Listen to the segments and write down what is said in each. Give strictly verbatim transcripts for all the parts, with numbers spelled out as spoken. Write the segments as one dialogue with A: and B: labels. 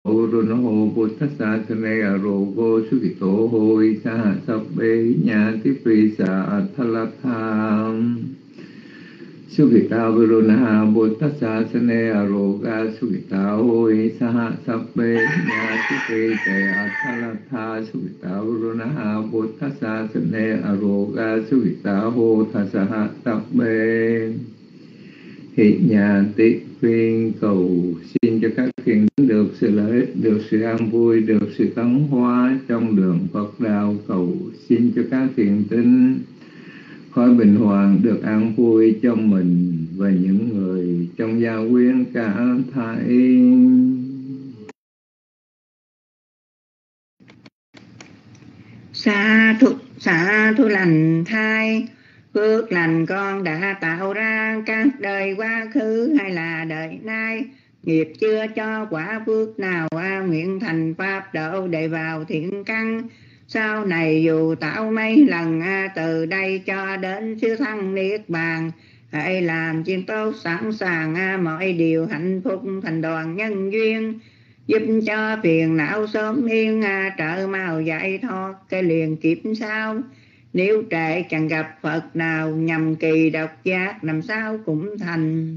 A: Runoho Buddhasa Sane Arogo Sukito Hoi Saha Sabbe Nyati Prisa Athalatham Sukita Virunaha Buddhasa Sane Aroga Sukita Hoi Saha Sabbe Nyati Prisa Athalatha Sukita Virunaha Buddhasa Sane Aroga Sukita Hoi Saha Sabbe Hỷ nhà tích khuyên cầu xin cho các thiền được sự lợi ích, được sự an vui, được sự tấn hóa trong đường Phật đạo. Cầu xin cho các thiền tín khỏi bình hoàng, được an vui cho mình và những người trong gia quyến cả thảy.
B: Xa thu, xa thu lành thai, phước lành con đã tạo ra các đời quá khứ hay là đời nay. Nghiệp chưa cho quả phước nào, à, nguyện thành pháp độ để vào thiện căn. Sau này dù tạo mấy lần, à, từ đây cho đến siêu thăng niết bàn, hãy làm chuyện tốt sẵn sàng, à, mọi điều hạnh phúc thành đoàn nhân duyên. Giúp cho phiền não sớm yên, à, trợ mau giải thoát cái liền kiếp sau. Nếu trễ chẳng gặp Phật nào, nhằm kỳ độc giác làm sao cũng thành.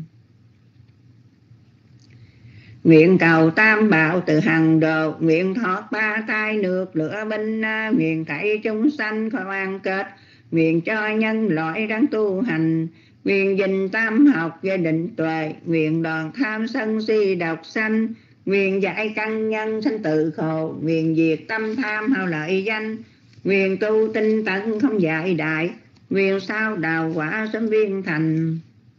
B: Nguyện cầu tam bảo từ hằng độ, nguyện thoát ba tai nước lửa binh, nguyện thảy chúng sanh khỏi oan kết, nguyện cho nhân loại đáng tu hành, nguyện dình tam học gia định tuệ, nguyện đoàn tham sân si độc sanh, nguyện giải căn nhân sanh tự khổ, nguyện diệt tâm tham hao lợi danh, nguyện tu tinh tấn không dại đại, nguyện sao đào quả sớm viên thành.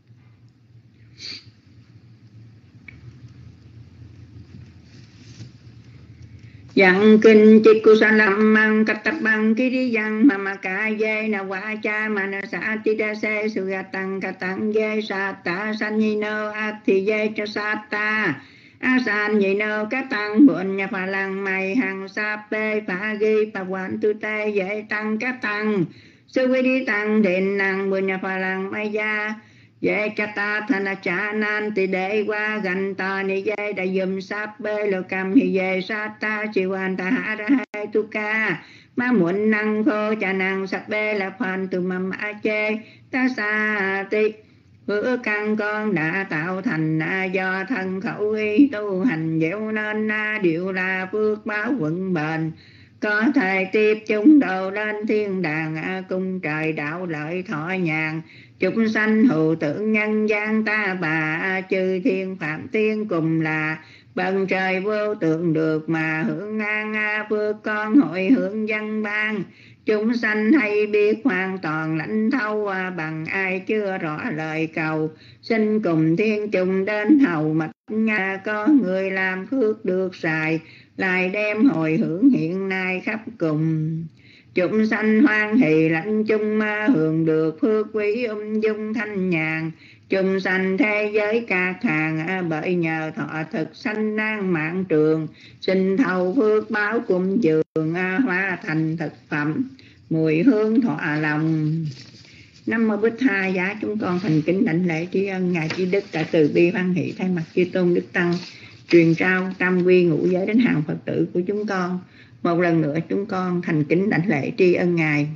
B: Dặn kinh chích cu sa lâm mang cách tập bằng ký đi dặn mà mà cả dê na quả cha mà na sa ti đa se su ga tăng cả tăng dê sa ta san nhi nơ a thì dê cho sa ta a san nhi nơ các tăng buồn nhà phà lăng mày hàng sa pê phá ghi phà quan tu tê dễ tăng các tăng sư quy đi tăng đền năng buồn nhà phà lăng mày gia dễ cha ta thana cha nan thì để qua gần ta ni dễ đã dùm sắp bê lô cầm hi dễ sát ta chỉ hoàn ta hạ ra hai tu ca ma muộn năng khô cha năng sắp bê là phần từ mầm a chê ta xa tị bữa căn con đã tạo thành na do thân khẩu ý tu hành dẻo nên na điệu là phước báo vững bền có thể tiếp chúng đầu lên thiên đàng cung trời đạo lợi thọ nhàn chúng sanh hữu tưởng nhân gian ta bà chư thiên phạm tiên cùng là bần trời vô tượng được mà hưởng an phước con hội hưởng dân ban chúng sanh hay biết hoàn toàn lãnh thâu bằng ai chưa rõ lời cầu xin cùng thiên trùng đến hầu mật nhà có người làm phước được xài lại đem hồi hưởng hiện nay khắp cùng chúng sanh hoan hỷ lãnh chung ma hưởng được phước quý ung dung thanh nhàn chúng sanh thế giới các hàng bởi nhờ thọ thực sanh năng mạng trường xin thâu phước báo cung dường hóa thành thực phẩm mùi hương thọ lòng. Nam mô Bích Tha giá chúng con thành kính đảnh lễ tri ân ngài Trí Đức đã từ bi hoan hỷ thay mặt chư tôn đức tăng truyền trao tam quy ngũ giới đến hàng Phật tử của chúng con. Một lần nữa chúng con thành kính đảnh lễ tri ân ngài.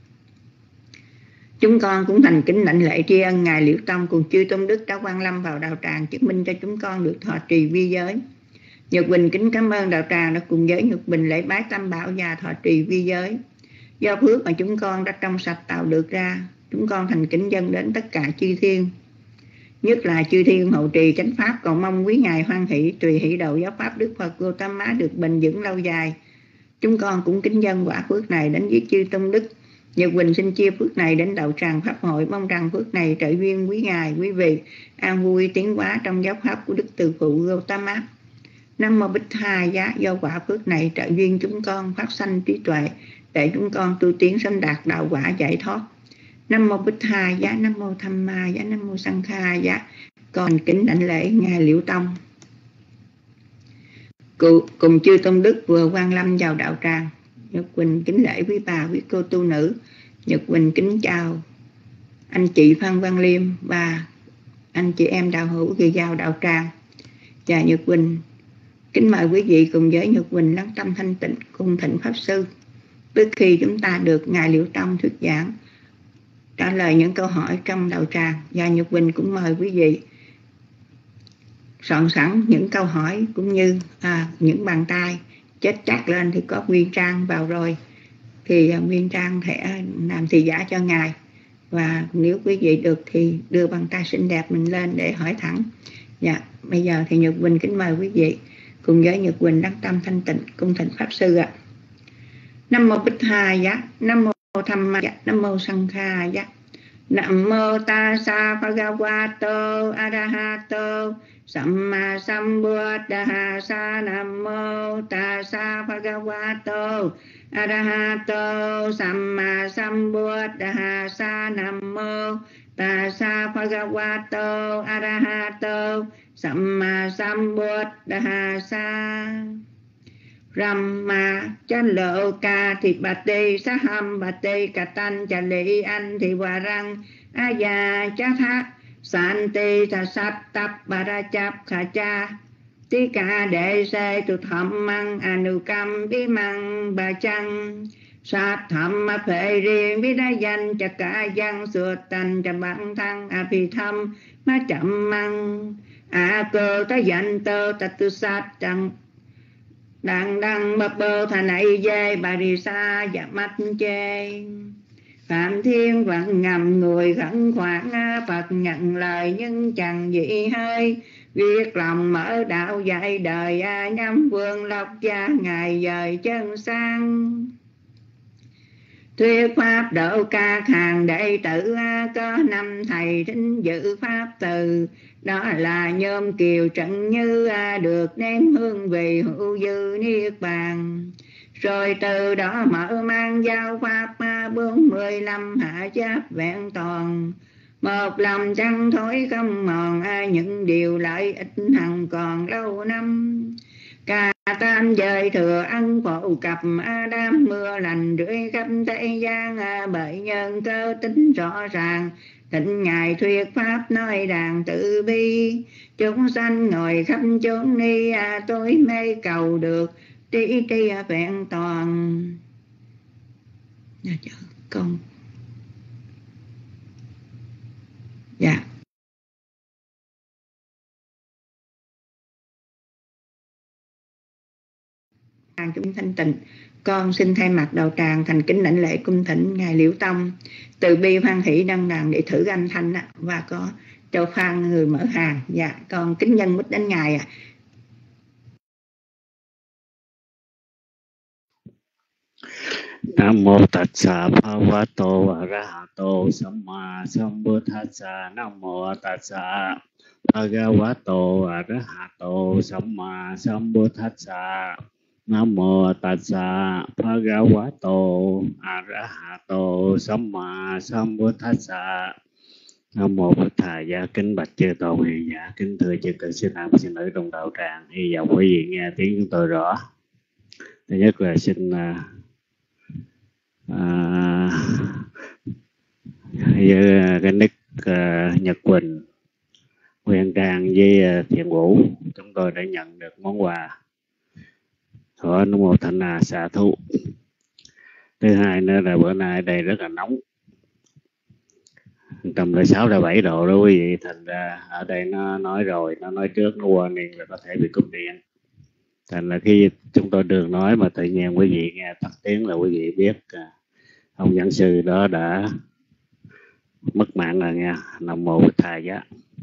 B: Chúng con cũng thành kính đảnh lễ tri ân ngài Liễu Tông cùng chư tôn đức đã quang lâm vào đạo tràng chứng minh cho chúng con được thọ trì vi giới. Nhật Bình kính cảm ơn đạo tràng đã cùng với Nhật Bình lễ bái tam bảo và thọ trì vi giới. Do phước mà chúng con đã trong sạch tạo được ra, chúng con thành kính dâng đến tất cả chư thiên, nhất là chư thiên hậu trì chánh pháp, cầu mong quý ngài hoan hỷ tùy hỷ độ giáo pháp Đức Phật Gautama được bền vững lâu dài. Chúng con cũng kính dâng quả phước này đến với chư tôn đức. Nhật Quỳnh xin chia phước này đến đạo tràng pháp hội, mong rằng phước này trợ duyên quý ngài quý vị an vui tiến hóa trong giáo pháp của Đức Từ Phụ Gautama. Nam mô Bích Tha giá do quả phước này trợ duyên chúng con phát sanh trí tuệ để chúng con tu tiến sanh đạt đạo quả giải thoát. Nam mô Bích Tha giá, Nam mô Tham Ma giá, Nam mô Sang Kha giá. Con kính đảnh lễ ngài Liễu Tông cùng chư tôn đức vừa quang lâm vào đạo tràng. Nhật Quỳnh kính lễ quý bà quý cô tu nữ. Nhật Quỳnh kính chào anh chị Phan Văn Liêm và anh chị em đạo hữu vừa vào đạo tràng. Và Nhật Quỳnh kính mời quý vị cùng với Nhật Quỳnh lắng tâm thanh tịnh cung thỉnh Pháp Sư, trước khi chúng ta được Ngài Liễu Tông thuyết giảng trả lời những câu hỏi trong đầu tràng. Và Nhật Quỳnh cũng mời quý vị soạn sẵn những câu hỏi cũng như à, những bàn tay chết chắc lên thì có Nguyên Trang vào rồi thì uh, Nguyên Trang sẽ làm thị giả cho Ngài, và nếu quý vị được thì đưa bàn tay xinh đẹp mình lên để hỏi thẳng. Dạ, bây giờ thì Nhật Quỳnh kính mời quý vị cùng với Nhật Quỳnh đắc tâm thanh tịnh cung thỉnh Pháp Sư ạ. Nam mô Bích Hà Giá, Nam mô Tham Ma Giá, Nam mô Sang Kha Giá, Nam mô Tassa Bhagavato Arahato Samma Sambuddhassa. Nam mô Tassa Bhagavato Arahato Samma Sambuddhassa. Nam mô Tassa Bhagavato Arahato Samma Sambuddhassa. Ramma Chalo Ka Thị Bà Tê Sa Ham Bà Tê Cà Tan Chà Lị Anh Thị Hòa Răng A Già Chá Thác San Tê Thà Sắp Tập Bà Ra Chắp Khả Cha Tí Cả Đệ Sê Tu Thẩm Măng Anu Cam Bí Măng Bà Chăng Sát Thẩm Mà Phệ Riêng Bí Đá Danh Chà Cả Văn Sụt Tành Chà Bản Thăng A Phi Thâm Má Chậm Măng A Cơ Tá Danh Tơ Tà Tu Sát Trăng Đăng đăng bập bơ thà nãy dê bà rì xa và mắt chê. Phạm Thiên vẫn ngầm người khẩn khoản Phật nhận lời nhưng chẳng dị hơi. Việc lòng mở đạo dạy đời nhắm vương lộc gia ngày dời chân sang. Thuyết pháp độ ca hàng đệ tử có năm thầy thính dự pháp từ. Đó là Nhôm Kiều Trận Như được ném hương vì hữu dư niết bàn. Rồi từ đó mở mang giao pháp bốn mươi lăm hạ giáp vẹn toàn. Một lòng chẳng thối không mòn những điều lợi ích hằng còn lâu năm. Cả tam dời thừa ăn phổ cập đám mưa lành rưỡi khắp thế gian. Bởi nhân cơ tính rõ ràng thịnh Ngài thuyết pháp nói đàn tự bi. Chúng sanh ngồi khắp chốn ni tối mê cầu được trí tri vẹn toàn. Dạ chờ con. Dạ. Chúng thanh tịnh, con xin thay mặt đầu tràng thành kính lãnh lễ cung thỉnh Ngài Liễu Tông từ bi hoan hỷ đăng đàn để thử âm thanh á, và có Châu Phan người mở hàng. Dạ, con kính nhân mít đến Ngài ạ. À.
C: Nam mô Tassa Bhagavato Arahato Samma Sambuddhassa. Nam mô Tassa Bhagavato Arahato Samma Sambuddhassa. Nam mô Tassa Bhagavato Arahato Samma Sambuddhassa. Nam mô Bích Thà Giá. Kính bạch chư tôn hiền giả, kính thưa chư cư sư nam sư nữ trong đạo tràng. Hy vọng quý vị nghe tiếng chúng tôi rõ. Thứ nhất là xin à, với cái nick uh, Nhật Quỳnh, Huyền Trang với uh, Thiện Vũ, chúng tôi đã nhận được món quà của Nam Mô Thanh Hà xạ thú. Thứ hai nữa là bữa nay đây rất là nóng, tầm là sáu là bảy độ đó quý vị. Thành ra ở đây nó nói rồi, nó nói trước nó warning là có thể bị cúp điện. Thành là khi chúng tôi đường nói mà tự nhiên quý vị nghe tắt tiếng là quý vị biết uh, ông giảng sư đó đã mất mạng rồi nha. Nam mô Bích Thà Giá.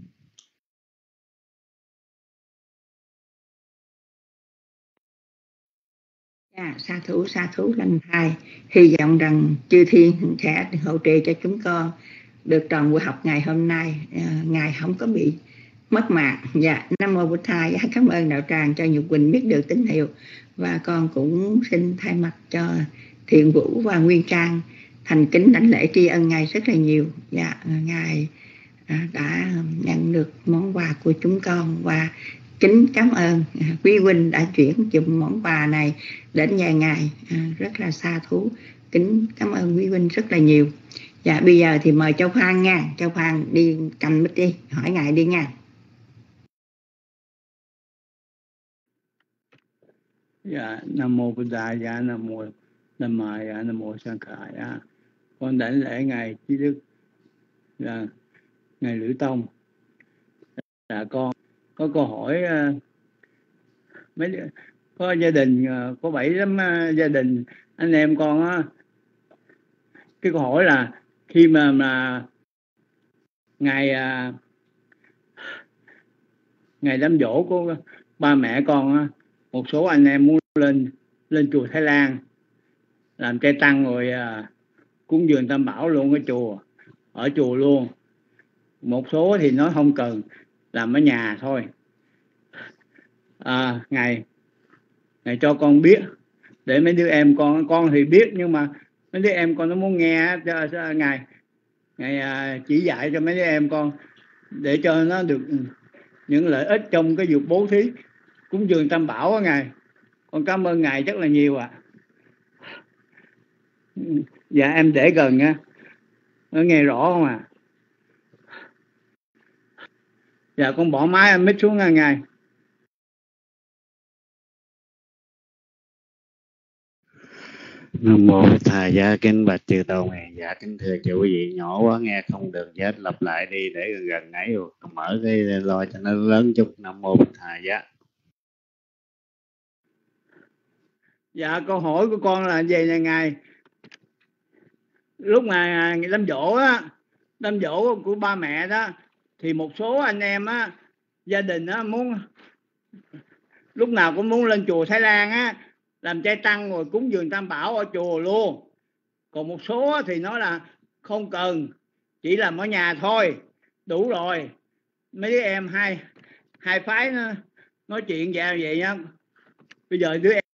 B: Dạ, sa thú sa thú lành thai. Hy vọng rằng chư thiên sẽ hỗ trợ cho chúng con được tròn buổi học ngày hôm nay, à, ngài không có bị mất mạng. Dạ, Nam mô Bụt Thầy. Cảm ơn đạo tràng cho Nhật Quỳnh biết được tín hiệu, và con cũng xin thay mặt cho Thiện Vũ và Nguyên Trang thành kính lãnh lễ tri ân ngài rất là nhiều. Dạ, ngài đã nhận được món quà của chúng con, và kính cảm ơn quý huynh đã chuyển chùm món quà này đến nhà ngài, rất là xa thú. Kính cảm ơn quý huynh rất là nhiều. Dạ, bây giờ thì mời Châu Phan nha. Châu Phan đi cầm mic đi, hỏi ngài đi nha.
D: Dạ, Nam Mô Bụt Đà, dạ, Nam Mô Nam Mô, dạ, Nam Mô Sang Khả, dạ. Con đảnh lễ Ngài Trí Đức, dạ, Ngài Lữ Tông. Dạ, con có câu hỏi, uh, mấy có gia đình, uh, có bảy lắm uh, gia đình anh em con á. Cái câu hỏi là khi mà mà ngày uh, ngày đám giỗ của ba mẹ con á, một số anh em muốn lên lên chùa Thái Lan làm trai tăng rồi uh, cúng dường Tam Bảo luôn ở chùa, ở chùa luôn. Một số thì nói không cần, làm ở nhà thôi. À, ngày ngày cho con biết để mấy đứa em con con thì biết, nhưng mà mấy đứa em con nó muốn nghe cho, cho ngài ngài à, chỉ dạy cho mấy đứa em con để cho nó được những lợi ích trong cái việc bố thí cúng dường Tam Bảo á ngài. Con cảm ơn ngài rất là nhiều ạ. À. Dạ em để gần nha, nó nghe rõ không à? Dạ con bỏ máy em mít xuống nha ngài.
C: Nam Mô Thà Giá, kính bạch chư tôn. Dạ kính thưa chư quý vị, nhỏ quá nghe không được, chết lặp lại đi để gần gần ấy, mở cái lo cho nó lớn chút. Nam Mô Thà Giá.
D: Dạ câu hỏi của con là về nè ngài. Lúc mà đám giỗ á, đám giỗ của ba mẹ đó, thì một số anh em á, gia đình á muốn lúc nào cũng muốn lên chùa Thái Lan á làm trai tăng rồi cúng dường Tam Bảo ở chùa luôn. Còn một số thì nói là không cần, chỉ làm ở nhà thôi đủ rồi. Mấy đứa em hai hai phái nó nói chuyện về vậy nhá. Bây giờ đứa em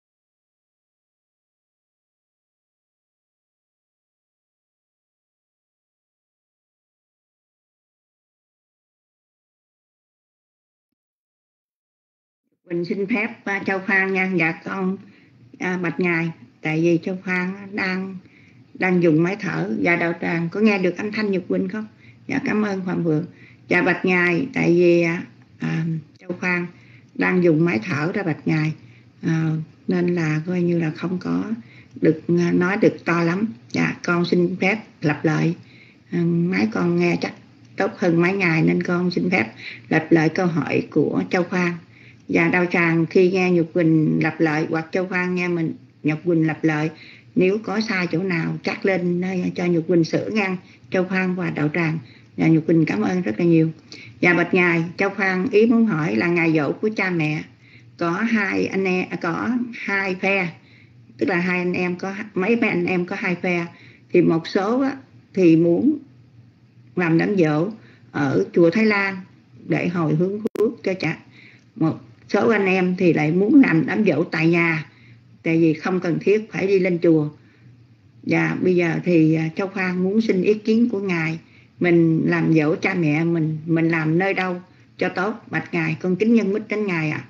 B: Quỳnh xin phép uh, Châu Phan nha. Dạ con uh, bạch ngài, tại vì Châu Phan đang đang dùng máy thở. Dạ đạo tràng có nghe được âm thanh Nhật Quỳnh không? Dạ cảm ơn Hoàng Vượng. Dạ bạch ngài, tại vì uh, Châu Phan đang dùng máy thở ra bạch ngài, uh, nên là coi như là không có được uh, nói được to lắm. Dạ con xin phép lặp lại. Uh, máy con nghe chắc tốt hơn mấy ngày nên con xin phép lặp lại câu hỏi của Châu Phan. Và đạo tràng khi nghe Nhật Quỳnh lặp lại hoặc Châu Phan nghe mình Nhật Quỳnh lặp lại, nếu có sai chỗ nào chắc lên cho Nhật Quỳnh sửa ngang Châu Phan và đạo tràng. Và Nhật Quỳnh cảm ơn rất là nhiều. Và bạch ngài, Châu Phan ý muốn hỏi là ngày dỗ của cha mẹ có hai anh em, có hai phe, tức là hai anh em có mấy mấy anh em có hai phe, thì một số á, thì muốn làm đám dỗ ở chùa Thái Lan để hồi hướng phước cho cha. Một số anh em thì lại muốn làm đám dỗ tại nhà, tại vì không cần thiết phải đi lên chùa. Và bây giờ thì Châu Phan muốn xin ý kiến của ngài, mình làm dỗ cha mẹ mình mình làm nơi đâu cho tốt? Bạch ngài, con kính nhân mít đến ngài ạ. À.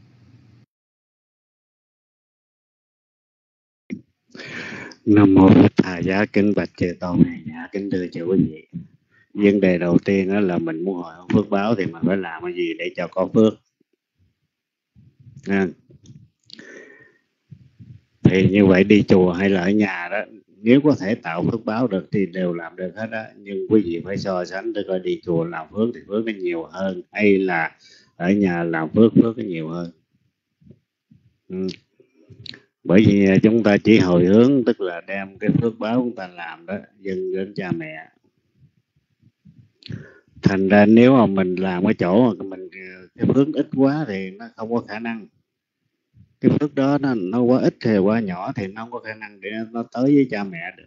C: Nam Mô Thà Giá, kính bạch chư tôn. Dạ kính thưa chư quý vị, vấn đề đầu tiên đó là mình muốn hồi phước báo thì mình phải làm cái gì để cho có phước. À. Thì như vậy đi chùa hay là ở nhà đó, nếu có thể tạo phước báo được thì đều làm được hết đó. Nhưng quý vị phải so sánh để coi đi chùa làm phước thì phước nó nhiều hơn, hay là ở nhà làm phước phước nó nhiều hơn. Ừ. Bởi vì chúng ta chỉ hồi hướng, tức là đem cái phước báo chúng ta làm đó dâng đến cha mẹ. Thành ra nếu mà mình làm cái chỗ mà mình cái phước ít quá thì nó không có khả năng. Cái phước đó nó, nó quá ít hay quá nhỏ thì nó không có khả năng để nó tới với cha mẹ được.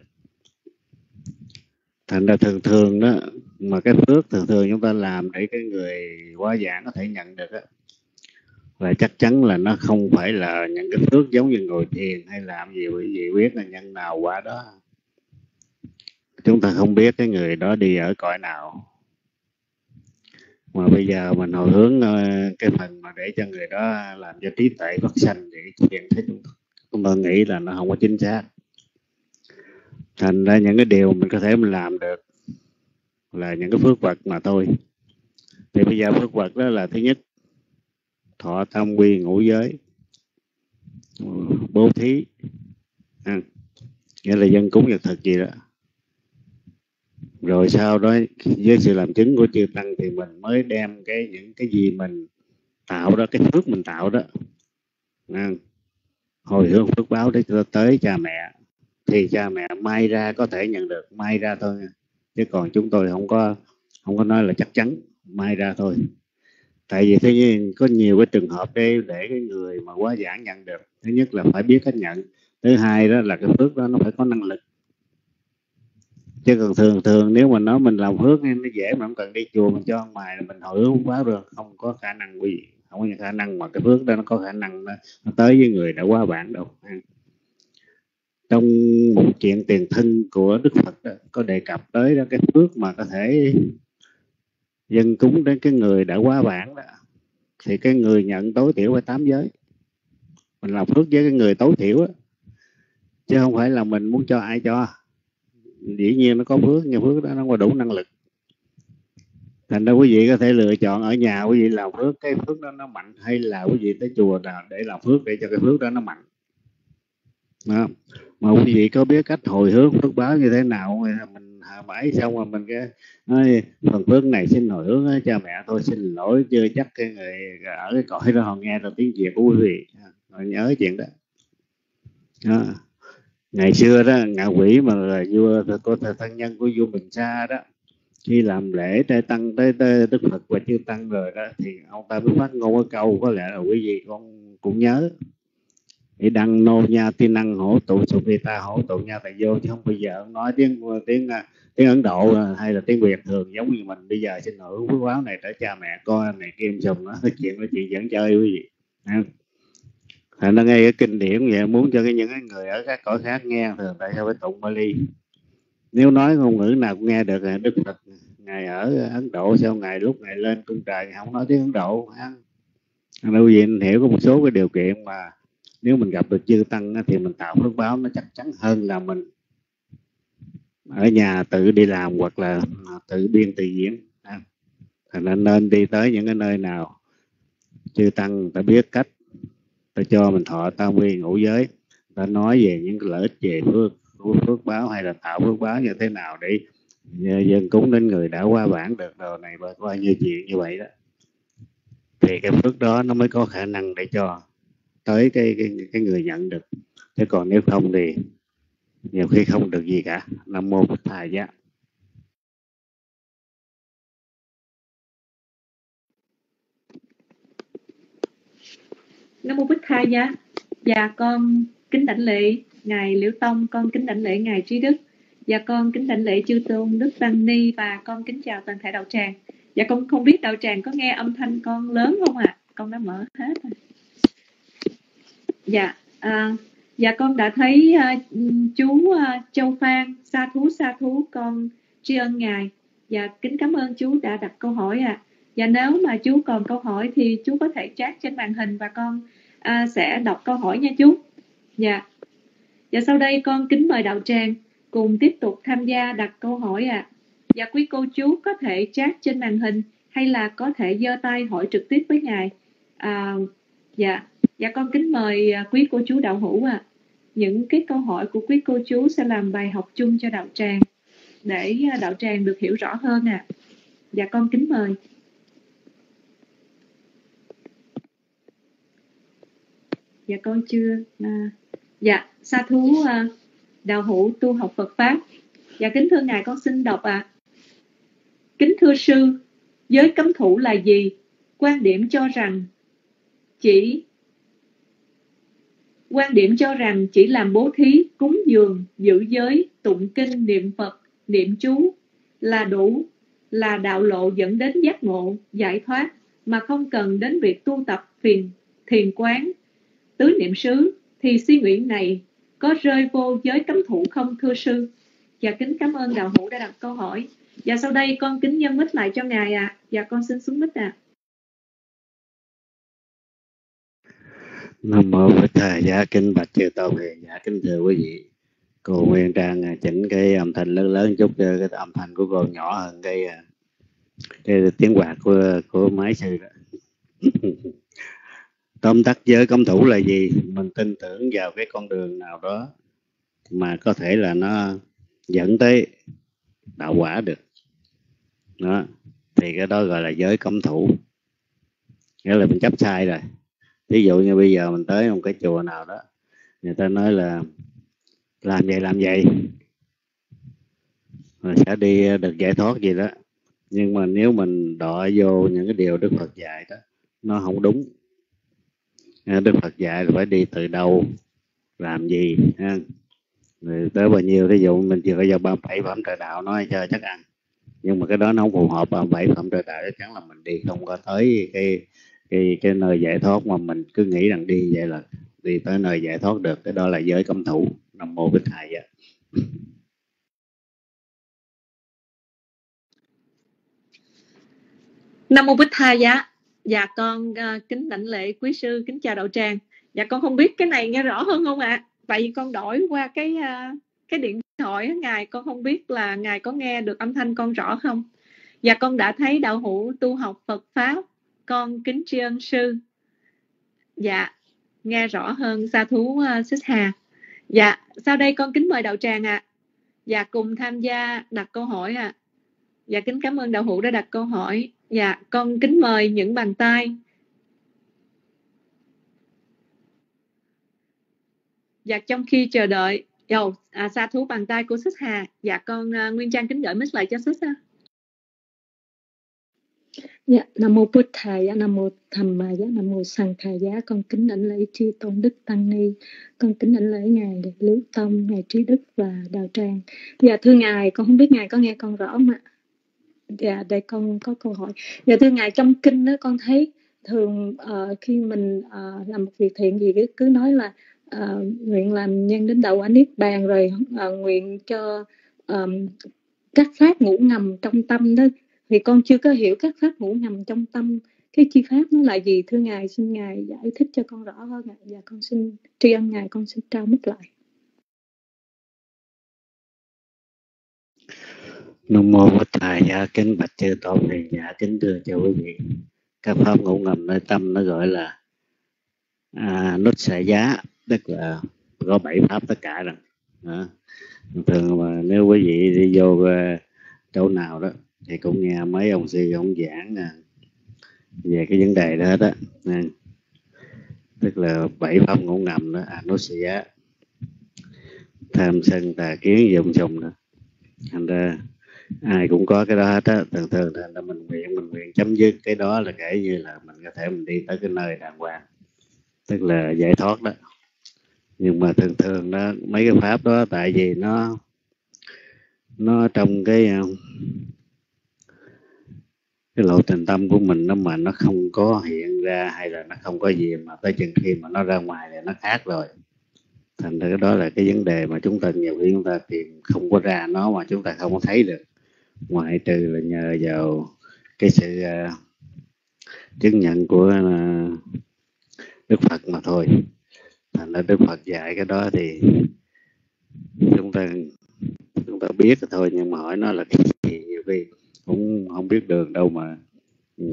C: Thành ra thường thường đó, mà cái phước thường thường chúng ta làm để cái người quá giảng có thể nhận được đó, là chắc chắn là nó không phải là những cái phước giống như ngồi thiền hay làm gì, quý vị biết là nhân nào quả đó. Chúng ta không biết cái người đó đi ở cõi nào. Mà bây giờ mình hồi hướng cái phần mà để cho người đó làm cho trí tuệ phát sanh thì chuyện thế chúng, chúng tôi nghĩ là nó không có chính xác. Thành ra những cái điều mình có thể mình làm được là những cái phước vật mà thôi. Thì bây giờ phước vật đó là thứ nhất, thọ tam quy ngũ giới. bố thí, à, nghĩa là dân cúng vật thực gì đó. Rồi sau đó với sự làm chứng của chư tăng thì mình mới đem cái những cái gì mình tạo đó, cái phước mình tạo đó, à, hồi hướng phước báo để tới cha mẹ, thì cha mẹ may ra có thể nhận được, may ra thôi, chứ còn chúng tôi không có không có nói là chắc chắn, may ra thôi. Tại vì thế nhiên có nhiều cái trường hợp để để cái người mà quá giảng nhận được. Thứ nhất là phải biết cách nhận, thứ hai đó là cái phước đó nó phải có năng lực. Chứ còn thường thường nếu mà nói mình làm phước nó dễ, mà không cần đi chùa mình cho ngoài là mình hồi hướng báo được, không có khả năng quý vị, không có khả năng mà cái phước đó nó có khả năng nó, nó tới với người đã quá bản đâu. Trong một chuyện tiền thân của Đức Phật đó, có đề cập tới đó, cái phước mà có thể dân cúng đến cái người đã quá bản đó, thì cái người nhận tối thiểu phải tám giới. Mình làm phước với cái người tối thiểu đó, chứ không phải là mình muốn cho ai cho. Dĩ nhiên nó có phước, nhưng phước đó nó có đủ năng lực. Thành ra quý vị có thể lựa chọn ở nhà quý vị làm phước, cái phước đó nó mạnh, hay là quý vị tới chùa để làm phước để cho cái phước đó nó mạnh đó. Mà quý vị có biết cách hồi hướng phước báo như thế nào, mình mãi xong rồi mình cái nói phần phước này xin hồi hướng đó, cha mẹ tôi xin lỗi, chưa chắc cái người ở cái cõi đó họ nghe được tiếng Việt của quý vị, họ nhớ chuyện đó. đó Ngày xưa đó, ngạ quỷ mà là vua có thân nhân của vua Bình Sa đó, khi làm lễ trai tăng tới, tới Đức Phật và chư tăng rồi đó, thì ông ta mới phát ngôn cái câu có lẽ là quý vị con cũng nhớ: để đăng nô nha tiên năng hổ tụ sụp vi ta hổ tụ nha tại vô, chứ không bây giờ ông nói tiếng tiếng tiếng Ấn Độ hay là tiếng Việt thường giống như mình bây giờ. Xin lỗi phước báo này tới cha mẹ con này kim sùng đó, chuyện đó chuyện dẫn chơi quý vị. Thành ra nghe cái kinh điển vậy, muốn cho cái những cái người ở các cõi khác nghe, thường tại sao phải tụng Bali? Nếu nói ngôn ngữ nào cũng nghe được. Đức Phật ngài ở Ấn Độ, sao ngài lúc ngài lên cung trời không nói tiếng Ấn Độ? Thành ra quý vị hiểu có một số cái điều kiện mà nếu mình gặp được chư tăng thì mình tạo phước báo nó chắc chắn hơn là mình ở nhà tự đi làm hoặc là tự biên tự diễn. Thành ra nên đi tới những cái nơi nào chư tăng ta biết cách, ta cho mình thọ tam quy ngũ giới, ta nói về những cái lợi ích về phước phước báo hay là tạo phước báo như thế nào để dân cúng đến người đã qua bản được rồi này, và coi như chuyện như vậy đó, thì cái phước đó nó mới có khả năng để cho tới cái cái, cái người nhận được. Chứ còn nếu không thì nhiều khi không được gì cả. Nam mô Bụt Thầy Giá.
E: Nam mô Bụt Thầy Giá. Dạ con kính đảnh lễ ngài Liễu Tông, con kính đảnh lễ ngài Trí Đức, dạ con kính đảnh lễ chư tôn Đức Tăng Ni, và con kính chào toàn thể đạo tràng. Dạ con không biết đạo tràng có nghe âm thanh con lớn không ạ? À? Con đã mở hết rồi. Dạ, à, dạ con đã thấy uh, chú uh, Châu Phan, sa thú sa thú, con tri ân ngài. Dạ kính cảm ơn chú đã đặt câu hỏi ạ. À. Dạ nếu mà chú còn câu hỏi thì chú có thể chat trên màn hình và con uh, sẽ đọc câu hỏi nha chú. Dạ. Dạ sau đây con kính mời đạo tràng cùng tiếp tục tham gia đặt câu hỏi ạ. À. Dạ quý cô chú có thể chat trên màn hình hay là có thể giơ tay hỏi trực tiếp với ngài. À, dạ. Dạ con kính mời quý cô chú đạo hữu ạ. À. Những cái câu hỏi của quý cô chú sẽ làm bài học chung cho đạo tràng để đạo tràng được hiểu rõ hơn ạ. À. Dạ con kính mời. Dạ con chưa. À, dạ sa thú à, đạo hữu tu học Phật pháp. Dạ kính thưa ngài, con xin đọc ạ. À. Kính thưa sư, giới cấm thủ là gì? Quan điểm cho rằng chỉ quan điểm cho rằng chỉ làm bố thí, cúng dường, giữ giới, tụng kinh, niệm Phật, niệm chú là đủ, là đạo lộ dẫn đến giác ngộ, giải thoát, mà không cần đến việc tu tập thiền, thiền quán, tứ niệm xứ, thì suy nghĩ này có rơi vô giới cấm thủ không thưa sư? Dạ kính cảm ơn đạo hữu đã đặt câu hỏi. Dạ sau đây con kính nhân mic lại cho ngài ạ. À. Dạ con xin xuống mic ạ. À.
C: Nam mô Bụt Thầy Giá. Kính bạch chư tôn hiền giả, kính thưa quý vị, cô Nguyên Trang chỉnh cái âm thanh lớn lớn chút, cái âm thanh của cô nhỏ hơn cái, cái tiếng quạt của của máy sư đó. Tóm tắt giới cấm thủ là gì? Mình tin tưởng vào cái con đường nào đó mà có thể là nó dẫn tới đạo quả được đó, thì cái đó gọi là giới cấm thủ. Nghĩa là mình chấp sai rồi. Ví dụ như bây giờ mình tới một cái chùa nào đó, người ta nói là làm vậy làm vậy rồi sẽ đi được giải thoát gì đó, nhưng mà nếu mình đọa vô những cái điều Đức Phật dạy đó, nó không đúng. Đức Phật dạy là phải đi từ đâu, làm gì ha, rồi tới bao nhiêu. Ví dụ mình chỉ có vào ba bảy phẩm trời đạo nói cho chắc ăn, nhưng mà cái đó nó không phù hợp. Ba bảy phẩm trời đạo chắc chắn là mình đi không có tới cái cái cái nơi giải thoát, mà mình cứ nghĩ rằng đi vậy là đi tới nơi giải thoát được. Cái đó là giới cấm thủ. Nam mô Bích Thầy á.
E: Nam mô Bích Tha Giá. Dạ con uh, kính đảnh lễ quý sư, kính chào đạo tràng. Dạ con không biết cái này nghe rõ hơn không ạ? À? Tại vì con đổi qua cái uh, cái điện thoại á ngài, con không biết là ngài có nghe được âm thanh con rõ không? Dạ con đã thấy đạo hữu tu học Phật pháp, con kính tri ân sư. Dạ nghe rõ hơn. Sa thú uh, Xích Hà. Dạ sau đây con kính mời đạo tràng ạ. À. Dạ cùng tham gia đặt câu hỏi ạ. À. Dạ kính cảm ơn đạo hữu đã đặt câu hỏi. Dạ con kính mời những bàn tay. Dạ trong khi chờ đợi Dầu, à, sa thú bàn tay của Xích Hà. Dạ con uh, Nguyên Trang kính gửi mic lại cho Xích ha.
F: Dạ, Nam mô Bụt Thầy, Nam mô Tham Ma Giá, Nam mô Sang Thà Giá. Con kính đảnh lễ chư tôn đức tăng ni, con kính đảnh lễ ngài Liễu Tông, ngài Trí Đức và đạo tràng. Dạ thưa ngài, con không biết ngài có nghe con rõ không ạ? Dạ để con có câu hỏi. Dạ thưa ngài, trong kinh đó con thấy thường uh, khi mình uh, làm một việc thiện gì cứ nói là uh, nguyện làm nhân đến đạo quả niết bàn, rồi uh, nguyện cho um, các pháp ngủ ngầm trong tâm đó. Thì con chưa có hiểu các pháp ngủ ngầm trong tâm, cái chi pháp nó là gì? Thưa ngài, xin ngài giải thích cho con rõ hơn ạ. Dạ con xin tri ân ngài, con xin trao mic lại.
C: Nam mô Bích Thầy. Dạ kính bạch chư tôn hiền giả, kính thưa cho quý vị. Các pháp ngủ ngầm nơi tâm nó gọi là à, nút xạ giá, tức là có bảy pháp tất cả rồi. Đó. Thường mà nếu quý vị đi vô uh, chỗ nào đó thì cũng nghe mấy ông sư ông giảng à, về cái vấn đề đó hết á. À, tức là bảy pháp ngủ ngầm đó, à, nút xạ giá, tham sân tà kiến dụng sùng đó. Thành ra ai cũng có cái đó hết á. Thường thường là mình nguyện mình nguyện chấm dứt cái đó là kể như là mình có thể mình đi tới cái nơi đàng hoàng, tức là giải thoát đó. Nhưng mà thường thường đó, mấy cái pháp đó tại vì nó nó trong cái cái lộ trình tâm của mình nó mà nó không có hiện ra, hay là nó không có gì, mà tới chừng khi mà nó ra ngoài thì nó khác rồi. Thành ra cái đó là cái vấn đề mà chúng ta nhiều khi chúng ta tìm không có ra nó, mà chúng ta không có thấy được, ngoại trừ là nhờ vào cái sự uh, chứng nhận của uh, Đức Phật mà thôi. Thành ra Đức Phật dạy cái đó thì chúng ta chúng ta biết thôi, nhưng mà hỏi nó là cái gì nhiều khi cũng không biết đường đâu mà uh,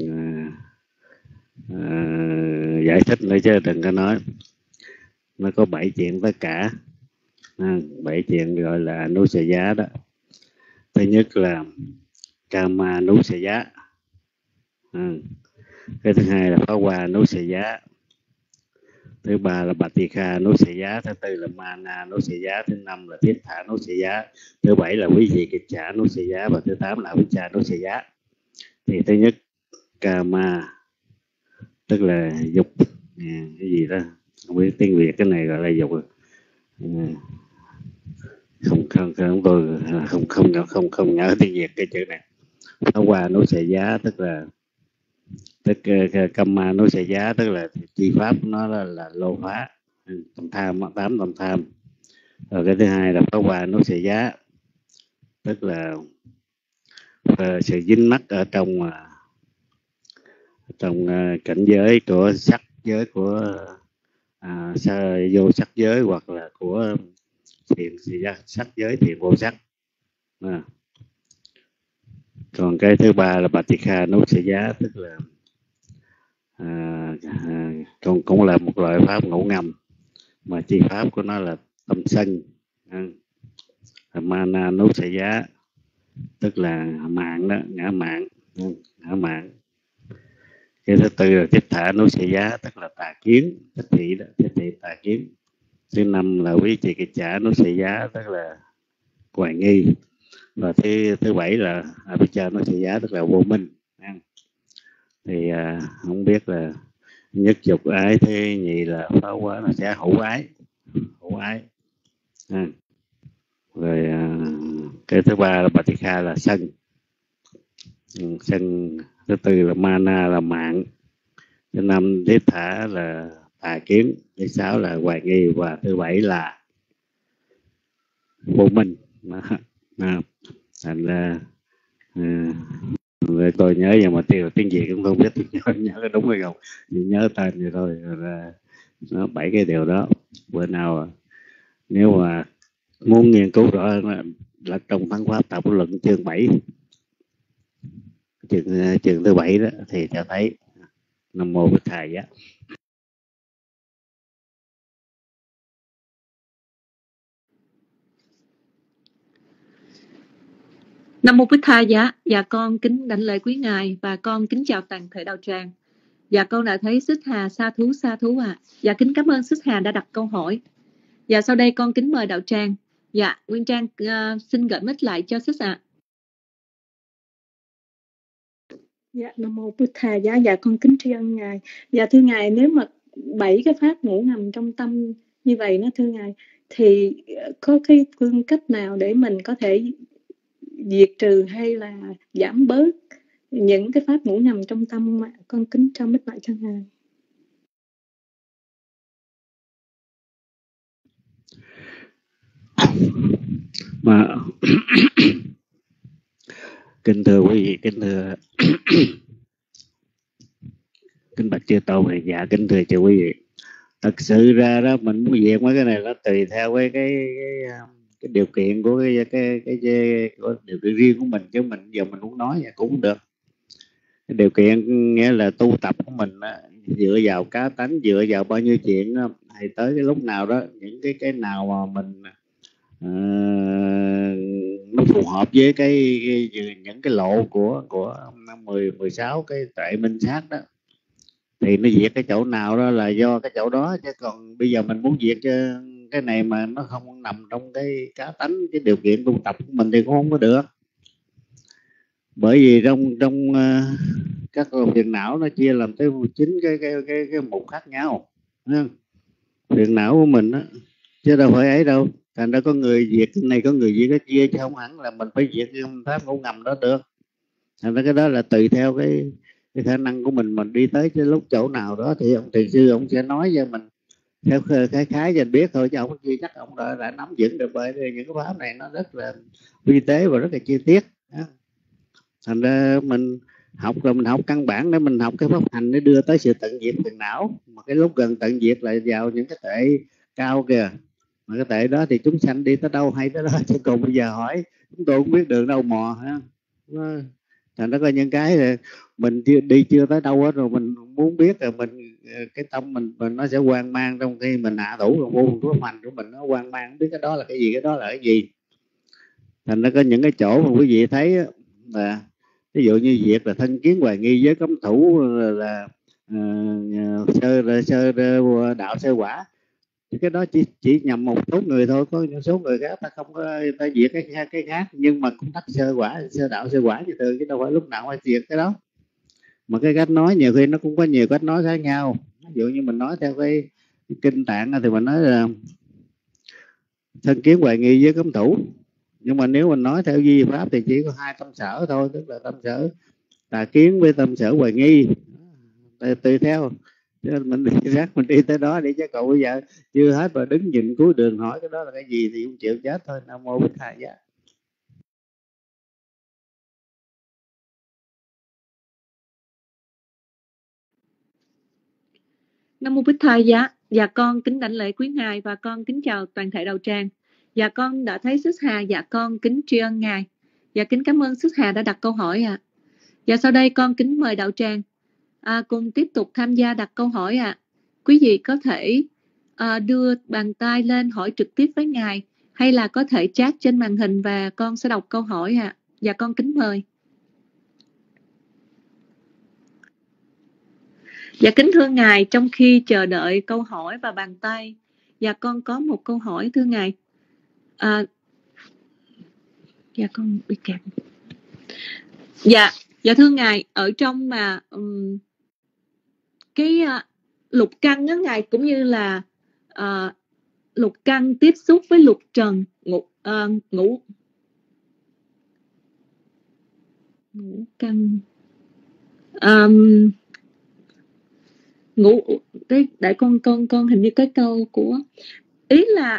C: uh, giải thích nữa, chứ đừng có nói. Nó có bảy chuyện tất cả, à, bảy chuyện gọi là nút xạ giá đó. Thứ nhất là Kama nút xạ giá, à, cái thứ hai là Phá Hoa nút xạ giá, thứ ba là Batikha nút xạ giá, thứ tư là Mana nút xạ giá, thứ năm là Thiết Thả nút xạ giá, thứ bảy là Quý Vị Kịch Trả nút xạ giá, và thứ tám là Vicha nút xạ giá. Thì thứ nhất Kama tức là dục, à, cái gì đó không biết tiếng Việt, cái này gọi là dục. À, không không không tôi không không không không không nhớ tiếng Việt cái chữ này. Phá Hoa nút xạ giá tức là tức uh, Kama nút xạ giá tức là chi pháp nó là, là lô phá, tâm tham, tám tâm tham. Rồi cái thứ hai là Phá Hoa nút xạ giá tức là uh, sự dính mắc ở trong uh, trong uh, cảnh giới của sắc giới, của uh, vô sắc giới, hoặc là của thiền sắc giới, thiền vô sắc. À. Còn cái thứ ba là Batikha nút xạ giá tức là à, à, cũng cũng là một loại pháp ngủ ngầm, mà chi pháp của nó là tâm sân. À, mana nút xạ giá tức là mạng đó, ngã mạng, ngã mạng. Cái thứ tư là chích thả nút xạ giá tức là tà kiến, thích thị đó, thích thị tà kiến. Thứ năm là quý trì kỳ trả nút xạ giá tức là hoài nghi. Và thứ thứ bảy là avijja nút xạ giá tức là vô minh. Thì à, không biết là nhất dục ái, thứ nhì là phá quá là sẽ hữu ái, hữu ái. À, rồi à, cái thứ ba là patikha là sân, ừ, sân. Thứ tư là mana là mạng. Thứ năm thiết thả là tà kiến. Thứ sáu là hoài nghi. Và thứ bảy là vô minh. À, thành ra à, rồi tôi nhớ nhưng mà tiêu tiếng Việt cũng không biết nhớ, nhớ cái đúng hay không, nhớ tên vậy thôi. Rồi nó bảy cái điều đó. Bữa nào nếu mà muốn nghiên cứu rõ hơn là, là trong Thắng Pháp Tập Luận chương bảy, chương, chương thứ bảy đó thì cho thấy Nam Mô Bích Thầy á.
E: Nam Mô Bích Tha Giá. Dạ con kính đảnh lễ quý ngài và con kính chào toàn thể đạo tràng. Dạ con đã thấy Xích Hà sa thú sa thú ạ. À. Dạ kính cảm ơn Xích Hà đã đặt câu hỏi. Dạ sau đây con kính mời đạo tràng. Dạ Nguyên Trang uh, xin gửi mic lại cho Xích ạ. À.
F: Dạ Nam Mô Bích Tha Giá. Dạ con kính tri ân ngài. Dạ thưa ngài, nếu mà bảy cái pháp ngủ ngầm trong tâm như vậy nó thưa ngài, thì có cái phương cách nào để mình có thể diệt trừ hay là giảm bớt những cái pháp ngủ ngầm trong tâm mà con kính trao mic lại cho ngài.
C: Mà kính thưa quý vị, kính thưa kính bạch chư tôn này, dạ kính thưa chư quý vị. Thật sự ra đó mình muốn diệt mấy cái này nó tùy theo cái cái cái, cái điều kiện của cái cái cái, cái của điều kiện riêng của mình, chứ mình giờ mình muốn nói vậy cũng được. Cái điều kiện nghĩa là tu tập của mình dựa vào cá tánh, dựa vào bao nhiêu chuyện đó, thì tới cái lúc nào đó những cái cái nào mà mình uh, nó phù hợp với cái, cái những cái lộ của của mười mười sáu cái tuệ minh sát đó, thì nó diệt cái chỗ nào đó là do cái chỗ đó. Chứ còn bây giờ mình muốn diệt cái này mà nó không nằm trong cái cá tánh, cái điều kiện tu tập của mình thì cũng không có được. Bởi vì trong trong uh, các phiền não nó chia làm tới chín cái cái cái cái mục khác nhau. Phiền não của mình á, chứ đâu phải ấy đâu. Thành ra có người diệt cái này, có người diệt cái kia, chứ không hẳn là mình phải diệt cái pháp ngủ ngầm đó được. Thành ra cái đó là tùy theo cái cái khả năng của mình. Mình đi tới cái lúc chỗ nào đó thì ông thiền sư ông sẽ nói cho mình theo khái khái cho biết thôi, chứ ông chưa chắc ông đã, đã nắm vững được. Bởi vì những cái pháp này nó rất là vi tế và rất là chi tiết. Thành ra mình học rồi mình học căn bản để mình học cái pháp hành để đưa tới sự tận diệt phiền não. Mà cái lúc gần tận diệt lại vào những cái tệ cao kìa, mà cái tệ đó thì chúng sanh đi tới đâu hay tới đó. Chứ còn bây giờ hỏi chúng tôi không biết đường đâu mò ha. Thành ra có những cái là mình chưa, đi chưa tới đâu hết rồi mình muốn biết rồi mình cái tâm mình, mình nó sẽ hoang mang trong khi mình hạ thủ rồi vô cái hành của mình nó hoang mang, không biết cái đó là cái gì, cái đó là cái gì. Thành ra có những cái chỗ mà quý vị thấy là ví dụ như việc là thân kiến hoài nghi với cấm thủ là, là uh, sơ sơ đạo sơ quả, cái đó chỉ chỉ nhằm một số người thôi. Có những số người khác ta không có ta diệt cái cái khác, nhưng mà cũng đắc sơ quả, sơ đạo sơ quả như thường, chứ đâu phải lúc nào phải diệt cái đó. Mà cái cách nói nhiều khi nó cũng có nhiều cách nói khác nhau. Ví dụ như mình nói theo cái, cái kinh tạng thì mình nói là thân kiến hoài nghi với cấm thủ, nhưng mà nếu mình nói theo di pháp thì chỉ có hai tâm sở thôi, tức là tâm sở tà kiến với tâm sở hoài nghi, tùy theo. Mình đi rác mình đi tới đó đi, chứ còn bây giờ chưa hết và đứng nhìn cuối đường hỏi cái đó là cái gì thì cũng chịu chết thôi. Nam Mô Bích Tha Giá.
E: Nam Mô Bích Tha Giá. Dạ con kính đảnh lễ quý ngài và con kính chào toàn thể đạo tràng. Dạ con đã thấy Xích Hà. Dạ con kính tri ân ngài. Dạ kính cảm ơn Xích Hà đã đặt câu hỏi ạ. À. Dạ sau đây con kính mời đạo tràng à, cùng tiếp tục tham gia đặt câu hỏi ạ. À. Quý vị có thể à, đưa bàn tay lên hỏi trực tiếp với Ngài, hay là có thể chat trên màn hình và con sẽ đọc câu hỏi ạ. À. Dạ con kính mời. Dạ kính thưa Ngài, trong khi chờ đợi câu hỏi và bàn tay, dạ con có một câu hỏi thưa Ngài. À, dạ con bị kẹt. Dạ, dạ thưa Ngài, ở trong mà um, cái uh, lục căn đó Ngài, cũng như là uh, lục căn tiếp xúc với lục trần, ngũ uh, ngũ ngũ căn um, ngũ cái để con con con hình như cái câu của ý là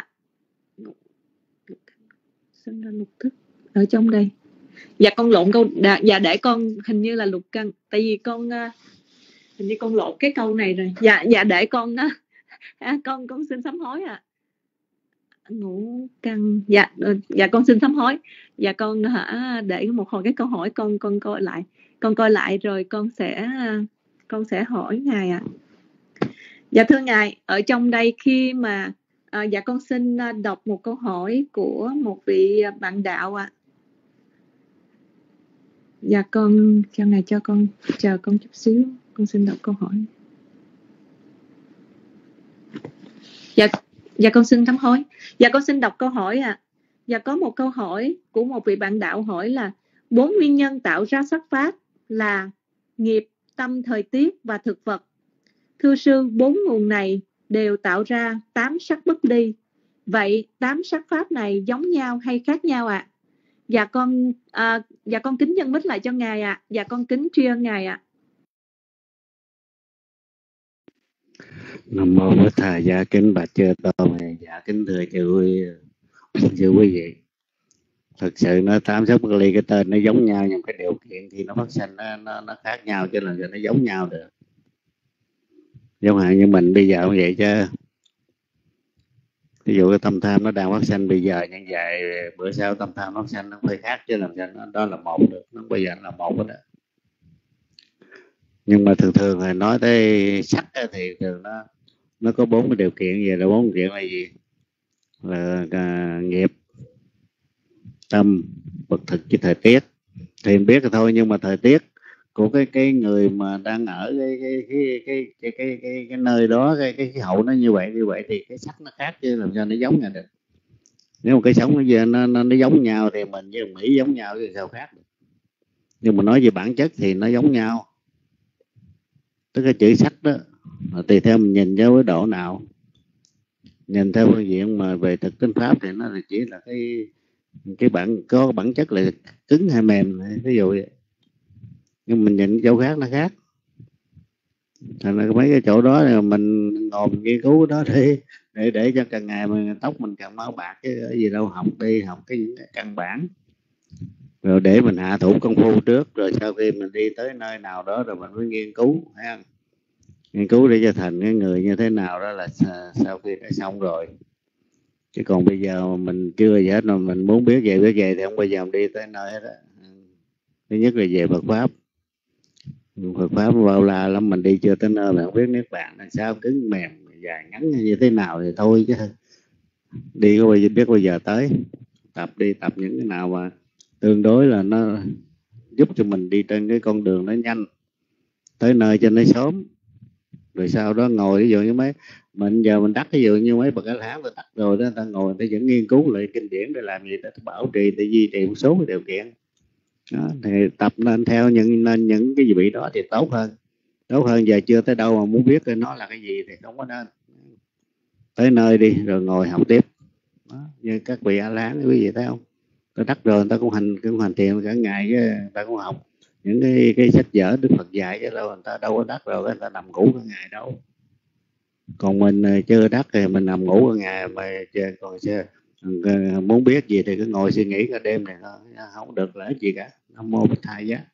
E: sinh ra lục thức ở trong đây. Dạ con lộn câu. Dạ để con hình như là lục căn, tại vì con uh, hình như con lộn cái câu này rồi. Dạ dạ để con uh, à, con con xin sám hối ạ. À. Ngũ căn. Dạ dạ con xin sám hối. Dạ con hả để một hồi cái câu hỏi con con coi lại. Con coi lại rồi con sẽ con sẽ hỏi Ngài ạ. À. Dạ thưa Ngài, ở trong đây khi mà à, dạ con xin đọc một câu hỏi của một vị bạn đạo ạ. À. Dạ con cho Ngài cho con chờ con chút xíu, con xin đọc câu hỏi. Dạ dạ con xin sám hối. Dạ con xin đọc câu hỏi ạ. À. Dạ có một câu hỏi của một vị bạn đạo hỏi là bốn nguyên nhân tạo ra sắc pháp là nghiệp, tâm, thời tiết và thực vật. Thưa sư, bốn nguồn này đều tạo ra tám sắc bất ly. Vậy tám sắc pháp này giống nhau hay khác nhau ạ? À? Dạ con à, dạ con kính nhân mít lại cho Ngài ạ. À. Dạ con kính tri ân Ngài ạ. À.
C: Nam mô Bổn Thà Dạ kính bạch chư tôn. Dạ kính thưa chư quý chư quý vị. Thực sự nó tám sắc bất ly cái tên nó giống nhau, nhưng cái điều kiện thì nó phát sinh nó nó, nó khác nhau, chứ làm sao nó giống nhau được. Giống hạn như mình bây giờ cũng vậy chứ. Ví dụ cái tâm tham nó đang phát sinh bây giờ, nhưng vậy bữa sau tâm tham nó phát sinh nó phải khác, chứ làm sao nó đó là một được. Nó bây giờ là một đó. Nhưng mà thường thường thì nói tới sắc thì thường nó nó có bốn cái điều kiện gì, là bốn điều kiện là gì? Là à, nghiệp, tâm, vật thực với thời tiết. Thì em biết rồi thôi, nhưng mà thời tiết của cái cái người mà đang ở cái cái cái cái cái cái, cái, cái nơi đó, cái cái khí hậu nó như vậy như vậy thì cái sắc nó khác, chứ làm sao nó giống nhau được. Nếu mà cái sống nó giờ nó, nó nó giống nhau thì mình với Mỹ giống nhau thì sao khác được. Nhưng mà nói về bản chất thì nó giống nhau. Tức là chữ sắc đó tùy theo mình nhìn theo cái độ nào. Nhìn theo phương diện mà về thực tính pháp thì nó chỉ là cái cái bản có bản chất là cứng hay mềm, ví dụ vậy. Nhưng mình nhìn chỗ khác nó khác. Thành ra mấy cái chỗ đó là mình ngồi mình nghiên cứu đó để để để cho càng ngày mà tóc mình càng mau bạc, chứ ở gì đâu, học đi học cái những cái căn bản rồi để mình hạ thủ công phu trước, rồi sau khi mình đi tới nơi nào đó rồi mình mới nghiên cứu, thấy không? Nghiên cứu để cho thành cái người như thế nào đó là sau khi đã xong rồi. Chứ còn bây giờ mình chưa gì hết mà mình muốn biết về biết về thì không bao giờ mình đi tới nơi hết đó. Thứ nhất là về Phật pháp. Phật pháp bao la lắm, mình đi chưa tới nơi mà không biết niết bàn là sao, cứng mềm dài ngắn như thế nào thì thôi, chứ đi có bao giờ biết bao giờ tới. Tập đi, tập những cái nào mà tương đối là nó giúp cho mình đi trên cái con đường nó nhanh, tới nơi cho nó sớm. Rồi sau đó ngồi ví dụ như mấy mình giờ mình đắc ví dụ như mấy bậc A La Hán ta đắc rồi đó, ta ngồi ta vẫn nghiên cứu lại kinh điển để làm gì, ta bảo trì, ta duy trì một số cái điều kiện đó. Thì tập nên theo những nên những cái gì bị đó thì tốt hơn. Tốt hơn giờ chưa tới đâu mà muốn biết nó là cái gì thì không có nên. Tới nơi đi rồi ngồi học tiếp đó. Như các vị A La Hán quý vị thấy không, ta đắc rồi người ta cũng hành cũng hành thiện cả ngày, chứ người ta cũng học những cái cái sách vở Đức Phật dạy, chứ đâu người ta đâu có đắc rồi người ta nằm ngủ cả ngày đâu. Còn mình chưa đắc thì mình nằm ngủ cả ngày, mà còn chưa muốn biết gì thì cứ ngồi suy nghĩ cả đêm này thôi, không được lợi gì cả. Nam mô Bổn Thầy Giá.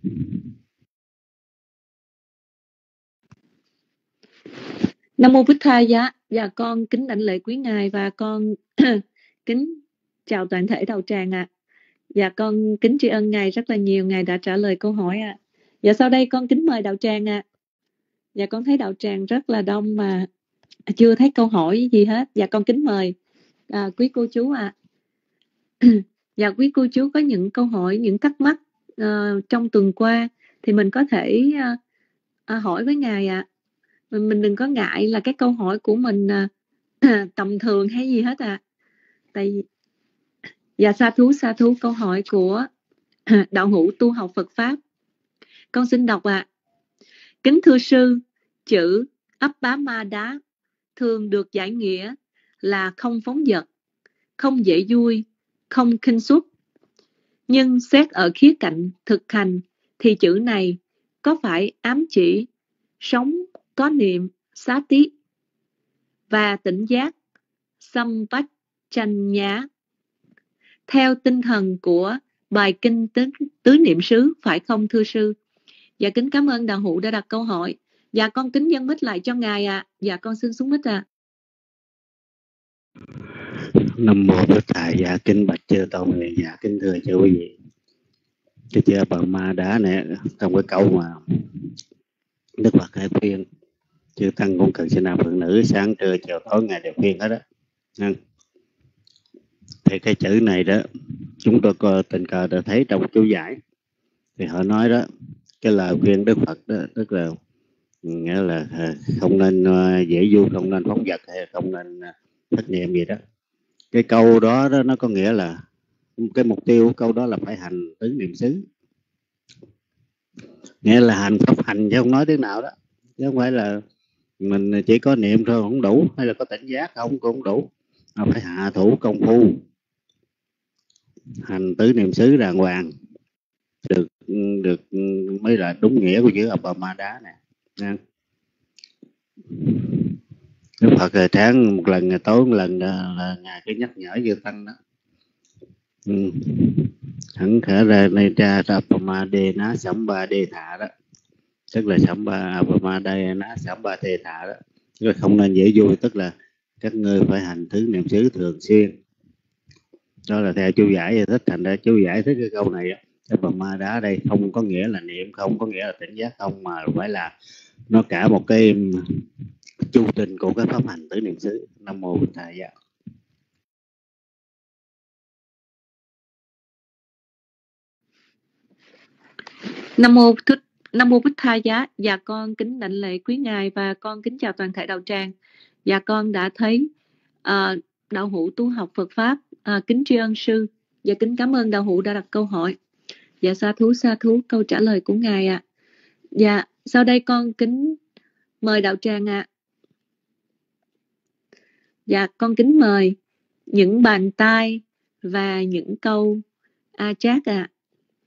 E: Nam mô Bổn Thầy Giá. Dạ con kính đảnh lễ quý ngài và con kính chào toàn thể đạo tràng ạ. À. Dạ con kính tri ân ngài rất là nhiều, ngài đã trả lời câu hỏi ạ. À. Dạ sau đây con kính mời đạo tràng ạ. À. Dạ con thấy đạo tràng rất là đông mà chưa thấy câu hỏi gì hết. Dạ con kính mời à, quý cô chú ạ. À. Dạ quý cô chú có những câu hỏi, những thắc mắc uh, trong tuần qua thì mình có thể uh, uh, hỏi với Ngài ạ. À. Mình, mình đừng có ngại là cái câu hỏi của mình uh, tầm thường hay gì hết ạ. À. Tại vì dạ sa thú sa thú câu hỏi của đạo hữu tu học Phật Pháp. Con xin đọc ạ. À. Kính thưa sư, chữ ấp bá ma đá thường được giải nghĩa là không phóng dật, không dễ vui, không khinh suất. Nhưng xét ở khía cạnh thực hành thì chữ này có phải ám chỉ sống có niệm xá tí và tỉnh giác sampachanya theo tinh thần của bài kinh tứ, tứ niệm xứ phải không thưa sư? Dạ kính cảm ơn đạo hữu đã đặt câu hỏi. Dạ con kính dâng mic lại cho ngài ạ. À. Dạ con xin xuống mic ạ. À.
C: Nam mô Bổn Thầy. Dạ kính bạch chư tôn nguyện. Dạ kính thưa chư quý vị. Cái chữ bà ma đá này trong cái câu mà Đức Phật hay khuyên chư tăng cũng cần sinh nam phụ nữ sáng trưa chiều tối ngày đều khuyên hết đó. Thì cái chữ này đó chúng tôi có tình cờ đã thấy trong chú giải thì họ nói đó cái lời khuyên Đức Phật đó tức là nghĩa là không nên dễ vui, không nên phóng dật hay không nên thất niệm gì đó. Cái câu đó, đó nó có nghĩa là cái mục tiêu của câu đó là phải hành tứ niệm xứ, nghĩa là hành pháp hành chứ không nói tiếng nào đó, chứ không phải là mình chỉ có niệm thôi không đủ, hay là có tỉnh giác không cũng không đủ, mà phải hạ thủ công phu hành tứ niệm xứ đàng hoàng được được mới là đúng nghĩa của chữ Abba Ma Đá này. Đức Phật thời tháng một lần, ngày tối một lần là ngài cứ nhắc nhở chư tăng đó. Ừ. Hẳn khả ra này cha Abba Ma Đê Ná Sẩm Ba Đê Thạ đó, tức là Sẩm Ba Abba Ma Đê Ná Sẩm Ba Đê Thạ đó, tức là không nên dễ vui, tức là các ngươi phải hành tứ niệm xứ thường xuyên. Đó là theo chú giải giải thích. Thành ra chú giải thích cái câu này cái bà ma đá đây không có nghĩa là niệm, không có nghĩa là tỉnh giác không, mà phải là nó cả một cái chu trình của cái pháp hành tứ niệm xứ. Nam mô Bổn Thầy. Dạ.
E: Nam mô Thích Nam mô Bích Tha Giá. Dạ con kính đảnh lễ quý ngài và con kính chào toàn thể đạo tràng. Dạ con đã thấy uh, đạo hữu tu học Phật Pháp, uh, kính tri ân sư. Dạ kính cảm ơn đạo hữu đã đặt câu hỏi. Dạ sa thú sa thú câu trả lời của ngài ạ. À. Dạ sau đây con kính mời đạo tràng ạ. À. Dạ con kính mời những bàn tay và những câu a chát ạ. À.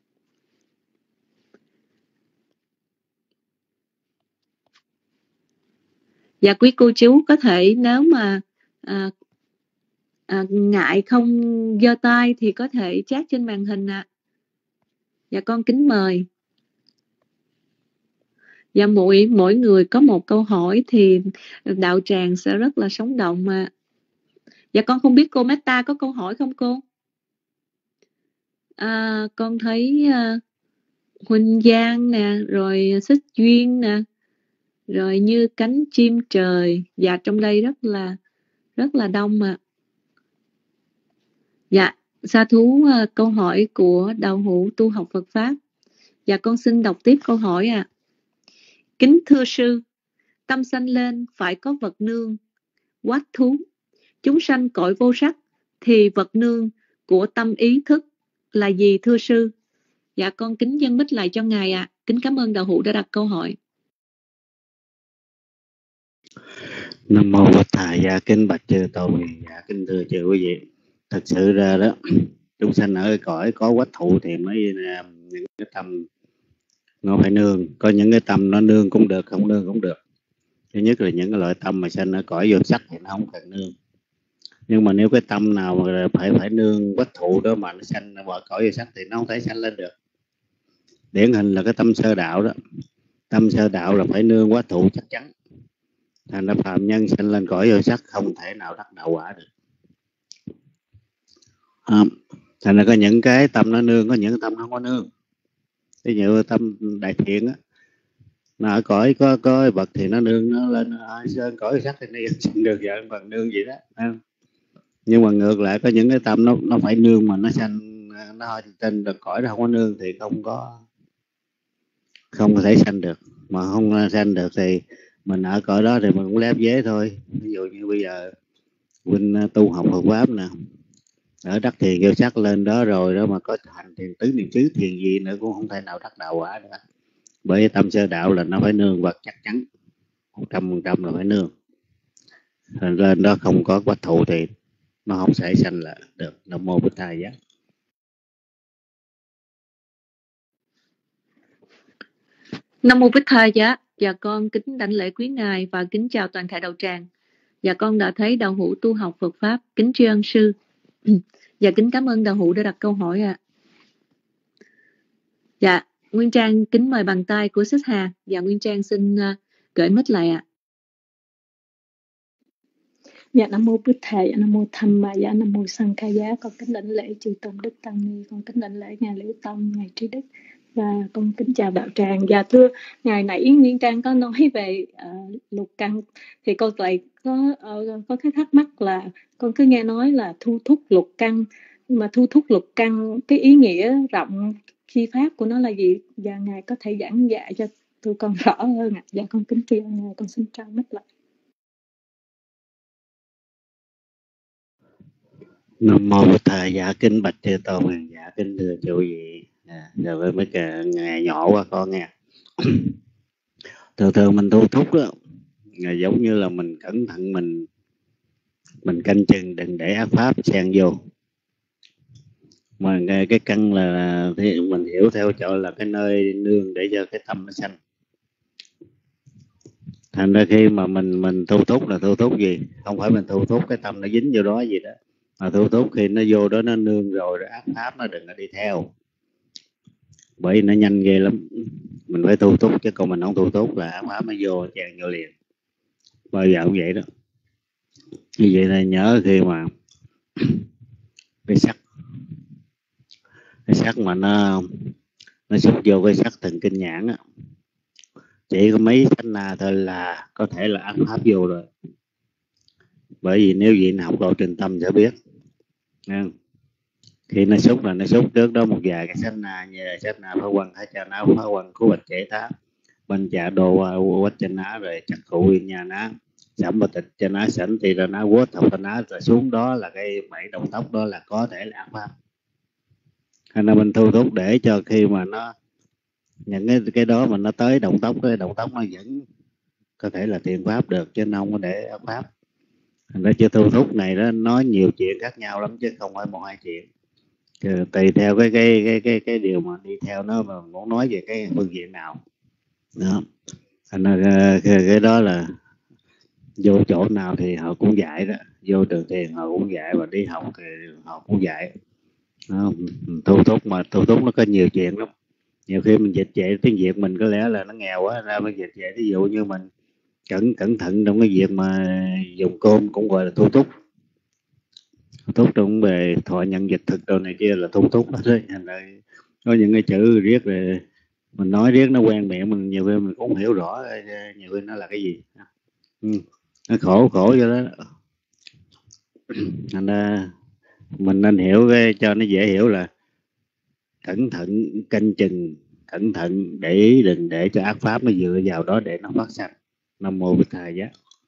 E: Dạ quý cô chú có thể nếu mà à, à, ngại không giơ tay thì có thể chat trên màn hình ạ. À. Dạ con kính mời. Dạ mỗi mỗi người có một câu hỏi thì đạo tràng sẽ rất là sống động mà. Dạ con không biết cô Meta có câu hỏi không cô? À, con thấy uh, Huỳnh Giang nè, rồi Xích Duyên nè, rồi như cánh chim trời. Dạ trong đây rất là rất là đông mà. Dạ sa thú uh, câu hỏi của đạo hữu tu học Phật Pháp. Dạ con xin đọc tiếp câu hỏi ạ. À. Kính thưa sư, tâm sanh lên phải có vật nương, quát thú. Chúng sanh cõi vô sắc thì vật nương của tâm ý thức là gì thưa sư? Dạ con kính dâng mic lại cho ngài ạ. À. Kính cảm ơn đạo hữu đã đặt câu hỏi.
C: Nam mô Bổn Thầy. Dạ kính bạch chư tôn nguyện. Dạ kính thưa chư quý vị. Thật sự ra đó, chúng sanh ở cõi có quách thụ thì mới những cái tâm nó phải nương. Có những cái tâm nó nương cũng được, không nương cũng được. Thứ nhất là những cái loại tâm mà sanh ở cõi vô sắc thì nó không cần nương. Nhưng mà nếu cái tâm nào mà phải phải nương quách thụ đó mà nó sanh ở cõi vô sắc thì nó không thể sanh lên được. Điển hình là cái tâm sơ đạo đó. Tâm sơ đạo là phải nương quách thụ chắc chắn. Thành ra phàm nhân sanh lên cõi vô sắc không thể nào đắc đạo quả được. À, thành ra có những cái tâm nó nương, có những cái tâm nó không có nương. Ví dụ tâm đại thiện á, Nó ở cõi có có vật thì nó nương nó lên ở sơn cõi sắc thì nó sanh được vợ bằng nương gì đó. Nhưng mà ngược lại có những cái tâm nó nó phải nương mà nó sanh nó trên được cõi nó không có nương thì không có không có thể sanh được. Mà không sanh được thì mình ở cõi đó thì mình cũng lép vế thôi. Ví dụ như bây giờ huynh tu học Phật pháp nè, ở đắc thiền vô sắc lên đó rồi đó mà có hành thiền tứ niệm xứ thiền gì nữa cũng không thể nào đắc đạo quả nữa. Bởi tâm sơ đạo là nó phải nương vật chắc chắn một trăm phần trăm là phải nương. Rồi lên đó không có quách thụ thì nó không sẽ sanh là được. Nam mô Bích Thầy Giá.
E: Nam mô Bích Thầy Giá. Dạ con kính đảnh lễ quý ngài và kính chào toàn thể đạo tràng. Dạ con đã thấy đạo hữu tu học Phật pháp, kính tri ân sư. Dạ kính cảm ơn đạo hữu đã đặt câu hỏi ạ. À. Dạ Nguyên Trang kính mời bàn tay của Sít Hà. Dạ Nguyên Trang xin uh, gửi mic lại ạ. À.
F: Dạ Nam mô Bích Thầy, Nam mô Tham Ma Giá, Nam mô Sang Kha Giá. Con kính đảnh lễ chư tôn đức tăng ni, con kính đảnh lễ ngài Liễu Tông, ngài Trí Đức và con kính chào đạo tràng. Dạ thưa ngài, nãy Nguyên Trang có nói về uh, lục căn thì con lại có uh, có cái thắc mắc là con cứ nghe nói là thu thúc lục căn, nhưng mà thu thúc lục căn cái ý nghĩa rộng chi pháp của nó là gì? Và ngài có thể giảng dạy cho tụi con rõ hơn ạ. Dạ con kính tri ân ngài, con xin trao mic lại.
C: Nam mô Bích Thầy. Dạ kính bạch chư tôn. Dạ kính thưa chủ vị. À, rồi với mấy cái ngày nhỏ quá con nghe. Thường thường mình thu thúc đó, giống như là mình cẩn thận, mình mình canh chừng đừng để ác pháp xen vô. Mà cái, cái căn là thì mình hiểu theo chỗ là cái nơi nương để cho cái tâm nó sanh. Thành ra khi mà mình mình thu thúc là thu thúc gì? Không phải mình thu thúc cái tâm nó dính vô đó gì đó, mà thu thúc khi nó vô đó nó nương rồi, rồi ác pháp nó đừng có đi theo. Bởi vì nó nhanh ghê lắm. Mình phải thu thúc, chứ còn mình không thu thúc là ác pháp nó vô chàng vô liền. Bao giờ cũng vậy đó. Như vậy là nhớ khi mà cái sắc cái sắc mà nó nó xúc vô cái sắc thần kinh nhãn á, chỉ có mấy sanh na thôi là có thể là ác pháp vô rồi. Bởi vì nếu vị học độ trình tâm sẽ biết. Nên khi nó xúc là nó xúc trước đó một vài cái sanh na như là sanh na phá quan thái cha ná phá quan của bạch trẻ thá bên chạ đồ quách chân ná rồi chắc cụ viên nhà ná sẩm và tịch cho ná sảnh thì là ná quất học thành ná rồi xuống đó là cái bảy động tóc đó là có thể là ác pháp. Thành ra mình thu thúc để cho khi mà nó những cái cái đó mà nó tới động tóc, cái động tóc nó vẫn có thể là thiện pháp được, chứ không có để ác pháp. Thành ra chưa thu thúc này đó nói nhiều chuyện khác nhau lắm chứ không phải một hai chuyện. Tùy theo cái cái cái cái cái điều mà đi theo nó mà muốn nói về cái phương diện nào đó. Thành ra cái, cái đó là vô chỗ nào thì họ cũng dạy đó, vô trường thiền họ cũng dạy, và đi học thì họ cũng dạy đó. Thu thúc mà thu thúc nó có nhiều chuyện lắm. Nhiều khi mình dịch dạy tiếng Việt mình có lẽ là nó nghèo quá, ra mình dịch dạy ví dụ như mình cẩn cẩn thận trong cái việc mà dùng cơm cũng gọi là thu thúc. Thu thúc trong về thọ nhận dịch thực đồ này kia là thu thúc đó đấy. Có những cái chữ riết rồi mình nói riết nó quen miệng mình, nhiều khi mình cũng không hiểu rõ nhiều khi nó là cái gì. Ừ. Nó khổ khổ cho đó. Thành ra mình nên hiểu cái cho nó dễ hiểu là cẩn thận canh chừng, cẩn thận để ý, đừng để cho ác pháp nó dựa vào đó để nó phát sanh. Nam mô Bích Thầy Giá.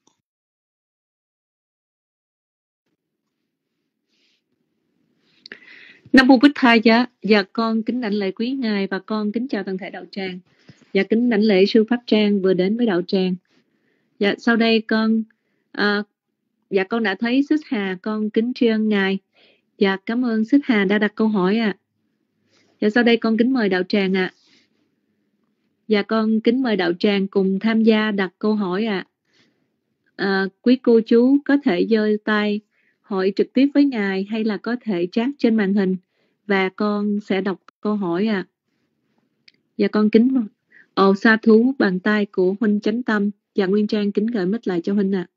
E: Nam mô Bích Thầy Giá. Dạ con kính đảnh lễ quý ngài và con kính chào toàn thể đạo tràng. Dạ kính đảnh lễ sư Pháp Trang vừa đến với đạo tràng. Dạ sau đây con à, dạ con đã thấy Sít Hà, con kính tri ân ngài. Dạ cảm ơn Sít Hà đã đặt câu hỏi ạ. À. Dạ sau đây con kính mời đạo tràng ạ. À. Dạ con kính mời đạo tràng cùng tham gia đặt câu hỏi ạ. À. À, quý cô chú có thể giơ tay hỏi trực tiếp với ngài hay là có thể chat trên màn hình và con sẽ đọc câu hỏi ạ. À. Dạ con kính ồ sa thú bàn tay của huynh Chánh Tâm. Dạ Nguyên Trang kính gửi mic lại cho huynh ạ.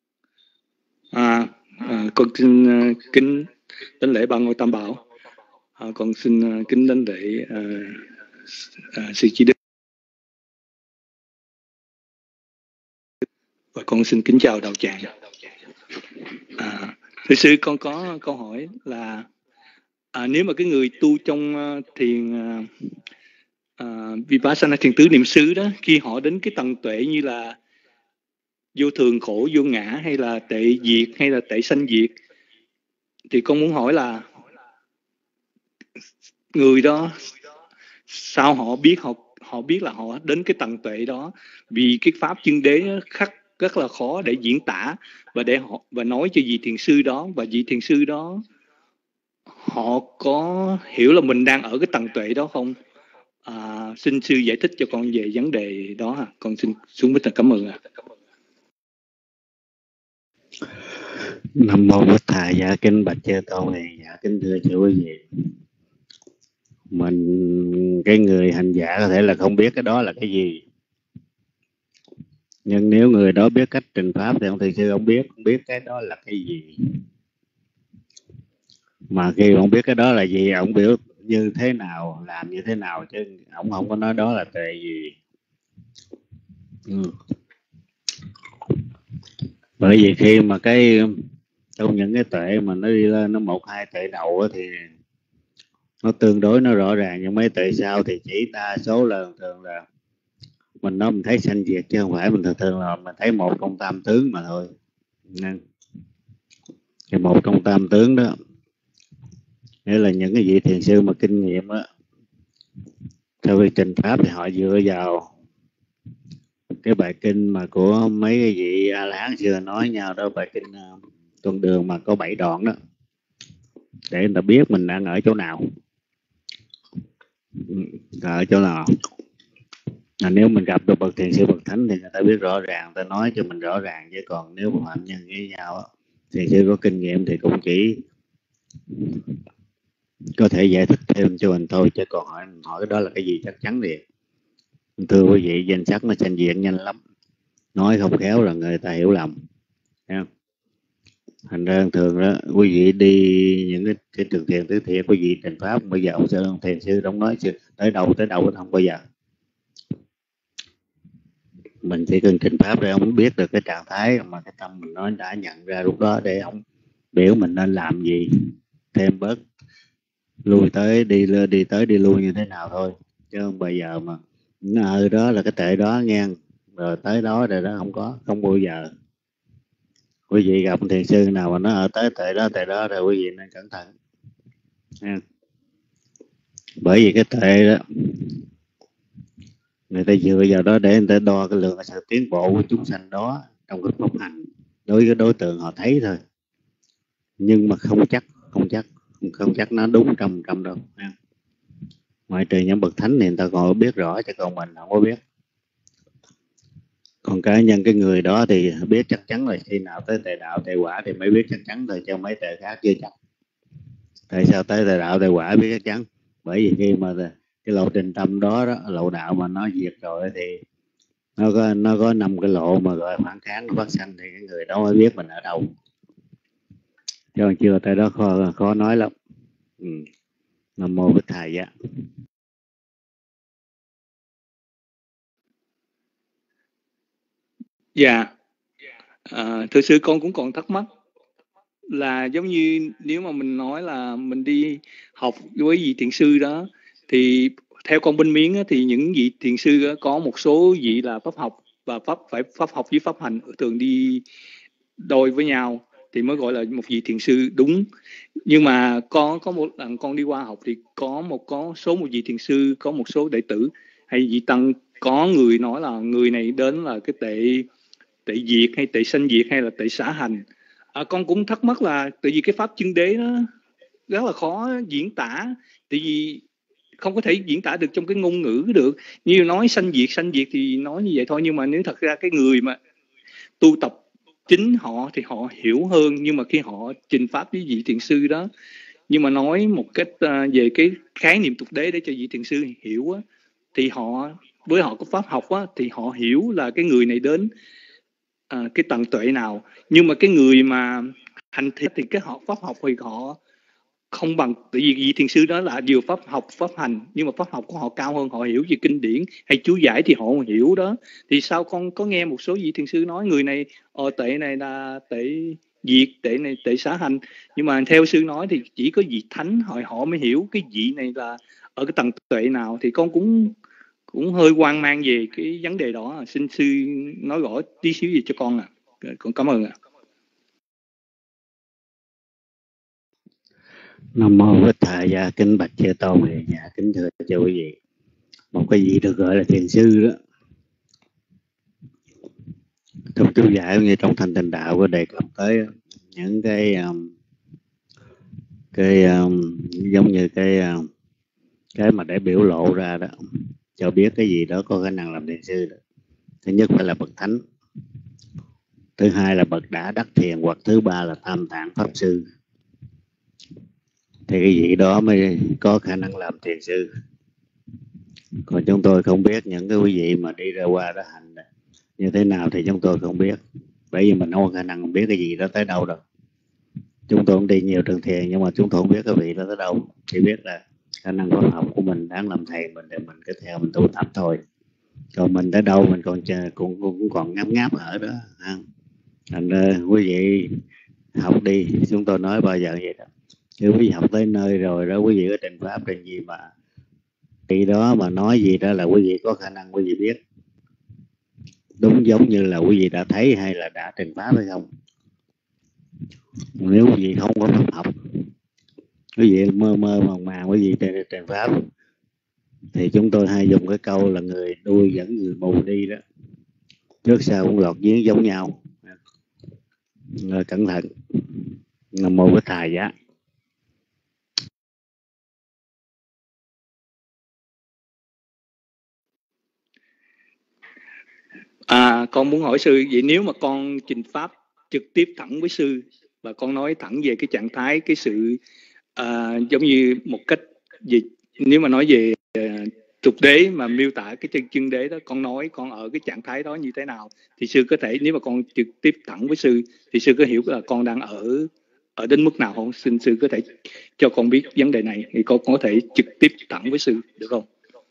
G: À. À, à con xin uh, kính đảnh lễ ba ngôi Tam Bảo. À, con xin uh, kính đến để uh, uh, sư Trí Đức, và con xin kính chào đạo tràng. À, thưa sư, con có câu hỏi là à, nếu mà cái người tu trong uh, thiền uh, uh, Vipassana, thiền tứ niệm xứ đó, khi họ đến cái tầng tuệ như là vô thường, khổ, vô ngã, hay là tệ diệt, hay là tệ sanh diệt, thì con muốn hỏi là người đó sao họ biết họ họ biết là họ đến cái tầng tuệ đó, vì cái pháp chân đế khắc rất là khó để diễn tả và để họ và nói cho vị thiền sư đó, và vị thiền sư đó họ có hiểu là mình đang ở cái tầng tuệ đó không? À, xin sư giải thích cho con về vấn đề đó. À. Con xin xuống với cảm ơn. À.
C: Nam mô Bổn Thầy. Dạ kính bạch chư tôn này, dạ kính thưa chư quý vị. Mình cái người hành giả có thể là không biết cái đó là cái gì, nhưng nếu người đó biết cách trình pháp thì ông thầy sư ông biết không biết cái đó là cái gì. Mà khi ông biết cái đó là gì, ông biểu như thế nào, làm như thế nào, chứ ông không có nói đó là tệ gì. Ừ. Bởi vì khi mà cái trong những cái tệ mà nó đi lên nó một hai tệ đầu thì nó tương đối nó rõ ràng, nhưng mấy tệ sau thì chỉ đa số là thường là mình nó mình thấy sanh diệt, chứ không phải mình thường thường là mình thấy một trong tam tướng mà thôi. Nên cái một trong tam tướng đó nghĩa là những cái vị thiền sư mà kinh nghiệm á, sau khi trình pháp thì họ dựa vào cái bài kinh mà của mấy cái vị A La Hán xưa nói nhau đó, bài kinh uh, con đường mà có bảy đoạn đó, để người ta biết mình đang ở chỗ nào, ở chỗ nào. À, nếu mình gặp được bậc thiền sư bậc thánh thì người ta biết rõ ràng, người ta nói cho mình rõ ràng. Chứ còn nếu mà phạm nhân với nhau, thiền sư có kinh nghiệm thì cũng chỉ có thể giải thích thêm cho mình thôi, chứ còn hỏi hỏi đó là cái gì chắc chắn liền. Thưa quý vị, danh sắc nó sanh diệt nhanh lắm, nói không khéo là người ta hiểu lầm. Thấy không? Thành ra thường đó, quý vị đi những cái, cái trường thiền tứ thiện, quý vị trình pháp bây giờ ông sư ông thiền sư đóng nói tới đâu tới đâu không bao giờ. Mình chỉ cần trình pháp để ông biết được cái trạng thái mà cái tâm mình nói đã nhận ra lúc đó, để ông biểu mình nên làm gì, thêm bớt, lui tới đi đi tới đi lui như thế nào thôi. Chứ không bây giờ mà ở đó là cái tệ đó nghe, rồi tới đó rồi đó không có, không bao giờ. Quý vị gặp thiền sư nào mà nó ở tới tệ đó tệ đó rồi quý vị nên cẩn thận nha. Bởi vì cái tệ đó người ta dựa vào đó để người ta đo cái lượng sự tiến bộ của chúng sanh đó trong cái pháp hành đối với cái đối tượng họ thấy thôi, nhưng mà không chắc không chắc không chắc nó đúng trăm trăm đâu nha. Ngoại trừ những bậc thánh thì người ta còn biết rõ, chứ còn mình không có biết. Còn cá nhân cái người đó thì biết chắc chắn là khi nào tới tề đạo tề quả thì mới biết chắc chắn thôi, chứ mấy tề khác chưa chắc. Tại sao tới tề đạo tề quả biết chắc chắn? Bởi vì khi mà cái lộ trình tâm đó, đó lộ đạo mà nó diệt rồi thì nó có nó có năm cái lộ mà gọi phản kháng phát sanh, thì cái người đó mới biết mình ở đâu. Chứ còn chưa tới đó khó, khó nói lắm. Ừ. Nam mô Bích Thầy á.
G: Dạ, à, thưa sư, con cũng còn thắc mắc là giống như nếu mà mình nói là mình đi học với vị thiền sư đó, thì theo con bên miếng á, thì những vị thiền sư á, có một số vị là pháp học và pháp phải pháp học với pháp hành thường đi đôi với nhau thì mới gọi là một vị thiền sư đúng. Nhưng mà con có một lần con đi qua học thì có một có số một vị thiền sư, có một số đệ tử hay vị tăng, có người nói là người này đến là cái tệ tệ diệt hay tệ sanh diệt hay là tệ xả hành. À, con cũng thắc mắc là tại vì cái pháp chân đế nó rất là khó diễn tả, tại vì không có thể diễn tả được trong cái ngôn ngữ được. Như nói sanh diệt sanh diệt thì nói như vậy thôi, nhưng mà nếu thật ra cái người mà tu tập chính họ thì họ hiểu hơn. Nhưng mà khi họ trình pháp với vị thiền sư đó, nhưng mà nói một cách uh, về cái khái niệm tục đế để cho vị thiền sư hiểu á, thì họ với họ có pháp học á, thì họ hiểu là cái người này đến uh, cái tầng tuệ nào. Nhưng mà cái người mà hành thiền thì cái họ pháp học thì họ không bằng, tại vì vị thiền sư đó là vừa pháp học pháp hành, nhưng mà pháp học của họ cao hơn, họ hiểu về kinh điển hay chú giải thì họ không hiểu đó. Thì sao con có nghe một số vị thiền sư nói người này ờ, tệ này là tệ diệt, tệ này tệ xá hành, nhưng mà theo sư nói thì chỉ có vị thánh họ họ mới hiểu cái vị này là ở cái tầng tuệ nào. Thì con cũng cũng hơi hoang mang về cái vấn đề đó, xin sư nói rõ tí xíu gì cho con ạ. À. Con cảm ơn ạ. À.
C: Nam mô Bích Thầy Gia, kính bạch chư tôn hiền giả, kính thưa chư quý vị. Một cái gì được gọi là thiền sư đó, trong chú giải như trong Thanh Tịnh Đạo có đề cập tới những cái um, cái um, giống như cái um, cái mà để biểu lộ ra đó, cho biết cái gì đó có khả năng làm thiền sư đó. Thứ nhất phải là bậc thánh, thứ hai là bậc đã đắc thiền, hoặc thứ ba là tam tạng pháp sư. Thì cái gì đó mới có khả năng làm thiền sư. Còn chúng tôi không biết những cái quý vị mà đi ra qua đó hành như thế nào thì chúng tôi không biết, bởi vì mình không có khả năng biết cái gì đó tới đâu đâu. Chúng tôi cũng đi nhiều trường thiền, nhưng mà chúng tôi không biết cái vị đó tới đâu, chỉ biết là khả năng pháp học của mình đáng làm thầy mình, để mình cứ theo mình tu tập thôi. Còn mình tới đâu mình còn chờ, cũng, cũng, cũng còn ngáp ngáp ở đó. Thành ra quý vị học đi, chúng tôi nói bao giờ vậy đó. Chứ quý vị học tới nơi rồi đó, quý vị có trình pháp trình gì mà khi đó mà nói gì đó là quý vị có khả năng quý vị biết đúng giống như là quý vị đã thấy hay là đã trình pháp hay không. Nếu quý vị không có pháp học, quý vị mơ mơ màng màng quý vị trình, trình pháp, thì chúng tôi hay dùng cái câu là người đuôi dẫn người mù đi đó, trước sau cũng lọt giếng giống nhau. Rồi cẩn thận. Nam mô Bích Thầy Giá.
G: À, con muốn hỏi sư, vậy nếu mà con trình pháp trực tiếp thẳng với sư và con nói thẳng về cái trạng thái, cái sự à, giống như một cách gì, nếu mà nói về uh, tục đế mà miêu tả cái chân chân đế đó, con nói con ở cái trạng thái đó như thế nào thì sư có thể, nếu mà con trực tiếp thẳng với sư thì sư có hiểu là con đang ở ở đến mức nào không? Xin sư có thể cho con biết vấn đề này thì con có thể trực tiếp thẳng với sư được không?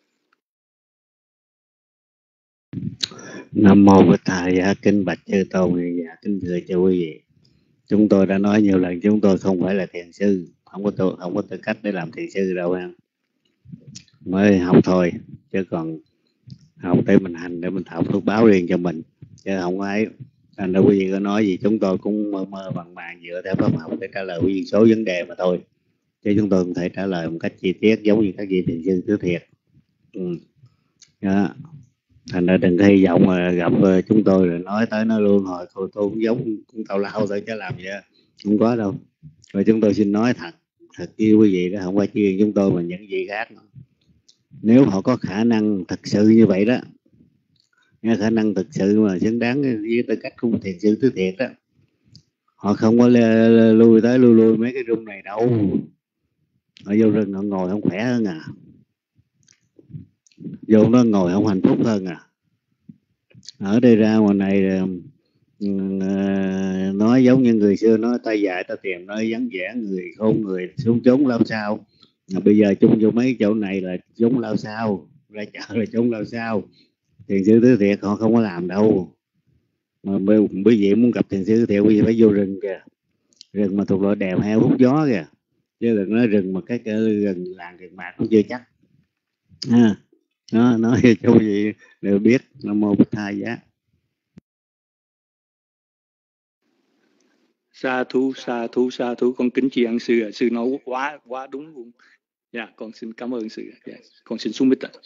C: Nam mô Bích Thầy Giá, kính bạch chư tôn hiền giả, kính thưa chư quý vị. Chúng tôi đã nói nhiều lần chúng tôi không phải là thiền sư, không có tôi không có tư cách để làm thiền sư đâu ha. Mới học thôi, chứ còn học để mình hành, để mình tạo phước báo riêng cho mình, chứ không có ấy. Thành ra quý vị có nói gì chúng tôi cũng mơ mơ màng màng dựa theo pháp học để trả lời quý vị số vấn đề mà thôi, chứ chúng tôi không thể trả lời một cách chi tiết giống như các vị thiền sư thứ thiệt. Ừ. Đó. Thành ra đừng hy vọng mà gặp chúng tôi rồi nói tới nói luôn hồi tôi, tôi cũng giống cũng tào lao thôi chứ làm vậy không có đâu. Rồi chúng tôi xin nói thật thật với quý vị đó, không phải chỉ chúng tôi mà những gì khác nữa. Nếu họ có khả năng thật sự như vậy đó, nghe khả năng thực sự mà xứng đáng với tư cách của một thiền sư thứ thiệt đó, họ không có lui tới lui lui mấy cái room này đâu. Họ vô rừng họ ngồi không khỏe hơn à, vô nó ngồi không hạnh phúc hơn à. Ở đây ra ngoài này uh, nói giống như người xưa nói tay dài ta tìm nơi vắng vẻ, người khôn người xuống chốn lao sao. À, bây giờ chung vô mấy chỗ này là chốn lao sao, ra chợ là chốn lao sao. Thiền sư thứ thiệt họ không có làm đâu. Mà quý vị muốn gặp thiền sư thì quý vị phải vô rừng kìa, rừng mà thuộc loại đèo heo hút gió kìa, chứ đừng nói rừng mà cái rừng làng rừng mạc cũng chưa chắc ha. Đó, nói cho quý vị đều biết. Nam mô Bích Thầy Giá.
G: Sa thú sa thú sa thú, con kính tri ân sư, sư nói quá quá đúng luôn. Dạ, yeah, con xin cảm ơn sư. Yeah, con xin xuống mít ạ.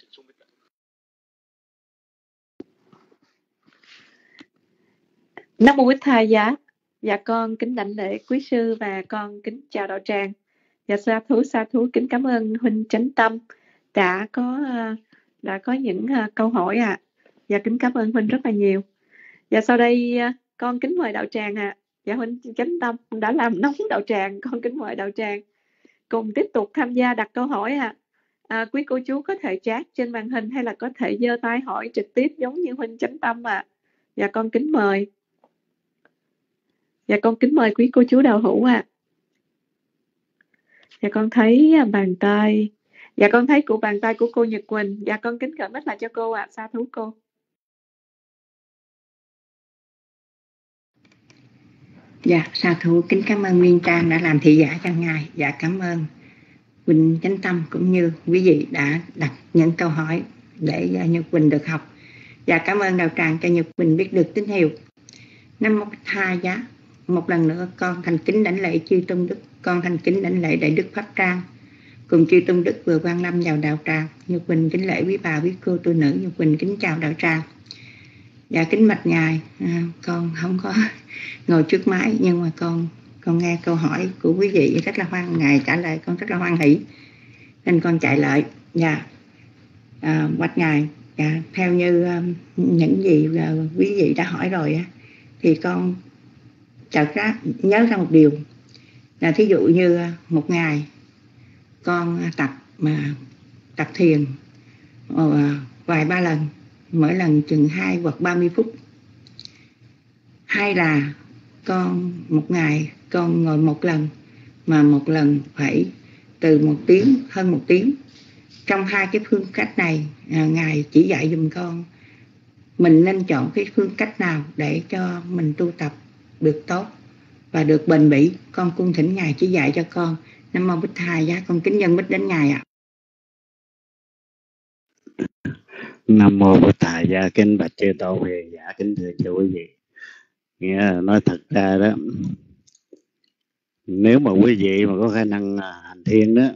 E: Nam mô Bích Thầy Giá. Dạ con kính đảnh lễ quý sư và con kính chào đạo tràng. Dạ sa thú sa thú, kính cảm ơn huynh Chánh Tâm đã có đã có những câu hỏi ạ. À. Dạ kính cảm ơn huynh rất là nhiều. Dạ sau đây con kính mời đạo tràng ạ. À. Dạ huynh Chánh Tâm đã làm nóng đạo tràng, con kính mời đạo tràng cùng tiếp tục tham gia đặt câu hỏi ạ. À. À, quý cô chú có thể chat trên màn hình hay là có thể giơ tay hỏi trực tiếp giống như huynh Chánh Tâm ạ. À. Dạ con kính mời. Dạ con kính mời quý cô chú đạo hữu ạ. À. Dạ con thấy bàn tay. Dạ con thấy của bàn tay của cô Nhật Quỳnh. Dạ con kính cởi mắt lại cho cô ạ. À. Sa thú cô.
B: Dạ, sa thú kính cảm ơn Nguyên Trang đã làm thị giả cho ngài. Dạ cảm ơn Quỳnh Chánh Tâm cũng như quý vị đã đặt những câu hỏi để Nhật Quỳnh được học. Dạ cảm ơn đạo tràng cho Nhật Quỳnh biết được tín hiệu. Nam mô Tha Giá. Một lần nữa con thành kính đảnh lễ chư tôn đức, con thành kính đảnh lễ đại đức Pháp Trang cùng chư tôn đức vừa quan lâm vào đạo tràng. Nhật Quỳnh kính lễ quý bà quý cô tu nữ. Nhật Quỳnh kính chào đạo tràng. Dạ kính bạch ngài, à, con không có ngồi trước máy nhưng mà con con nghe câu hỏi của quý vị rất là hoan, ngài trả lời con rất là hoan hỷ nên con chạy lại. Dạ à, bạch ngài, dạ, theo như um, những gì uh, quý vị đã hỏi rồi á, thì con chợt ra nhớ ra một điều là thí dụ như một ngày con tập mà tập thiền uh, vài ba lần, mỗi lần chừng hai hoặc ba mươi phút, hay là con một ngày con ngồi một lần mà một lần phải từ một tiếng hơn một tiếng. Trong hai cái phương cách này à, ngài chỉ dạy dùm con mình nên chọn cái phương cách nào để cho mình tu tập được tốt và được bền bỉ. Con cung thỉnh ngài chỉ dạy cho con. Nam mô Bích Tha Giá. Con kính nhân bích đến ngài ạ. À.
C: Nam mô Bích Tha Giá. Kính bạch chư tôn hiền giả, kính thưa chư quý vị. Nghĩa là nói thật ra đó, nếu mà quý vị mà có khả năng hành thiền đó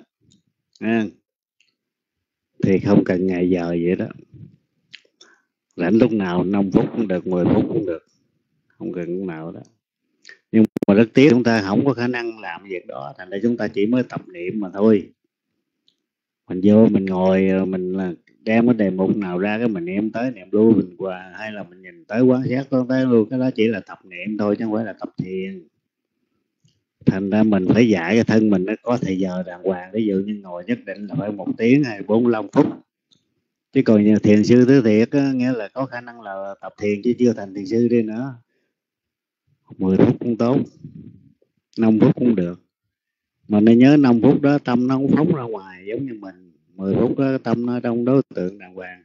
C: thì không cần ngày giờ vậy đó, rảnh lúc nào năm phút cũng được, mười phút cũng được, không cần lúc nào đó. Nhưng mà rất tiếc chúng ta không có khả năng làm việc đó, thành ra chúng ta chỉ mới tập niệm mà thôi. Mình vô mình ngồi, mình đem cái đề mục nào ra cái mình niệm tới niệm lui mình qua, hay là mình nhìn tới quán sát tới luôn, cái đó chỉ là tập niệm thôi chứ không phải là tập thiền. Thành ra mình phải dạy cái thân mình nó có thời giờ đàng hoàng. Ví dụ như ngồi nhất định là phải một tiếng hay bốn mươi lăm phút. Chứ còn như thiền sư thứ thiệt á, nghĩa là có khả năng là tập thiền chứ chưa thành thiền sư đi nữa. mười phút cũng tốt, năm phút cũng được. Mà nên nhớ năm phút đó tâm nó không phóng ra ngoài giống như mình. mười phút đó tâm nó trong đối tượng đàng hoàng.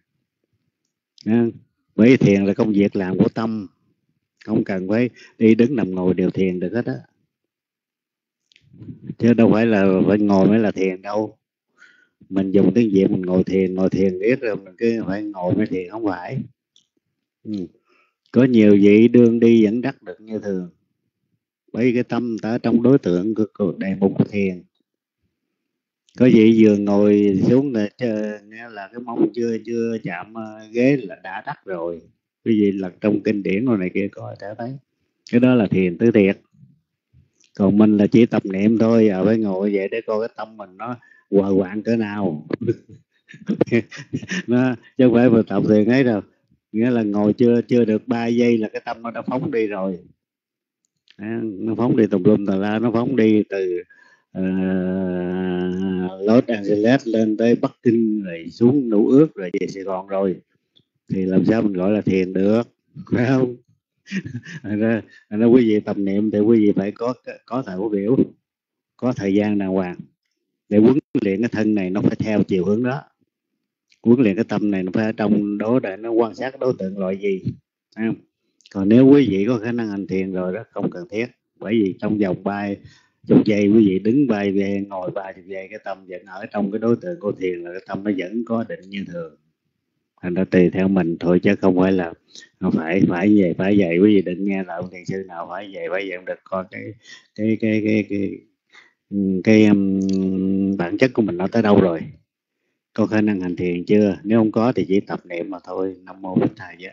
C: Bởi thiền là công việc làm của tâm, không cần phải đi đứng nằm ngồi đều thiền được hết á. Chứ đâu phải là phải ngồi mới là thiền đâu. Mình dùng tiếng Việt mình ngồi thiền, ngồi thiền biết rồi mình cứ phải ngồi mới thiền, không phải. Ừ. Có nhiều vị đương đi vẫn đắc được như thường. Bởi cái tâm ta trong đối tượng của đề mục của thiền. Có vị vừa ngồi xuống là, nghe là cái mông chưa chưa chạm ghế là đã đắc rồi. Quý vị lật trong kinh điển rồi này kia coi đã thấy. Cái đó là thiền tứ thiệt. Còn mình là chỉ tập niệm thôi, à phải ngồi vậy để coi cái tâm mình nó hòa quạng cỡ nào. Nó, chứ không phải vừa tập thiền ấy đâu. Nghĩa là ngồi chưa chưa được ba giây là cái tâm nó đã phóng đi rồi. À, nó phóng đi tùm lum tà la, nó phóng đi từ uh, Los Angeles lên tới Bắc Kinh, rồi xuống Nữ Ước, rồi về Sài Gòn rồi. Thì làm sao mình gọi là thiền được, phải không? Thành ra, thành ra quý vị tập niệm thì quý vị phải có có thời biểu, có thời gian đàng hoàng để huấn luyện cái thân này, nó phải theo chiều hướng đó. Huấn luyện cái tâm này nó phải ở trong đó để nó quan sát đối tượng loại gì. Không? Còn nếu quý vị có khả năng hành thiền rồi đó, không cần thiết. Bởi vì trong vòng ba chục giây quý vị đứng bay về ngồi ba chục giây, cái tâm vẫn ở trong cái đối tượng của thiền, là cái tâm nó vẫn có định như thường. Thành ra tùy theo mình thôi, chứ không phải là phải phải về phải vậy. Quý vị định nghe là ông thiền sư nào phải về phải vậy không được. Coi cái cái cái cái cái cái, cái um, bản chất của mình nó tới đâu rồi, có khả năng hành thiền chưa. Nếu không có thì chỉ tập niệm mà thôi. Nam mô Bích Tha Giá.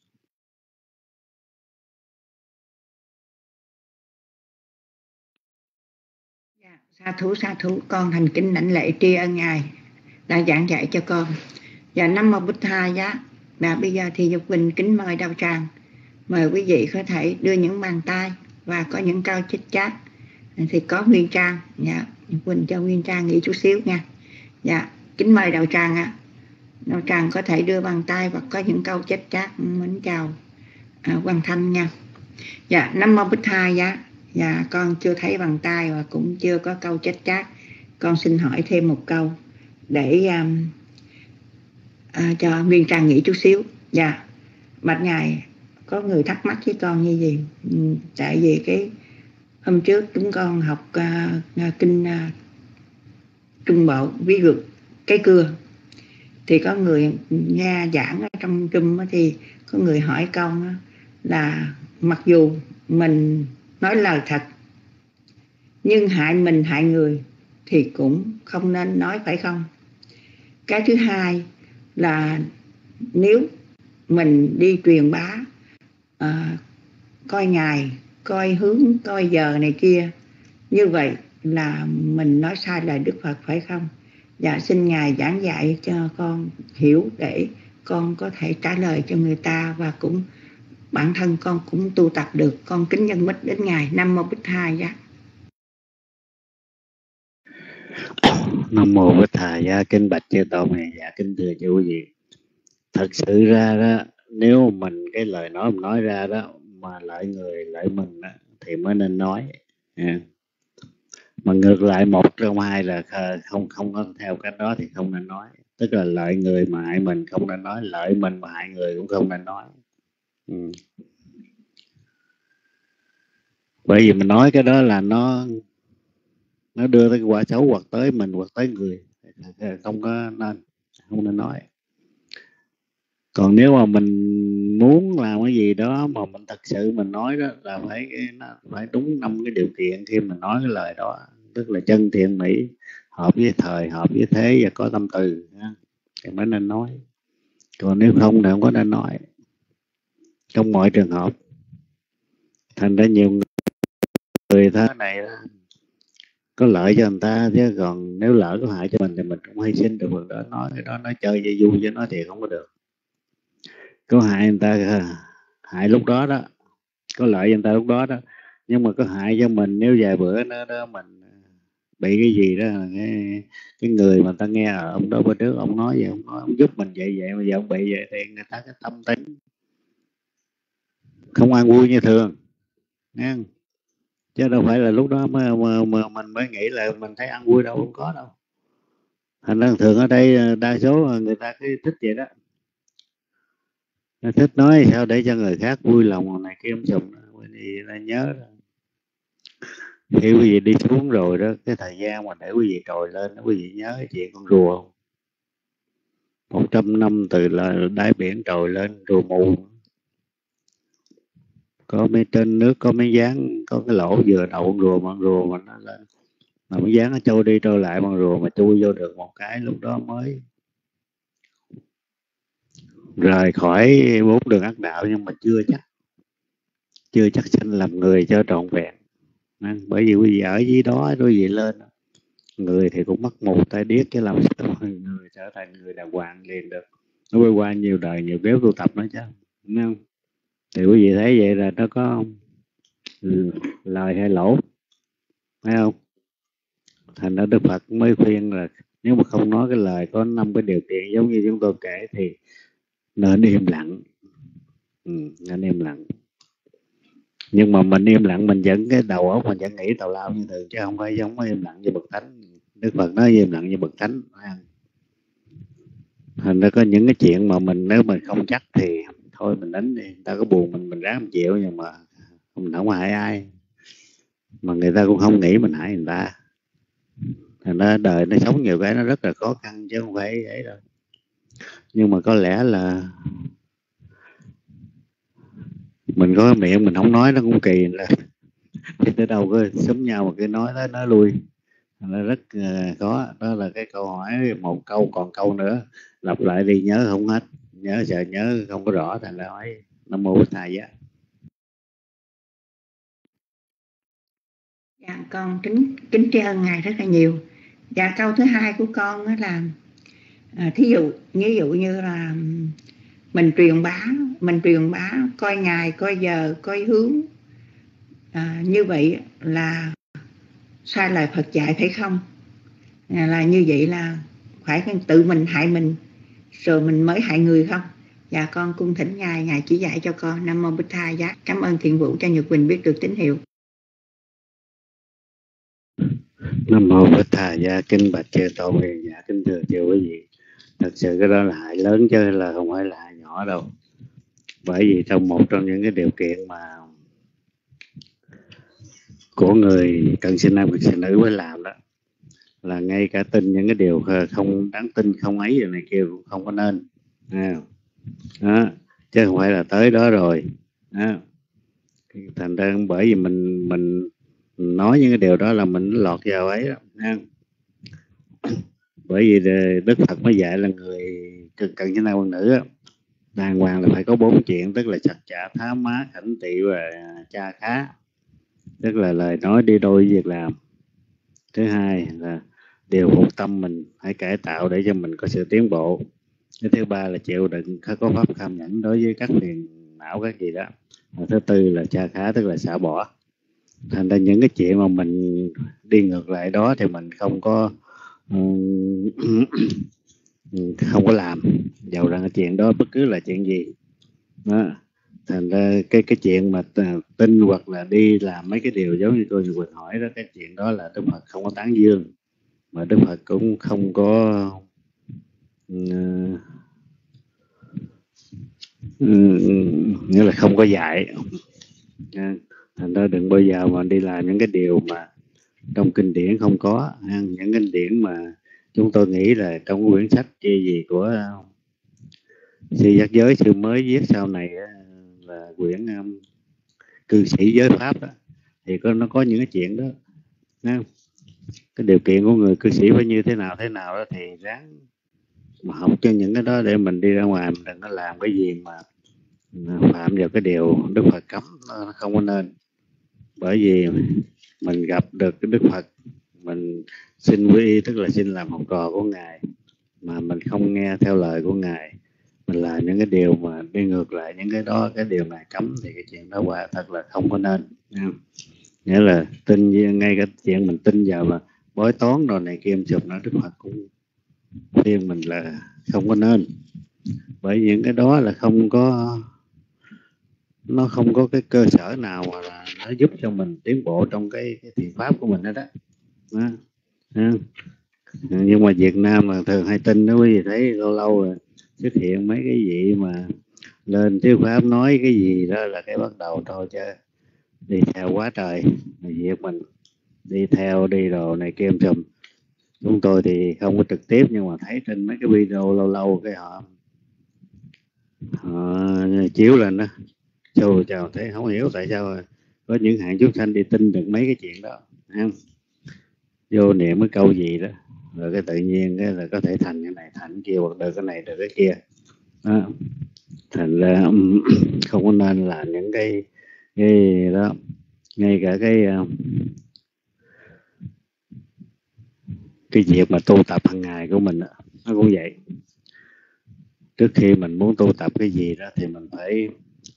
B: Sa thú sa thú, con thành kính đảnh lễ tri ân ngài đã giảng dạy cho con. Và Nam mô Bích Tha Giá. Và bây giờ thì Dục Quỳnh kính mời đạo tràng, mời quý vị có thể đưa những bàn tay và có những câu chích chát. Thì có Nguyên Trang, dạ, Dục Quỳnh cho Nguyên Trang nghỉ chút xíu nha. Dạ, kính mời đạo tràng ạ. À. Đạo tràng có thể đưa bàn tay và có những câu chích chát. Mến chào à, Hoàng Thanh nha. Dạ, Nam mô Bích Tha Giá. Dạ, con chưa thấy bàn tay và cũng chưa có câu chết chát. con xin hỏi thêm một câu để um, à, cho Nguyên Trang nghĩ chút xíu. Dạ, bạch ngài, có người thắc mắc với con như gì? Ừ, tại vì cái hôm trước chúng con học uh, kinh uh, Trung Bộ, ví dụ cái cưa, thì có người nghe giảng ở trong Trung thì có người hỏi con là mặc dù mình nói lời thật nhưng hại mình hại người thì cũng không nên nói, phải không? Cái thứ hai là nếu mình đi truyền bá à, coi ngày, coi hướng, coi giờ này kia, như vậy là mình nói sai lời Đức Phật, phải không? Dạ, xin Ngài giảng dạy cho con hiểu để con có thể trả lời cho người ta, và cũng bản thân con cũng tu tập được. Con kính nhân mít đến Ngài. Nam Mô Bích Thầy. Dạ.
C: Nam Mô Bích Thầy. Dạ, kính bạch chư tôn này. Dạ, kính thưa chú quý vị. Thật sự ra đó, nếu mình cái lời nói mình nói ra đó mà lợi người lợi mình đó, thì mới nên nói. Yeah. Mà ngược lại một trong hai là không không có theo cái đó thì không nên nói. Tức là lợi người mà hại mình không nên nói, lợi mình mà hại người cũng không nên nói. Ừ. Bởi vì mình nói cái đó là nó nó đưa tới quả xấu hoặc tới mình hoặc tới người, không có nên không nên nói. Còn nếu mà mình muốn làm cái gì đó mà mình thật sự mình nói đó là phải nó phải đúng năm cái điều kiện khi mình nói cái lời đó, tức là chân thiện mỹ, hợp với thời, hợp với thế và có tâm từ thì mới nên nói. Còn nếu không thì không có nên nói trong mọi trường hợp. Thành ra nhiều người thế này đó, có lợi cho người ta, chứ còn nếu lỡ có hại cho mình thì mình cũng hy sinh được phần đó. Nói cái đó nói chơi cho vui chứ nói thiệt không có được. Có hại người ta, hại lúc đó đó, có lợi cho người ta lúc đó đó, nhưng mà có hại cho mình nếu vài bữa nữa đó mình bị cái gì đó, cái, cái người mà ta nghe ở ông đó bữa trước ông nói vậy, ông nói ông giúp mình vậy vậy mà giờ ông bị vậy thì người ta cái tâm tính không an vui như thường, nghe không? Chứ đâu phải là lúc đó mà, mà, mà mình mới nghĩ là mình thấy ăn vui đâu, không có đâu. Thành ra thường ở đây đa số người ta cứ thích vậy đó, nó thích nói sao để cho người khác vui lòng này kia ông sùng. Thì ta nhớ khi quý vị đi xuống rồi đó, cái thời gian mà để quý vị trồi lên, quý vị nhớ cái chuyện con rùa không? Một trăm năm từ là đáy biển trồi lên, rùa mù, có mấy trên nước có mấy dáng, có cái lỗ vừa đậu con rùa, mà con rùa mà nó lên mà mấy dáng nó trôi đi trôi lại, bằng rùa mà chui vô được một cái, lúc đó mới rời khỏi bốn đường ác đạo, nhưng mà chưa chắc chưa chắc sinh làm người cho trọn vẹn. Bởi vì quý vị ở dưới đó rồi gì lên, người thì cũng mất mù tay điếc, chứ làm sao người trở thành người đàng hoàng liền được. Nó quay qua nhiều đời nhiều kiếp tu tập nó chứ, đúng không? Thì quý vị thấy vậy là nó có lời hay lỗ, thấy không? Thành ra Đức Phật mới khuyên là nếu mà không nói cái lời có năm cái điều kiện giống như chúng tôi kể thì nên im lặng. Ừ, nên im lặng. Nhưng mà mình im lặng mình vẫn cái đầu óc mình vẫn nghĩ tào lao như thường, chứ không phải giống im lặng như bậc thánh. Đức Phật nói im lặng như bậc thánh. Thành ra có những cái chuyện mà mình nếu mình không chắc thì thôi mình đánh đi, người ta có buồn mình mình ráng mình chịu, nhưng mà mình không hại ai, mà người ta cũng không nghĩ mình hại người ta. Thành ra đời nó sống nhiều cái nó rất là khó khăn chứ không phải vậy đâu. Nhưng mà có lẽ là mình có cái miệng mình không nói nó cũng kỳ là thì tới đâu có xúm nhau mà cái nói đó nói lui, nó rất uh, khó. Đó là cái câu hỏi một câu, còn câu nữa lặp lại đi nhớ không hết, nhớ sợ nhớ không có rõ, thành ra hỏi. Nam Mô Bích Thầy. Dạ.
B: Dạ, con kính kính tri ân Ngài rất là nhiều. Dạ, câu thứ hai của con đó là à, thí dụ ví dụ như là mình truyền bá mình truyền bá coi ngày, coi giờ, coi hướng, à, như vậy là sai lời Phật dạy, phải không? À, là như vậy là phải tự mình hại mình rồi mình mới hại người không? Dạ, con cung thỉnh Ngài, Ngài chỉ dạy cho con. Nam Mô Bích Thầy. Dạ, cảm ơn Thiện Vũ cho Nhật Quỳnh biết được tín hiệu.
C: Nam mô Bích Thà Gia. Kinh bạch chư Tôn Hiền Giả. Kính thưa chư quý vị, thật sự cái đó là hại lớn chứ là không phải là hại nhỏ đâu. Bởi vì trong một trong những cái điều kiện mà của người cận sinh nam cận sinh nữ mới làm đó là ngay cả tin những cái điều không đáng tin, không ấy rồi này kia cũng không có nên à. Đó, chứ không phải là tới đó rồi đó. Thành ra bởi vì mình mình nói những cái điều đó là mình lọt vào ấy đó, ha. Bởi vì Đức Phật mới dạy là người cận sinh nam cận nữ đó, đàng hoàng là phải có bốn chuyện, tức là chặt chạ, thá má, khảnh tị và cha khá, tức là lời nói đi đôi với việc làm. Thứ hai là điều phục tâm mình phải cải tạo để cho mình có sự tiến bộ. Cái thứ ba là chịu đựng, có pháp kham nhẫn đối với các phiền não các gì đó. Và thứ tư là cha khá, tức là xả bỏ. Thành ra những cái chuyện mà mình đi ngược lại đó thì mình không có không có làm, dầu rằng cái chuyện đó bất cứ là chuyện gì đó. Thành ra cái cái chuyện mà tin hoặc là đi làm mấy cái điều giống như tôi vừa hỏi đó, cái chuyện đó là Đức Phật không có tán dương, mà Đức Phật cũng không có uh, uh, nghĩa là không có dạy. Uh, thành ra đừng bao giờ mà đi làm những cái điều mà trong kinh điển không có, uh, những kinh điển mà chúng tôi nghĩ là trong quyển sách kia gì của uh, sư giác giới sư mới viết sau này uh, là quyển um, cư sĩ giới pháp đó, thì có nó có những cái chuyện đó, đó. Cái điều kiện của người cư sĩ phải như thế nào thế nào đó thì ráng mà học cho những cái đó để mình đi ra ngoài mình đừng có làm cái gì mà phạm vào cái điều Đức Phật cấm, nó không có nên. Bởi vì mình gặp được cái Đức Phật, mình xin quy y, tức là xin làm học trò của Ngài, mà mình không nghe theo lời của Ngài, mình làm những cái điều mà đi ngược lại những cái đó, cái điều này cấm, thì cái chuyện đó quả thật là không có nên. Nghĩa là tin, ngay cái chuyện mình tin vào là bói toán rồi này kia chụp nó, Đức Phật cũng khuyên mình là không có nên. Bởi những cái đó là không có, nó không có cái cơ sở nào mà là nó giúp cho mình tiến bộ trong cái, cái thiền pháp của mình đó, đó. Đó. Đó. Nhưng mà Việt Nam là thường hay tin đó, quý vị thấy lâu lâu rồi xuất hiện mấy cái gì mà lên thuyết pháp nói cái gì đó là cái bắt đầu thôi chứ đi theo quá trời, việc mình đi theo đi đồ này kia chùm. Chúng tôi thì không có trực tiếp, nhưng mà thấy trên mấy cái video lâu lâu cái họ họ chiếu lên đó, châu chào thấy không hiểu tại sao có những hạng chúng sanh đi tin được mấy cái chuyện đó, không? Vô niệm cái câu gì đó rồi cái tự nhiên cái là có thể thành cái này thành cái kia, hoặc được cái này được cái kia đó. Thành ra không có nên làm những cái cái đó. Ngay cả cái cái việc mà tu tập hàng ngày của mình đó, nó cũng vậy. Trước khi mình muốn tu tập cái gì đó thì mình phải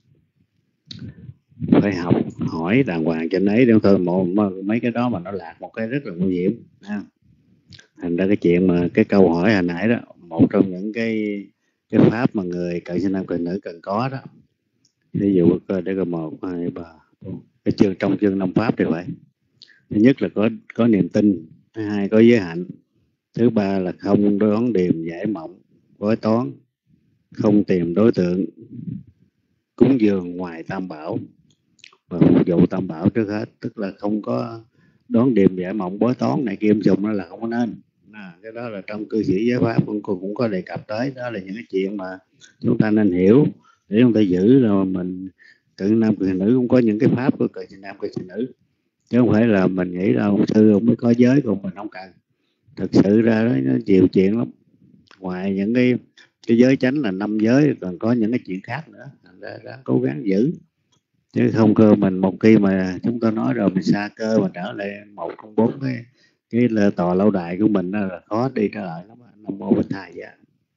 C: phải học hỏi đàng hoàng trên ấy, để thôi một mấy cái đó mà nó lạc một cái rất là nguy hiểm. Thành ra cái chuyện mà cái câu hỏi hồi nãy đó, một trong những cái cái pháp mà người cận sinh nam cận nữ cần có đó, ví dụ coi để có một hai ba cái chương trong chương năm pháp thì vậy. Thứ nhất là có có niềm tin, thứ hai có giới hạnh, thứ ba là không đoán điềm giải mộng bói toán, không tìm đối tượng, cúng dường ngoài tam bảo và phục vụ tam bảo trước hết, tức là không có đoán điềm giải mộng bói toán này kia chùm, đó là không có nên. À, cái đó là trong cư sĩ giới pháp cũng, cũng có đề cập tới, đó là những cái chuyện mà chúng ta nên hiểu để chúng ta giữ rồi mình cận nam cận nữ cũng có những cái pháp của cận nam cận nữ, chứ không phải là mình nghĩ là ông sư ông mới có giới còn mình không cần. Thực sự ra đó nó nhiều chuyện lắm, ngoài những cái cái giới chánh là năm giới còn có những cái chuyện khác nữa, thành ra ráng cố gắng giữ, chứ không cơ mình một khi mà chúng ta nói rồi mình xa cơ mà trở lại một không bốn cái cái là tòa lâu đài của mình đó là khó đi trở lại lắm. Nam mô Bích Thầy Giá.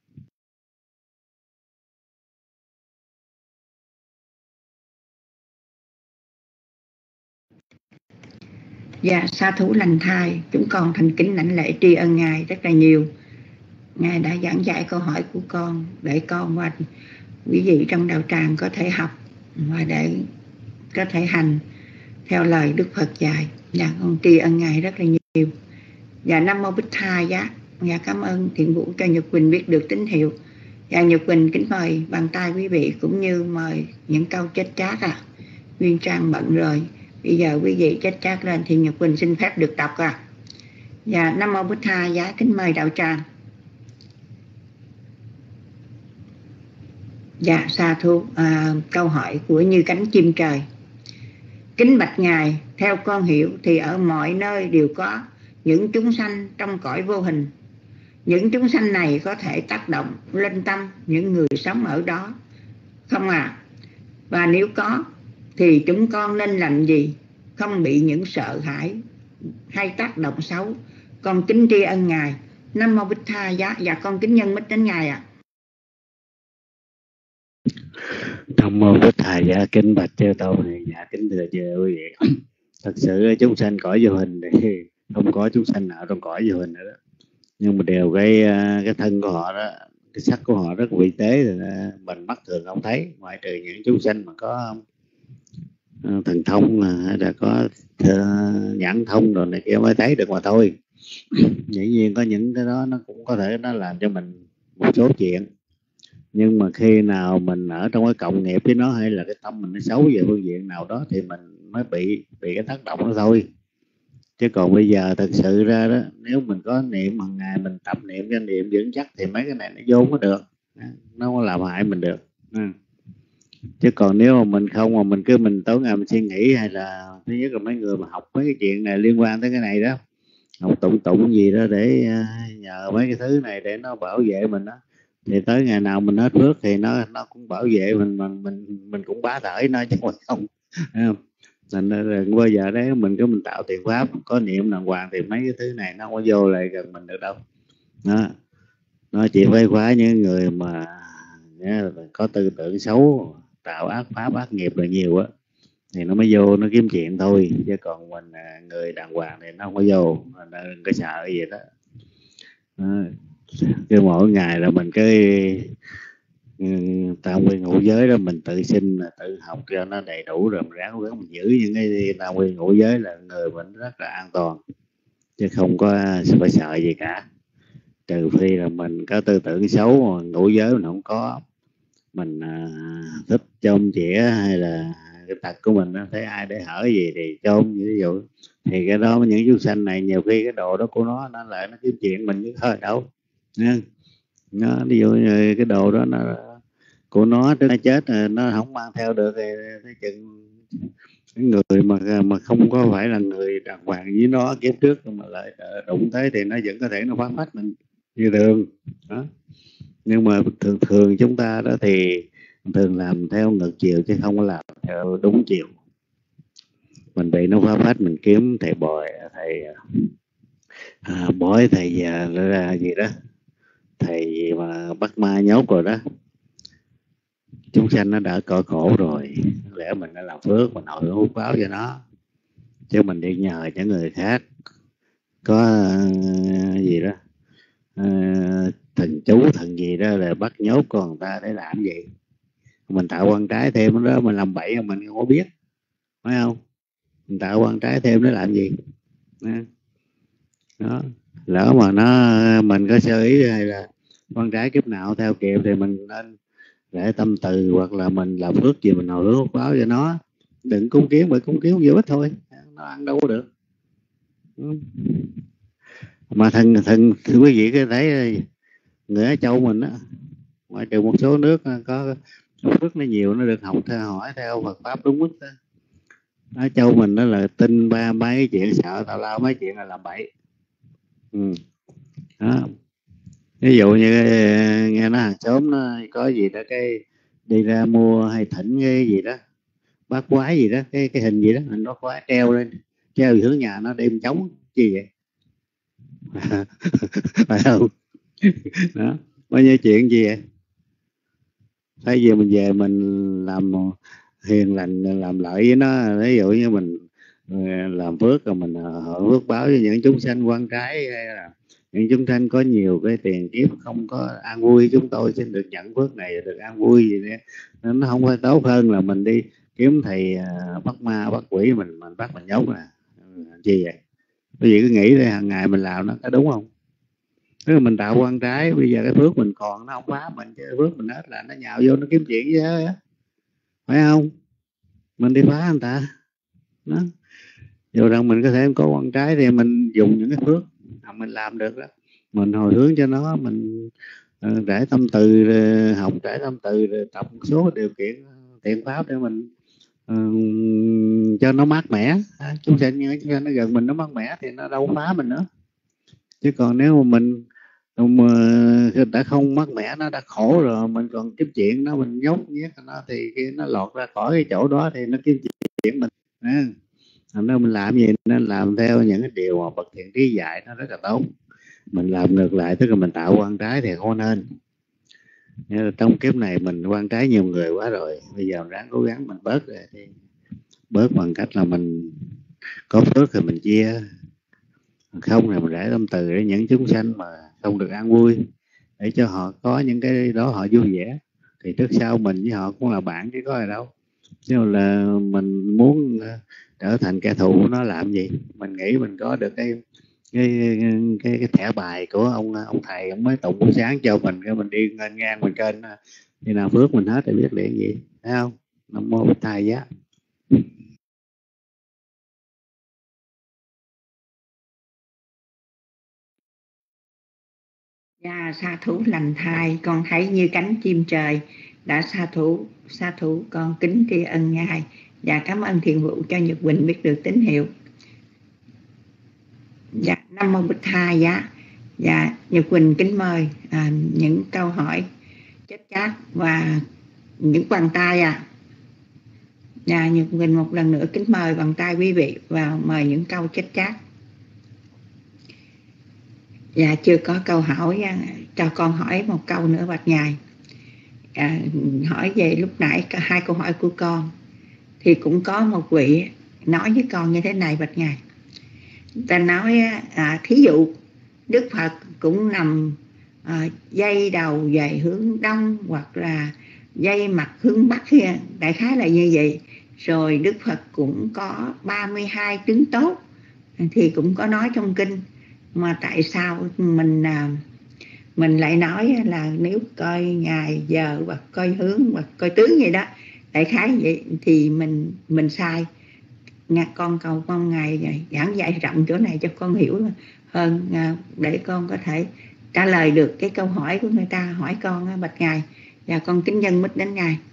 B: Dạ, sa thú lành thai, chúng con thành kính lãnh lễ tri ân Ngài rất là nhiều. Ngài đã giảng giải câu hỏi của con để con và quý vị trong đạo tràng có thể học và để có thể hành theo lời Đức Phật dạy. Dạ, con tri ân Ngài rất là nhiều. Và Nam Mô Bích Tha Giá. Dạ cảm ơn Thiện Vũ cho Nhật Quỳnh biết được tín hiệu. Và Nhật Quỳnh kính mời bàn tay quý vị cũng như mời những câu chết chát à. Nguyên Trang bận rồi. Bây giờ quý vị chết chát lên thì Nhật Quỳnh xin phép được đọc à. Và Nam Mô Bích Tha Giá, kính mời đạo tràng. Dạ sa thú. À, câu hỏi của Như Cánh Chim Trời. Kính bạch Ngài, theo con hiểu thì ở mọi nơi đều có những chúng sanh trong cõi vô hình. Những chúng sanh này có thể tác động lên tâm những người sống ở đó không à? Và nếu có thì chúng con nên làm gì không bị những sợ hãi hay tác động xấu? Con kính tri ân Ngài. Nam Mô Bích Tha Giá. Và con kính nhân mít đến Ngài ạ. À.
C: Nam Mô Bích Tha Giá, kính bạch chư tôn này. Dạ kính thưa chư quý vị. Thật sự chúng sanh cõi vô hình thì không có chúng sanh nào trong cõi vô hình nữa đó. Nhưng mà đều cái cái thân của họ đó, cái sắc của họ rất vi tế, thì mình mắt thường không thấy, ngoại trừ những chúng sanh mà có thần thông hay là có nhãn thông rồi này kia mới thấy được mà thôi. Dĩ nhiên có những cái đó nó cũng có thể nó làm cho mình một số chuyện, nhưng mà khi nào mình ở trong cái cộng nghiệp với nó hay là cái tâm mình nó xấu về phương diện nào đó thì mình mới bị bị cái tác động đó thôi. Chứ còn bây giờ thật sự ra đó, nếu mình có niệm hàng ngày, mình tập niệm cho niệm vững chắc thì mấy cái này nó vô có được, nó không có làm hại mình được. Chứ còn nếu mà mình không, mà mình cứ mình tối ngày mình suy nghĩ, hay là thứ nhất là mấy người mà học mấy cái chuyện này liên quan tới cái này đó, học tụng tụng gì đó để nhờ mấy cái thứ này để nó bảo vệ mình đó, thì tới ngày nào mình hết phước thì nó nó cũng bảo vệ mình, mình mình mình cũng bá thởi nó chứ không, không? Nên đừng bao giờ đấy mình cứ mình tạo tiền pháp, có niệm đàng hoàng thì mấy cái thứ này nó không có vô lại gần mình được đâu. Đó. Nó chỉ phải khóa những người mà có tư tưởng xấu, tạo ác pháp ác nghiệp là nhiều á, thì nó mới vô nó kiếm chuyện thôi. Chứ còn mình người đàng hoàng thì nó không có vô, đừng có sợ gì đó. Đó. Cứ mỗi ngày là mình cứ tam quy ngũ giới đó mình tự sinh tự học cho nó đầy đủ, rồi mình ráng ráng mình giữ những cái tam quy ngũ giới là người mình rất là an toàn, chứ không có phải sợ gì cả. Trừ phi là mình có tư tưởng xấu, mà ngũ giới mình không có, mình à, thích chôm chĩa hay là cái tật của mình nó thấy ai để hở gì thì chôm, ví dụ thì cái đó những chúng sanh này nhiều khi cái đồ đó của nó nó lại nó kiếm chuyện mình chứ thôi đâu. Nó ví dụ như cái đồ đó nó của nó tới nó chết nó không mang theo được thì thấy chừng cái người mà mà không có phải là người đàng hoàng với nó kiếp trước mà lại đụng tới thì nó vẫn có thể nó phá phách mình như thường đó. Nhưng mà thường thường chúng ta đó thì thường làm theo ngược chiều chứ không có làm theo đúng chiều. Mình bị nó phá phách mình kiếm thầy bói, thầy à, bói thầy già là gì đó, thầy mà bắt ma nhốt rồi đó, chúng sanh nó đã cỡ khổ rồi, lẽ mình đã làm phước mình hồi hút báo cho nó, chứ mình đi nhờ những người khác có uh, gì đó uh, thần chú thần gì đó là bắt nhốt con người ta để làm gì. Mình tạo quan trái thêm đó, mình làm bậy mình không có biết, phải không? Mình tạo quan trái thêm để làm gì đó. Lỡ mà nó mình có sơ ý hay là quan trái kiếp nào theo kịp thì mình nên để tâm từ, hoặc là mình làm phước gì mình hồi hướng báo cho nó, đừng cúng kiến, bởi cúng kiến vô ích thôi, nó ăn đâu có được. Mà thần thần thưa quý vị cái thấy người Á Châu mình á, ngoại trừ một số nước có phước nó nhiều, nó được học theo hỏi theo Phật pháp đúng mức đó. Á Châu mình đó là tin ba mấy chuyện sợ tào lao, mấy chuyện là làm bậy. Ừ. Đó. Ví dụ như nghe nó hàng xóm nó có gì đó cái đi ra mua hay thỉnh cái gì đó bát quái gì đó, cái cái hình gì đó, hình bát quái treo lên, treo hướng nhà nó đem chống chi vậy phải không? Đó, bao nhiêu chuyện gì vậy? Thay vì mình về mình làm hiền lành làm lợi với nó, ví dụ như mình làm phước rồi mình hội phước báo cho những chúng sanh quan trái, hay là những chúng sanh có nhiều cái tiền kiếp không có an vui, chúng tôi xin được nhận phước này được an vui gì nữa. Nên nó không phải tốt hơn là mình đi kiếm thầy bắt ma bắt quỷ mình mình bắt mình nhốt nè, chi vậy? Quý vị cứ nghĩ đi, hàng ngày mình làm nó có đúng không? Tức là mình tạo quan trái, bây giờ cái phước mình còn nó không phá mình, chứ phước mình hết là nó nhào vô nó kiếm chuyện với đó, phải không? Mình đi phá người ta đó. Dù rằng mình có thể có quan trái thì mình dùng những cái phước mà mình làm được đó, mình hồi hướng cho nó, mình uh, trải tâm từ, rồi học trải tâm từ, rồi tập một số điều kiện thiện pháp để mình uh, cho nó mát mẻ. À, chúng sanh như chúng sanh nó gần mình, nó mát mẻ thì nó đâu phá mình nữa. Chứ còn nếu mà mình mà đã không mát mẻ, nó đã khổ rồi, mình còn kiếm chuyện nó, mình nhốt nhét nó, thì khi nó lọt ra khỏi cái chỗ đó thì nó kiếm chuyện mình. À, thành ra mình làm gì nên làm theo những cái điều mà bậc thiện trí dạy, nó rất là tốt. Mình làm ngược lại, tức là mình tạo quan trái thì không nên. Trong kiếp này mình quan trái nhiều người quá rồi, bây giờ ráng cố gắng mình bớt rồi, thì bớt bằng cách là mình có phước thì mình chia, không thì mình để tâm từ để những chúng sanh mà không được an vui, để cho họ có những cái đó họ vui vẻ. Thì trước sau mình với họ cũng là bạn chứ có gì đâu. Chứ là mình muốn trở thành kẻ thù của nó làm gì? Mình nghĩ mình có được cái cái cái, cái thẻ bài của ông ông thầy, ông mới tụng buổi sáng cho mình, cái mình đi ngang ngang mình trên, thì nào phước mình hết thì biết liền gì, thấy không? Nam mô Bích Thầy Giá.
B: Dạ, sa thủ lành thai, con thấy như cánh chim trời. Đã sa thủ, sa thủ con kính tri ân Ngài. Và cảm ơn Thiện Vụ cho Nhật Quỳnh biết được tín hiệu. Dạ, Nam mô Bích Thầy Giá. Dạ, Nhật Quỳnh kính mời à, những câu hỏi chết chát và những bàn tay à. Dạ, Nhật Quỳnh một lần nữa kính mời bàn tay quý vị và mời những câu chết chát. Dạ, chưa có câu hỏi, cho con hỏi một câu nữa bạch Ngài. À, hỏi về lúc nãy hai câu hỏi của con, thì cũng có một vị nói với con như thế này bạch Ngài. Ta nói à, thí dụ Đức Phật cũng nằm à, dây đầu về hướng đông hoặc là dây mặt hướng bắc, đại khái là như vậy. Rồi Đức Phật cũng có ba mươi hai tướng tốt, thì cũng có nói trong kinh. Mà tại sao mình mình lại nói là nếu coi ngày giờ hoặc coi hướng hoặc coi tướng gì đó, đại khái vậy, thì mình mình sai. Nghe con cầu con Ngài giảng dạy rộng chỗ này cho con hiểu hơn, để con có thể trả lời được cái câu hỏi của người ta hỏi con bạch Ngài. Và con kính dân mít đến Ngài.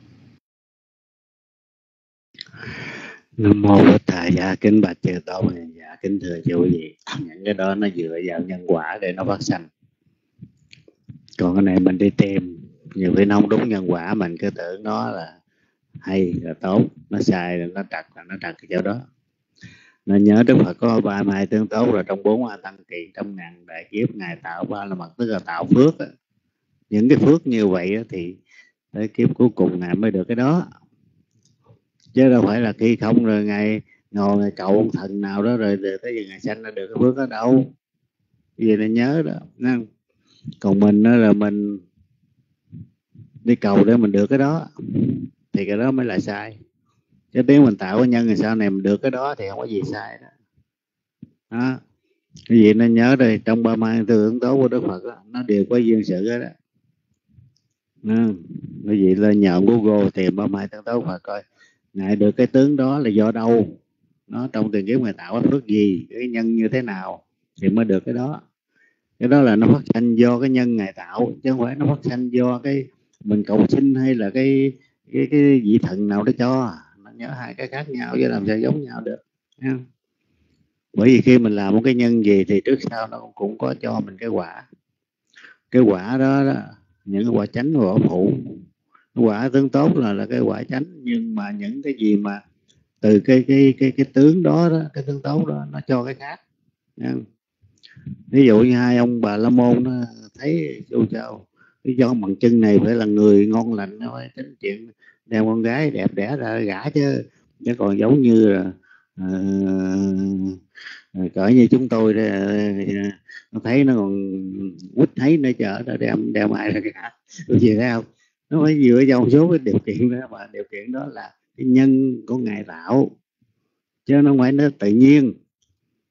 C: Nam mô Bích Thầy Giá. Kính bạch chư tôn, dạ kính thưa chư quý vị, những cái đó nó dựa vào nhân quả để nó phát sanh. Còn cái này mình đi tìm, nhiều khi nó không đúng nhân quả, mình cứ tưởng nó là hay là tốt, nó sai là nó trật là nó trật cái chỗ đó. Nên nhớ Đức Phật có ba mươi hai tướng tốt, rồi trong bốn hoa tăng kỳ trong ngàn đại kiếp Ngài tạo ba la mật, tức là tạo phước đó. Những cái phước như vậy đó, thì tới kiếp cuối cùng Ngài mới được cái đó, chứ đâu phải là khi không rồi Ngài ngồi Ngài cầu ông thần nào đó rồi tới giờ Ngài sanh ra được cái phước đó đâu. Vì là nhớ đó. Nên còn mình đó là mình đi cầu để mình được cái đó, thì cái đó mới là sai. Chứ nếu mình tạo cái nhân thì sau này mình được cái đó thì không có gì sai đó. Đó. Cái gì nên nhớ đây, trong ba mươi tướng tốt của Đức Phật đó, nó đều có duyên sự đó. Đó. Cái gì lên nhờ Google tìm ba mươi hai tướng tốt Phật coi Ngài được cái tướng đó là do đâu, nó trong tiền kiếp Ngài tạo cái phước gì, cái nhân như thế nào thì mới được cái đó. Cái đó là nó phát sanh do cái nhân Ngài tạo, chứ không phải nó phát sanh do cái mình cầu xin hay là cái cái cái vị thần nào đó cho. Nó nhớ hai cái khác nhau chứ làm sao giống nhau được. Nha. Bởi vì khi mình làm một cái nhân gì thì trước sau nó cũng có cho mình cái quả. Cái quả đó, đó những cái quả chánh và quả phụ. Quả tướng tốt là là cái quả chánh, nhưng mà những cái gì mà từ cái cái cái cái tướng đó, đó cái tướng tốt đó nó cho cái khác. Nha. Ví dụ như hai ông Bà La Môn nó thấy Chu Châu, cái do bằng chân này phải là người ngon lành, nó phải tính chuyện đem con gái đẹp đẽ ra gả chứ. Chứ còn giống như là uh, cỡ như chúng tôi đây, nó thấy nó còn quýt thấy nó chở nó đem đem ai ra gả, được gì thấy không? Nó phải dựa vào một số cái điều kiện đó, mà điều kiện đó là cái nhân của Ngài tạo, chứ nó không phải nó tự nhiên.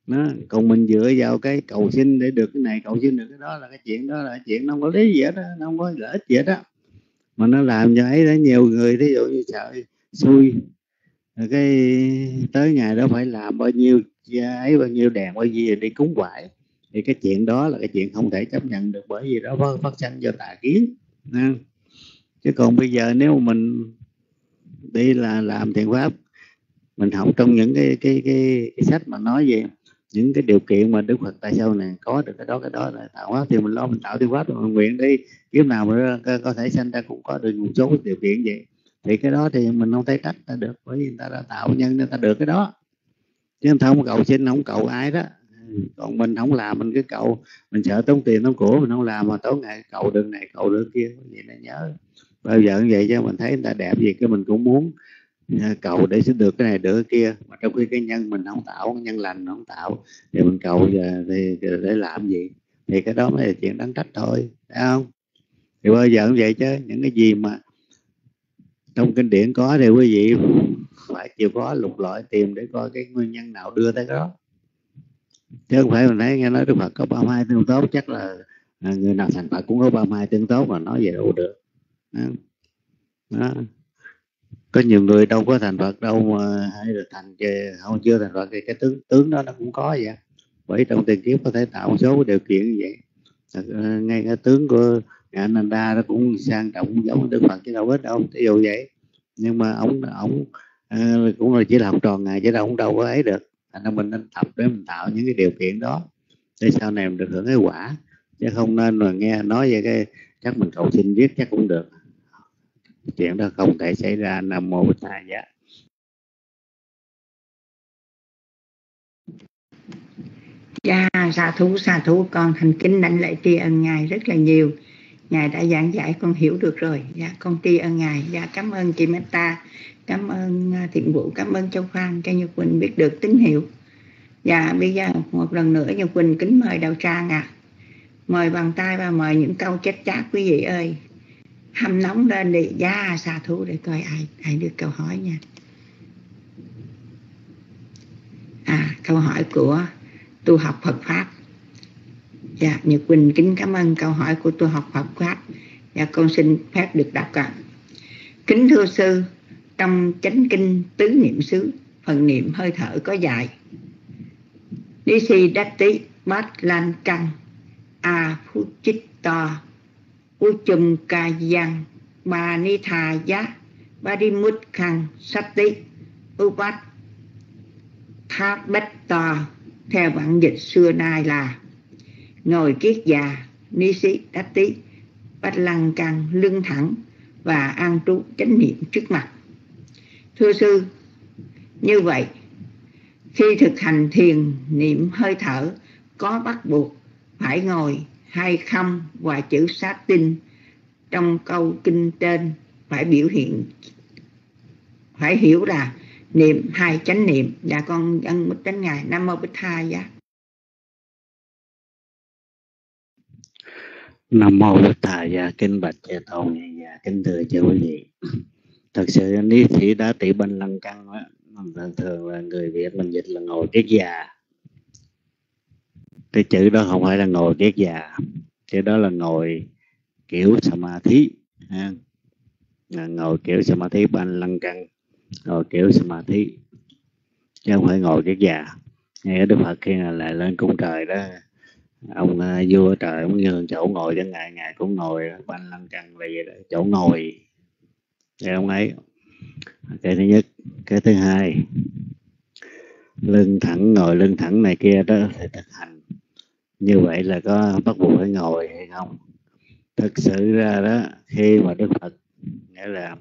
C: Đó. Còn mình dựa vào cái cầu xin để được cái này, cầu xin được cái đó, là cái chuyện đó là chuyện nó không có lý gì hết đó, nó không có lợi ích gì hết đó, mà nó làm cho ấy đó nhiều người, ví dụ như sợ xui rồi cái tới ngày đó phải làm bao nhiêu ấy, bao nhiêu đèn, bao nhiêu đi cúng quải, thì cái chuyện đó là cái chuyện không thể chấp nhận được, bởi vì đó phát, phát sanh do tà kiến. Nha. Chứ còn bây giờ nếu mình đi là làm thiện pháp, mình học trong những cái cái cái, cái sách mà nói về những cái điều kiện mà Đức Phật tại sao này có được cái đó cái đó là tạo hóa, thì mình lo mình tạo thiện pháp, mình nguyện đi kiếp nào mà có, có thể sanh ra cũng có được một số điều kiện vậy, thì cái đó thì mình không thể trách ta được, bởi vì người ta đã tạo nhân nên ta được cái đó, chứ người ta không cầu xin, không cầu ai đó. Còn mình không làm, mình cứ cầu, mình sợ tốn tiền tốn của, mình không làm mà tối ngày cầu đường này cầu đường kia, vậy là nhớ bao giờ như vậy, chứ mình thấy người ta đẹp gì cái mình cũng muốn cầu để được cái này được cái kia, mà trong khi cái nhân mình không tạo, nhân lành không tạo, thì mình cầu giờ thì để làm gì, thì cái đó mới là chuyện đáng trách thôi, phải không? Thì bao giờ như vậy, chứ những cái gì mà trong kinh điển có thì quý vị phải chịu khó lục lọi tìm để coi cái nguyên nhân nào đưa tới đó, chứ không phải mình thấy nghe nói Đức Phật có ba mươi hai tương tốt, chắc là người nào thành Phật cũng có ba mươi hai tương tốt mà nói vậy đâu được. Đó. Đó. Có nhiều người đâu có thành Phật đâu mà hay được thành, không chưa thành Phật thì cái tướng tướng đó nó cũng có vậy, bởi trong tiền kiếp có thể tạo một số điều kiện như vậy. Ngay cái tướng của ngài Ananda nó cũng sang trọng giống Đức Phật chứ đâu ít đâu, ví dụ vậy. Nhưng mà ông ông uh, cũng là chỉ là học trò ngài chứ đâu cũng đâu có ấy được. Thành ra mình nên tập để mình tạo những cái điều kiện đó để sau này mình được hưởng cái quả, chứ không nên mà nghe nói về cái chắc mình cầu xin viết chắc cũng được, chuyện đó không thể xảy ra. Nam mô Bổn Thầy Giá.
B: Dạ, sa thú sa thú, con thành kính đảnh lễ tri ân ngài rất là nhiều. Ngài đã giảng giải con hiểu được rồi. Dạ, con tri ân ngài. Dạ, cảm ơn chị Meta, cảm ơn Thiện Vũ, cảm ơn Châu Phan cho Nhật Quỳnh biết được tín hiệu. Dạ, bây giờ một lần nữa Nhật Quỳnh kính mời Đạo Tràng à, mời bằng tay và mời những câu chết chát quý vị ơi, hâm nóng lên đi. Dạ, sa thú, để coi ai ai được câu hỏi nha. À, câu hỏi của tu học Phật Pháp. Dạ, Nhật Quỳnh kính cảm ơn câu hỏi của tu học Phật Pháp. Dạ, con xin phép được đọc ạ. Kính thưa sư, trong chánh kinh tứ niệm xứ, phần niệm hơi thở có dạy: Nisi Datti Bát Lan Căng A Phu Chít To Uchum Ca Giang Ba Ni Thà Giá Ba Đi Mút Khăn Sati Upat Tháp Bách To. Theo bản dịch xưa nay là ngồi kiết già, Nisi Datti Bát Lan Căng, lưng thẳng và an trú chánh niệm trước mặt. Thưa sư, như vậy khi thực hành thiền niệm hơi thở có bắt buộc phải ngồi hay không, và chữ sát tinh trong câu kinh trên phải biểu hiện, phải hiểu là niệm hay chánh niệm? Dạ, con ân mít đến ngài. Nam mô Bích Tha Giá.
C: Nam mô Bích Tha Giá. Kính bạch Chư Tôn. Dạ, kính thưa chư quý vị, thật sự Ni Thị Đá Tị Banh Lăng Căng á, thường thường là người Việt mình dịch là ngồi kiết già. Cái chữ đó không phải là ngồi kiết già, chữ đó là ngồi kiểu Samadhi, ngồi kiểu Samadhi Banh Lăng Căng, ngồi kiểu Samadhi chứ không phải ngồi kiết già. Nghe Đức Phật khi là lại lên cung trời đó, ông uh, vua trời ông nhường chỗ ngồi cho ngài, ngài cũng ngồi Banh Lăng Căng là vậy đó, chỗ ngồi để ông ấy. Cái thứ nhất. Cái thứ hai, lưng thẳng, ngồi lưng thẳng này kia đó thì thực hành như vậy là có bắt buộc phải ngồi hay không? Thực sự ra đó, khi mà Đức Phật nghĩa là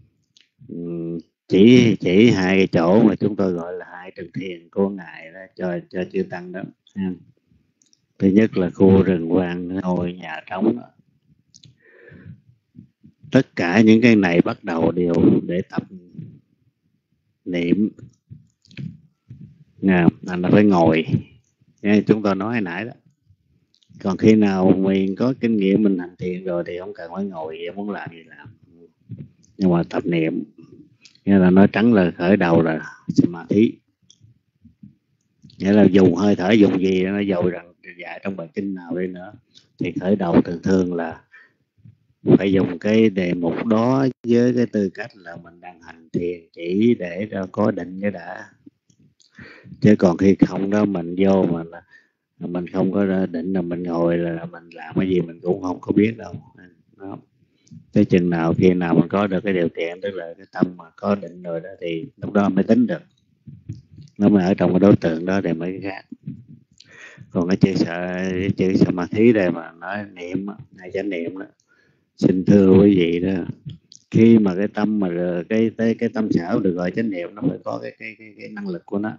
C: chỉ chỉ hai cái chỗ mà chúng tôi gọi là hai trường thiền của ngài đó cho cho chư tăng đó. Thứ nhất là khu rừng vàng, ngôi nhà trống đó. Tất cả những cái này bắt đầu đều để tập niệm. Nè, anh đã phải ngồi. Nghe chúng tôi nói hồi nãy đó. Còn khi nào mình có kinh nghiệm mình hành thiện rồi thì không cần phải ngồi, em muốn làm gì làm. Nhưng mà tập niệm, nghe là nói trắng là khởi đầu là Samadhi. nghĩa là dùng hơi thở dùng gì nó dầu rằng dạy trong bài kinh nào đi nữa, thì khởi đầu thường thường là phải dùng cái đề mục đó với cái tư cách là mình đang hành thiền chỉ để cho có định cái đã. Chứ còn khi không đó mình vô mà mình không có định là mình ngồi là mình làm cái gì mình cũng không có biết đâu đó. Tới chừng nào khi nào mình có được cái điều kiện, tức là cái tâm mà có định rồi đó, thì lúc đó mới tính được, nó mới ở trong cái đối tượng đó thì mới khác. Còn cái chữ sợ cái chữ Samadhi đây mà nói niệm hay chánh niệm đó, xin thưa quý vị đó, khi mà cái tâm mà cái cái cái tâm xảo được gọi chánh niệm, nó phải có cái cái cái, cái năng lực của nó.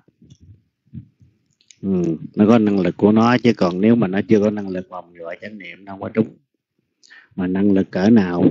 C: Ừ, nó có năng lực của nó, chứ còn nếu mà nó chưa có năng lực mà mình gọi chánh niệm nó không có trúng. Mà năng lực cỡ nào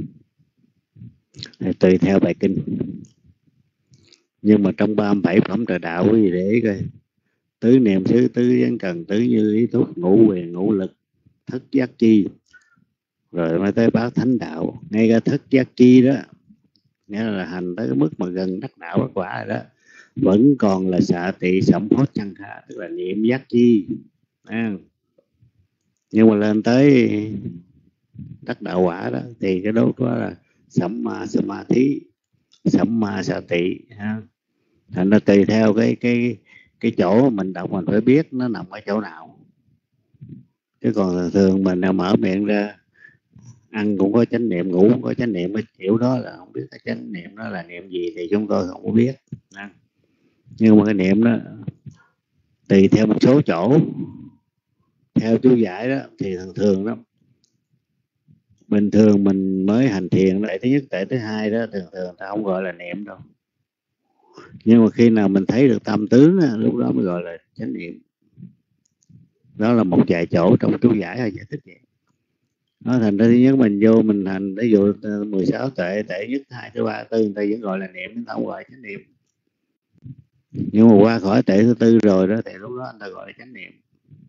C: thì tùy theo bài kinh. Nhưng mà trong ba mươi bảy phẩm trợ đạo quý vị để ý coi, tứ niệm xứ, tứ vấn cần, tứ như ý túc, ngũ quyền, ngũ lực, thất giác chi, rồi mới tới bát thánh đạo. Ngay cả thất giác chi đó, nghĩa là hành tới cái mức mà gần đắc đạo đắc quả rồi đó, vẫn còn là xạ tị sẩm phốt chân khả, tức là niệm giác chi à. Nhưng mà lên tới đắc đạo quả đó thì cái đó có là sẩm ma samadhi, sẩm ma xạ tị ha. Thành ra tùy theo cái cái cái chỗ mình đọc mình phải biết nó nằm ở chỗ nào. Chứ còn thường mình mở miệng ra ăn cũng có chánh niệm, ngủ cũng có chánh niệm, cái kiểu đó là không biết cái chánh niệm đó là niệm gì thì chúng tôi không có biết. Nhưng mà cái niệm đó tùy theo một số chỗ. Theo chú giải đó thì thường thường đó, bình thường mình mới hành thiền tại thứ nhất tại thứ hai đó, thường thường ta không gọi là niệm đâu. Nhưng mà khi nào mình thấy được tâm tướng đó, lúc đó mới gọi là chánh niệm. Đó là một vài chỗ trong chú giải hay giải thích vậy. Nó thành ra thứ nhất mình vô mình hành, ví dụ mười sáu tuệ, tuệ nhất, hai, thứ ba, tư, người ta vẫn gọi là niệm, người ta không gọi chánh niệm. Nhưng mà qua khỏi tuệ thứ tư rồi đó thì lúc đó anh ta gọi là chánh niệm.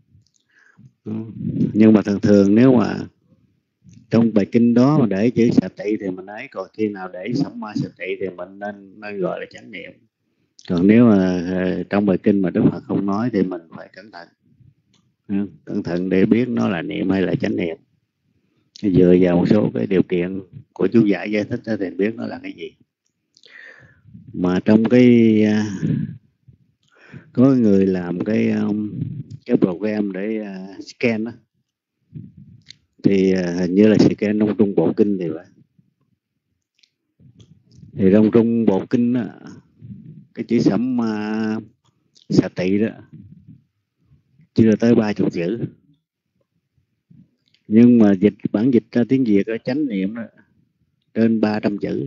C: Nhưng mà thường thường nếu mà trong bài kinh đó mà để chữ xạ tị thì mình ấy, còn khi nào để sẩm ma xạ tị thì mình nên, nên gọi là chánh niệm. Còn nếu mà trong bài kinh mà Đức Phật không nói thì mình phải cẩn thận, cẩn thận để biết nó là niệm hay là chánh niệm. Dựa vào một số cái điều kiện của chú giải giải thích thì biết nó là cái gì. Mà trong cái có người làm cái cái program để uh, scan đó, thì uh, hình như là scan trong Trung Bộ Kinh thì vậy. Thì trong Trung Bộ Kinh đó, cái chữ sẩm uh, xạ tị đó chưa tới ba chục chữ. Nhưng mà dịch bản dịch ra tiếng Việt ở chánh niệm đó, trên ba trăm chữ.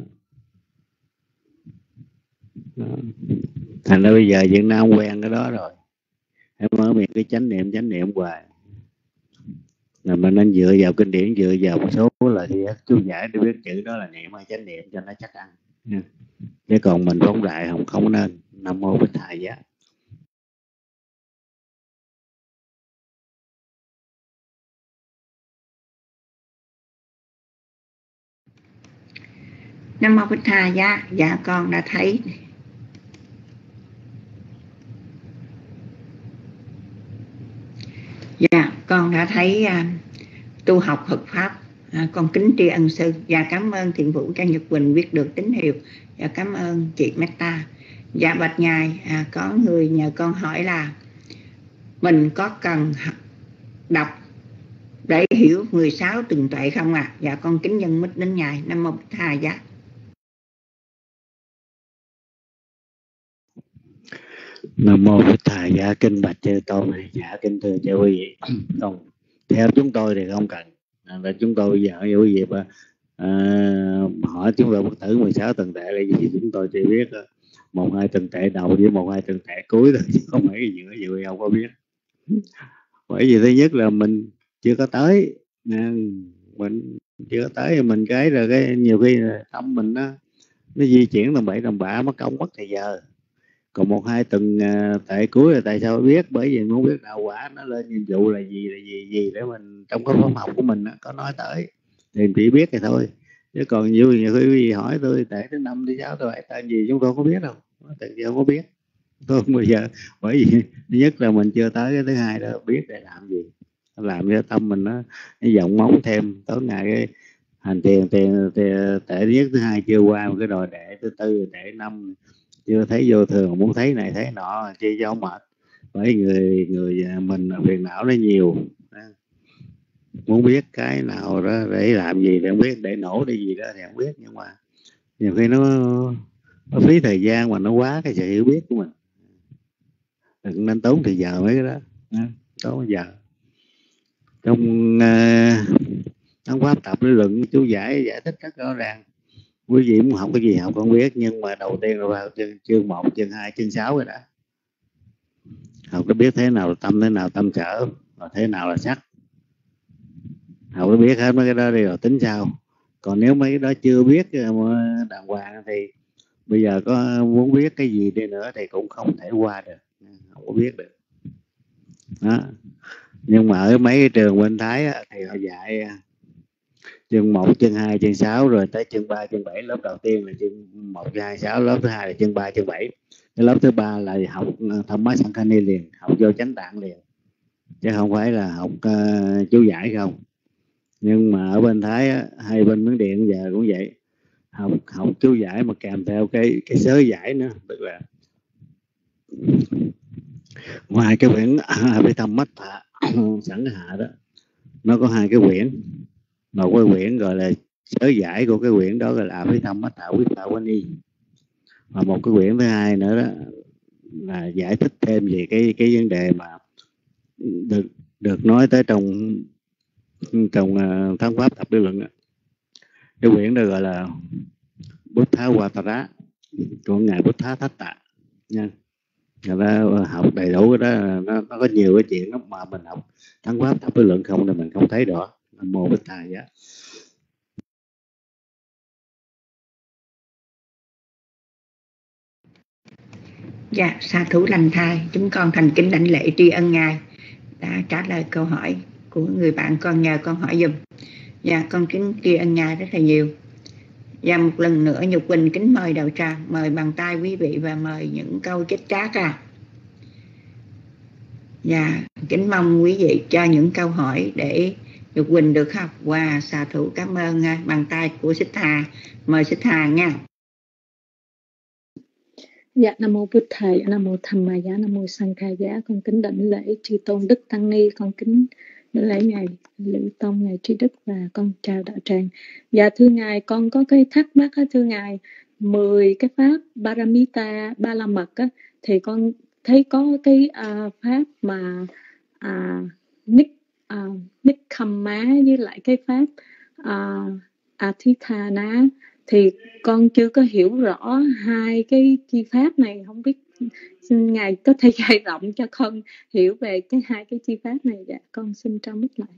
C: Đó. Thành ra bây giờ Việt Nam quen cái đó rồi, em mở miệng cái chánh niệm chánh niệm hoài. Là mình nên dựa vào kinh điển, dựa vào một số lời thì chú giải để biết chữ đó là niệm hay chánh niệm cho nó chắc ăn. Chứ còn mình phóng đại không không nên. Nam mô Bích Thầy Giá.
B: Nam mô Bích Thầy Giá. Dạ con đã thấy. Dạ con đã thấy uh, tu học Phật pháp. À, con kính tri ân sư. Dạ cảm ơn Thiện Vũ Trang Nhật Quỳnh viết được tín hiệu. Dạ cảm ơn chị Meta. Dạ bạch ngài, à, có người nhờ con hỏi là mình có cần đọc để hiểu mười sáu từng tuệ không ạ? À? Dạ con kính nhân mít đến ngài. Nam mô Bích Thầy Giá.
C: Nam mô Bích Thầy Giá. Kinh bạch chư tôn này, dạ kính thưa chư quý vị. Không, theo chúng tôi thì không cần. Là chúng tôi bây giờ quý vị mà à, hỏi chúng tôi bất tử mười sáu tầng tệ là gì, chúng tôi chỉ biết một hai tầng tệ đầu với một hai tầng tệ cuối thôi, chứ không phải cái gì nữa gì không có biết. Bởi vì thứ nhất là mình chưa có tới, mình chưa có tới mình cái rồi cái nhiều khi tâm mình nó nó di chuyển tầm bậy tầm bạ, mất công mất thời giờ. Còn một hai tuần tệ cuối là tại sao biết? Bởi vì muốn biết đạo quả nó lên nhiệm vụ là gì là gì gì để mình trong cái pháp học của mình có nói tới thì chỉ biết thì thôi. Chứ còn nhiều nhiều khi hỏi tôi tệ thứ năm thứ sáu tôi tên gì chúng tôi không có biết đâu, tự nhiên không có biết. tôi không bao giờ, bởi vì thứ nhất là mình chưa tới, cái thứ hai đó biết để làm gì, làm cho tâm mình nó, nó vọng máu thêm tối ngày. Cái hành tiền tiền tệ thứ nhất, thứ hai chưa qua một cái đòi đệ, thứ tư đệ năm chưa thấy vô thường, muốn thấy này thấy nọ chi cho mệt. Bởi người người mình phiền não nó nhiều, muốn biết cái nào đó để làm gì để không biết, để nổ đi gì đó thì không biết, nhưng mà nhiều khi nó, nó phí thời gian mà nó quá cái sự hiểu biết của mình. Đừng nên tốn thời giờ mấy cái đó, tốn thời giờ. Trong uh, pháp tập lý luận chú giải giải thích rất rõ ràng. Quý vị muốn học cái gì học không biết, nhưng mà đầu tiên là vào chương, chương một, chương hai, chương sáu rồi đó. Học có biết thế nào là tâm, thế nào tâm sở, và thế nào là sắc. Học có biết hết mấy cái đó đi rồi tính sao. Còn nếu mấy cái đó chưa biết đàng hoàng thì bây giờ có muốn biết cái gì đi nữa thì cũng không thể qua được, không có biết được đó. Nhưng mà ở mấy cái trường bên Thái á, thì họ dạy chương một, chương hai, chương sáu, rồi tới chương ba, chương bảy. Lớp đầu tiên là chương một, chương hai, sáu. Lớp thứ hai là chương ba, chương bảy. Cái lớp thứ ba là học Thamma Sankhani liền, học vô chánh tạng liền, chứ không phải là học uh, chú giải không. Nhưng mà ở bên Thái á, hay bên Miến Điện giờ cũng vậy, học học chú giải mà kèm theo cái cái sớ giải nữa. Tức là ngoài cái quyển Abhidhammattha sẵn hạ đó, nó có hai cái quyển. Một cái quyển gọi là sớ giải của cái quyển đó gọi là Abhidhammattha Vipavani, và một cái quyển thứ hai nữa đó là giải thích thêm về cái cái vấn đề mà được được nói tới trong trong uh, thắng pháp tập lý luận đó. Cái quyển đó gọi là Buddha Vatara của ngài Buddha Thách Tạ nha. Người ta học đầy đủ cái đó, nó, nó có nhiều cái chuyện đó mà mình học thắng pháp tập lý luận không thì mình không thấy rõ. Nam mô Bích Thầy vậy.
B: Dạ, sa thú lành thai, chúng con thành kính đảnh lễ tri ân Ngài đã trả lời câu hỏi của người bạn con nhờ con hỏi dùm. Dạ, con kính tri ân Ngài rất là nhiều. Và một lần nữa Nhục Quỳnh kính mời đạo tràng, mời bằng tay quý vị và mời những câu chích chát à. Dạ, kính mong quý vị cho những câu hỏi để Nhục Quỳnh được học. Và wow, xà thủ cảm ơn bằng tay của Xích Hà. Mời Xích Hà nha.
F: Dạ, Nam mô Bụt Thầy, Nam mô Tham Ma Giá, Nam mô Sang Kha Giá. Con kính đảnh lễ chư tôn đức tăng ni, con kính đảnh lễ ngài Lữ Tông, ngài Trí Đức, và con chào đạo tràng. Dạ thưa ngài, con có cái thắc mắc á, thưa ngài, mười cái pháp Paramita Ba La Mật á, thì con thấy có cái uh, pháp mà uh, Nik uh, Nikkhamma với lại cái pháp uh, Atithana, thì con chưa có hiểu rõ hai cái chi pháp này. Không biết xin ngài có thể giải rộng cho con hiểu về cái hai cái chi pháp này. Dạ, con xin trao mic lại.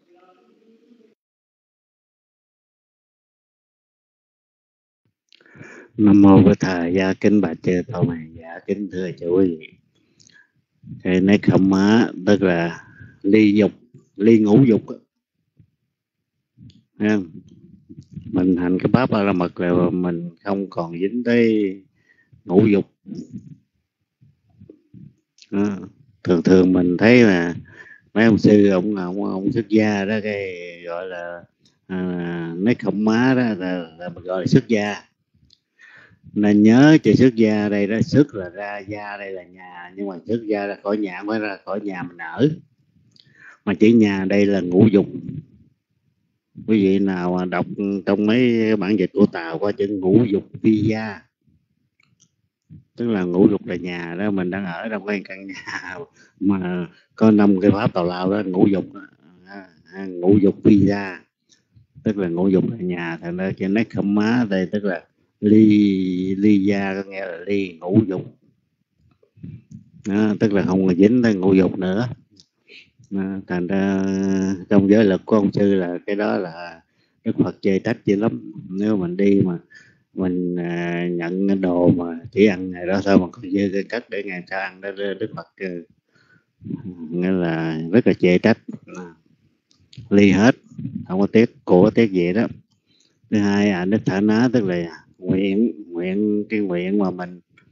C: Nam mô Bổn Thầy, gia kính bạch chư tổ mày. Dạ kính thưa chủ quý vị, cái Nikkhamma tức là ly dục, ly ngũ dục. Thấy không? Mình hành cái pháp Ba La Mật là mình không còn dính tới ngũ dục. Đó. Thường thường mình thấy là mấy ông sư ông ông, ông xuất gia đó, cái gọi là à, Nikkhamma đó là, là mình gọi là xuất gia. Nên nhớ chữ xuất gia đây đó, xuất là ra, gia đây là nhà, nhưng mà xuất gia ra khỏi nhà mới ra khỏi nhà mình ở. Mà chữ nhà đây là ngũ dục. Quý vị nào mà đọc trong mấy bản dịch của Tàu có chữ ngũ dục vi gia, tức là ngũ dục là nhà đó, mình đang ở trong cái căn nhà mà có năm cái pháp tào lao đó, ngũ dục đó. À, ngũ dục vi gia tức là ngũ dục là nhà. Thành ra chữ Nikkhamma đây tức là ly ly gia, có nghĩa là ly ngũ dục đó, tức là không còn dính tới ngũ dục nữa. À, thành ra trong giới luật của ông sư là cái đó là Đức Phật chê trách dữ lắm. Nếu mình đi mà mình à, nhận cái đồ mà chỉ ăn ngày đó thôi mà còn dư cái cất để ngày sau ăn đó, Đức Phật nghĩa là rất là chê trách. À, ly hết, không có tiếc của tiếc gì đó. Thứ hai, Anitthana tức là nguyện, nguyện cái nguyện mà mình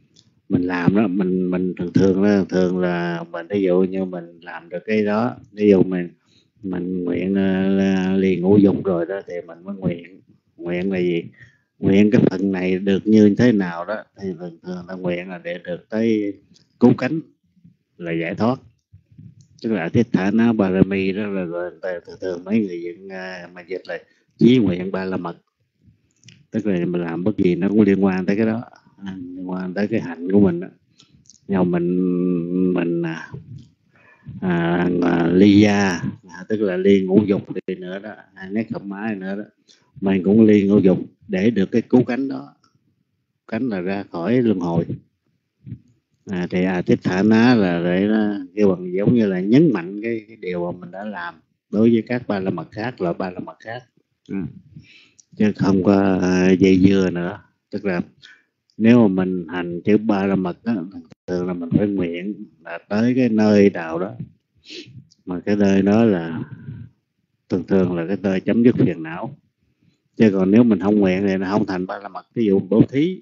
C: mình làm đó, mình mình thường thường đó, thường là mình ví dụ như mình làm được cái đó, ví dụ mình mình nguyện uh, liền ngũ dục rồi đó thì mình mới nguyện. Nguyện là gì? Nguyện cái phần này được như thế nào đó thì thường thường là nguyện là để được tới cứu cánh, là giải thoát, tức là Thích Thả Ná Barami đó, là rồi thường thường mấy người dựng uh, mà dịch là chí nguyện ba la mật, tức là mình làm bất gì nó cũng liên quan tới cái đó, à, liên quan tới cái hạnh của mình đó. Nhưng mà mình mình à, à, à, ly gia, à, tức là ly ngũ dục đi nữa đó, hai nét không mái nữa đó, mình cũng ly ngũ dục để được cái cứu cánh đó, cánh là ra khỏi luân hồi. À, thì à, Thích Thả Ná là để nó kêu bằng giống như là nhấn mạnh cái, cái điều mà mình đã làm đối với các ba la mật khác, loại ba la mật khác, à, chứ không có uh, dây dưa nữa. Tức là nếu mà mình hành chữ ba la mật đó, thường là mình phải nguyện là tới cái nơi nào đó, mà cái nơi đó là thường thường là cái nơi chấm dứt phiền não. Chứ còn nếu mình không nguyện thì nó không thành ba la mật. Ví dụ bố thí,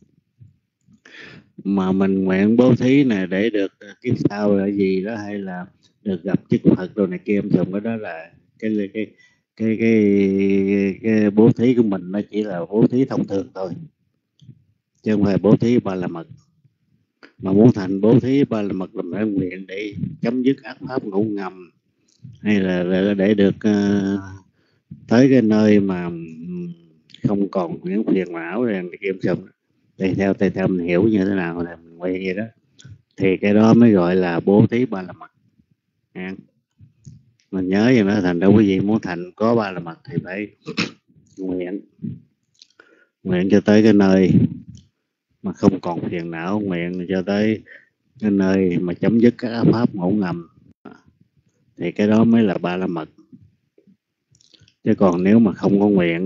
C: mà mình nguyện bố thí này để được kiếp sau là gì đó, hay là được gặp chức Phật rồi này kia, thường cái đó là cái cái cái cái, cái bố thí của mình nó chỉ là bố thí thông thường thôi, chứ không phải bố thí ba la mật. Mà muốn thành bố thí ba la mật là phải nguyện để chấm dứt ác pháp ngủ ngầm, hay là để được uh, tới cái nơi mà không còn những phiền não rồi kiểm soát. Tùy theo tùy theo mình hiểu như thế nào là mình nguyện vậy đó, thì cái đó mới gọi là bố thí ba la mật. À, mình nhớ vậy đó. Thành ra quý vị muốn thành có ba la mật thì phải nguyện, nguyện cho tới cái nơi mà không còn phiền não, nguyện cho tới cái nơi mà chấm dứt các pháp ngủ ngầm, thì cái đó mới là ba la mật. Chứ còn nếu mà không có nguyện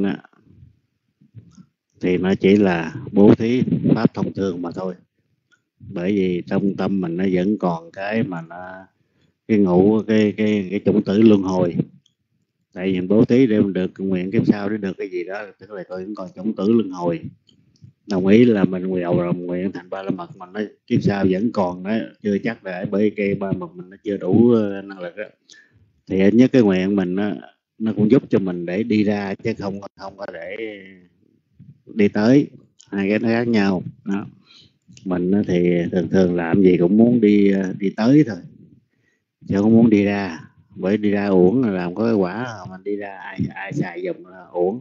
C: thì nó chỉ là bố thí pháp thông thường mà thôi. Bởi vì trong tâm mình nó vẫn còn cái mà nó cái ngũ cái cái cái chủng tử luân hồi. Tại vì bố thí để mình được nguyện kiếp sau để được cái gì đó, tức là tôi vẫn còn chủng tử luân hồi. Đồng ý là mình nguyện rồi nguyện thành ba la mật mà nó kiếp sau vẫn còn đó, chưa chắc là bởi cái ba mật mình nó chưa đủ năng lực đó. Thì ít nhất cái nguyện mình nó, nó cũng giúp cho mình để đi ra, chứ không không có để đi tới. Hai cái nó khác nhau đó. Mình thì thường thường làm gì cũng muốn đi đi tới thôi, chứ không muốn đi ra. Bởi đi ra uổng là làm có cái quả, mình đi ra ai ai xài dùng là uổng.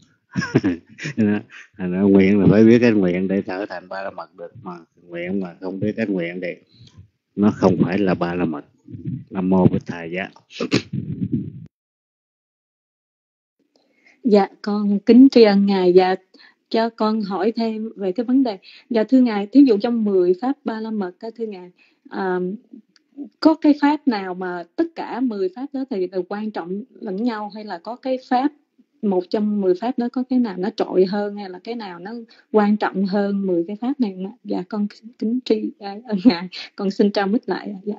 C: Nó nguyện là phải biết cái nguyện để trở thành ba la mật được, mà nguyện mà không biết cái nguyện thì nó không phải là ba la mật. Nam mô Bích Thầy Giá.
F: Dạ con kính tri ân ngài. Dạ cho con hỏi thêm về cái vấn đề. Dạ thưa ngài, thí dụ trong mười pháp ba la mật đó, thưa ngài, à, có cái pháp nào mà tất cả mười pháp đó thì đều quan trọng lẫn nhau, hay là có cái pháp một trong mười pháp đó có cái nào nó trội hơn, hay là cái nào nó quan trọng hơn mười cái pháp này? Dạ con kính tri ân ngài, con xin trao mic lại. Dạ.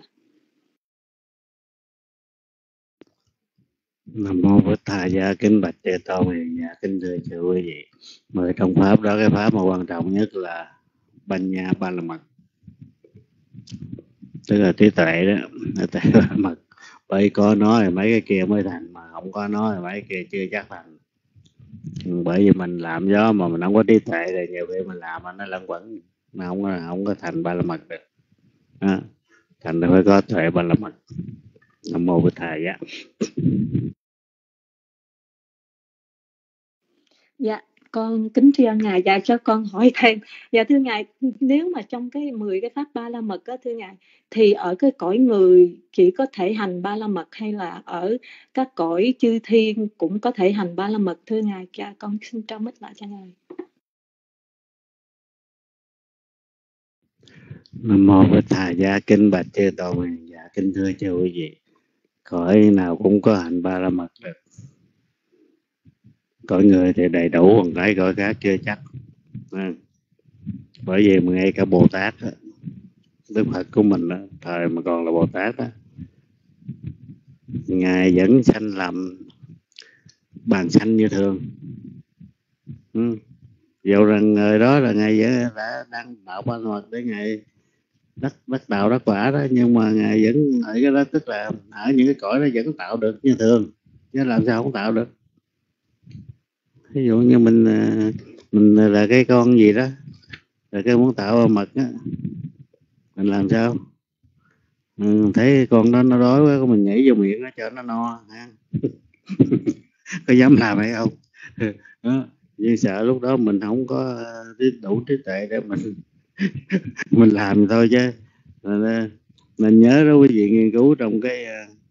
C: Nam mô Bích Thầy Giá. Kính bạch Chư Tôn hiền nhà, kính thưa chư quý vị. Mười trong pháp đó, cái pháp mà quan trọng nhất là Banya Ba La Mật, tức là trí tuệ đó, tuệ ba la mật. Bởi có nó thì mấy cái kia mới thành, mà không có nó thì mấy cái kia chưa chắc thành. Bởi vì mình làm gió mà mình không có trí tuệ thì nhiều khi mình làm nó lẫn quẩn, nó không có, không có thành ba la mật được. À, thành ra phải có tuệ ba la mật. Nam mô Bích Thầy Giá.
F: Dạ con kính tri ân ngài. Dạ cho con hỏi thêm. Dạ thưa ngài, nếu mà trong cái mười cái pháp ba la mật đó, thưa ngài, thì ở cái cõi người chỉ có thể hành ba la mật, hay là ở các cõi chư thiên cũng có thể hành ba la mật, thưa ngài? Dạ con xin trao mic lại cho ngài.
C: Nam mô Bích Thầy Giá. Kính bạch Chư Tôn hiền dạ, kính thưa chư quý vị. Cõi nào cũng có hành ba la mật được. Cõi người thì đầy đủ, còn cái cõi khác chưa chắc. À, bởi vì mà ngay cả Bồ Tát đó, Đức Phật của mình đó, thời mà còn là Bồ Tát đó, ngài vẫn sanh làm bàn sanh như thường. Ừ. Dầu rằng người đó là ngài đã đang tạo ba mật để ngài đắc đắc đạo đắc quả đó, nhưng mà ngài vẫn ở cái đó, tức là ở những cái cõi đó vẫn tạo được như thường, chứ làm sao không tạo được. Ví dụ như mình mình là cái con gì đó, là cái muốn tạo mật á, mình làm sao ừ, thấy con đó nó đói quá, mình nhảy vô miệng nó cho nó no ha. Có dám làm hay không? Đó. Nhưng sợ lúc đó mình không có đủ trí tuệ để mình mình làm thôi, chứ nên, nên nhớ đó quý vị, nghiên cứu trong cái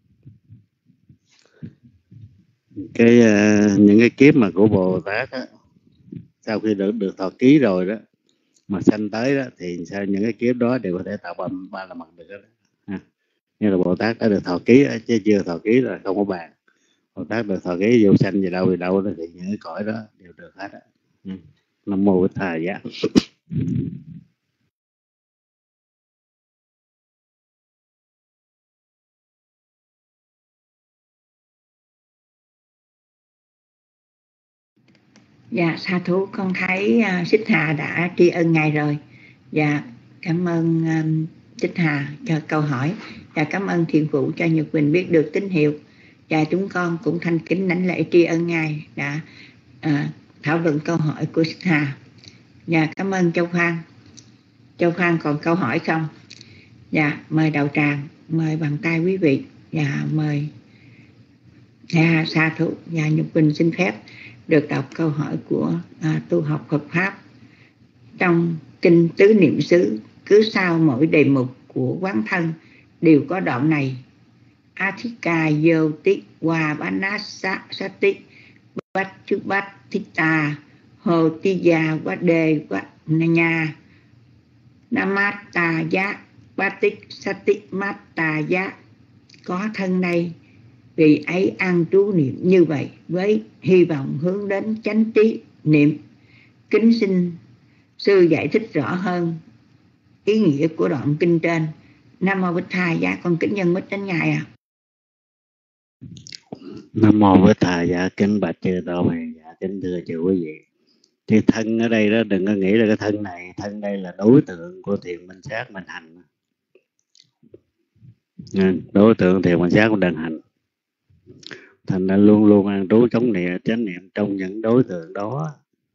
C: cái những cái kiếp mà của Bồ Tát á, sau khi được được thọ ký rồi đó mà sanh tới đó, thì sao những cái kiếp đó đều có thể tạo ba, ba la mật được đó. Ha. Như là Bồ Tát đã được thọ ký đó, chứ chưa thọ ký là không có bàn. Bồ Tát được thọ ký vô sanh gì đâu thì đâu đó, thì những cái cõi đó đều được hết á. Ừ. Nam mô Bích Thầy Giá.
B: Dạ, sa thú, con thấy uh, Xích Hà đã tri ân ngài rồi. Dạ, cảm ơn um, Xích Hà cho câu hỏi. Và cảm ơn Thiền Phụ cho Nhật Quỳnh biết được tín hiệu. Và chúng con cũng thành kính lãnh lễ tri ân ngài đã uh, thảo luận câu hỏi của Xích Hà. Dạ, cảm ơn Châu Phan. Châu Phan còn câu hỏi không? Dạ, mời đạo tràng, mời bàn tay quý vị. Dạ, mời dạ, sa thú. Dạ, Nhật Quỳnh xin phép được đọc câu hỏi của à, tu học Phật Pháp trong Kinh Tứ Niệm xứ. Cứ sau mỗi đề mục của Quán Thân đều có đoạn này: Athika Yoti Wabanasati Vachubatita Hotiya Vade Vatnanya Namataya Vatik Sati Mataya. Có thân này, vì ấy ăn trú niệm như vậy với hy vọng hướng đến chánh trí niệm. Kính xin sư giải thích rõ hơn ý nghĩa của đoạn kinh trên. Nam mô Bích Thầy Giá. Con kính nhân mít đến ngài ạ. À.
C: Nam mô Bích Thầy Giá. Kính bạch chư Tổ Hiền. Dạ, kính thưa chư quý vị. Thì thân ở đây đó, đừng có nghĩ là cái thân này, thân đây là đối tượng của thiền minh sát mình hành. Đối tượng thiền minh sát mình đang hành. Thành ra luôn luôn an trú chống niệm chánh niệm trong những đối tượng đó,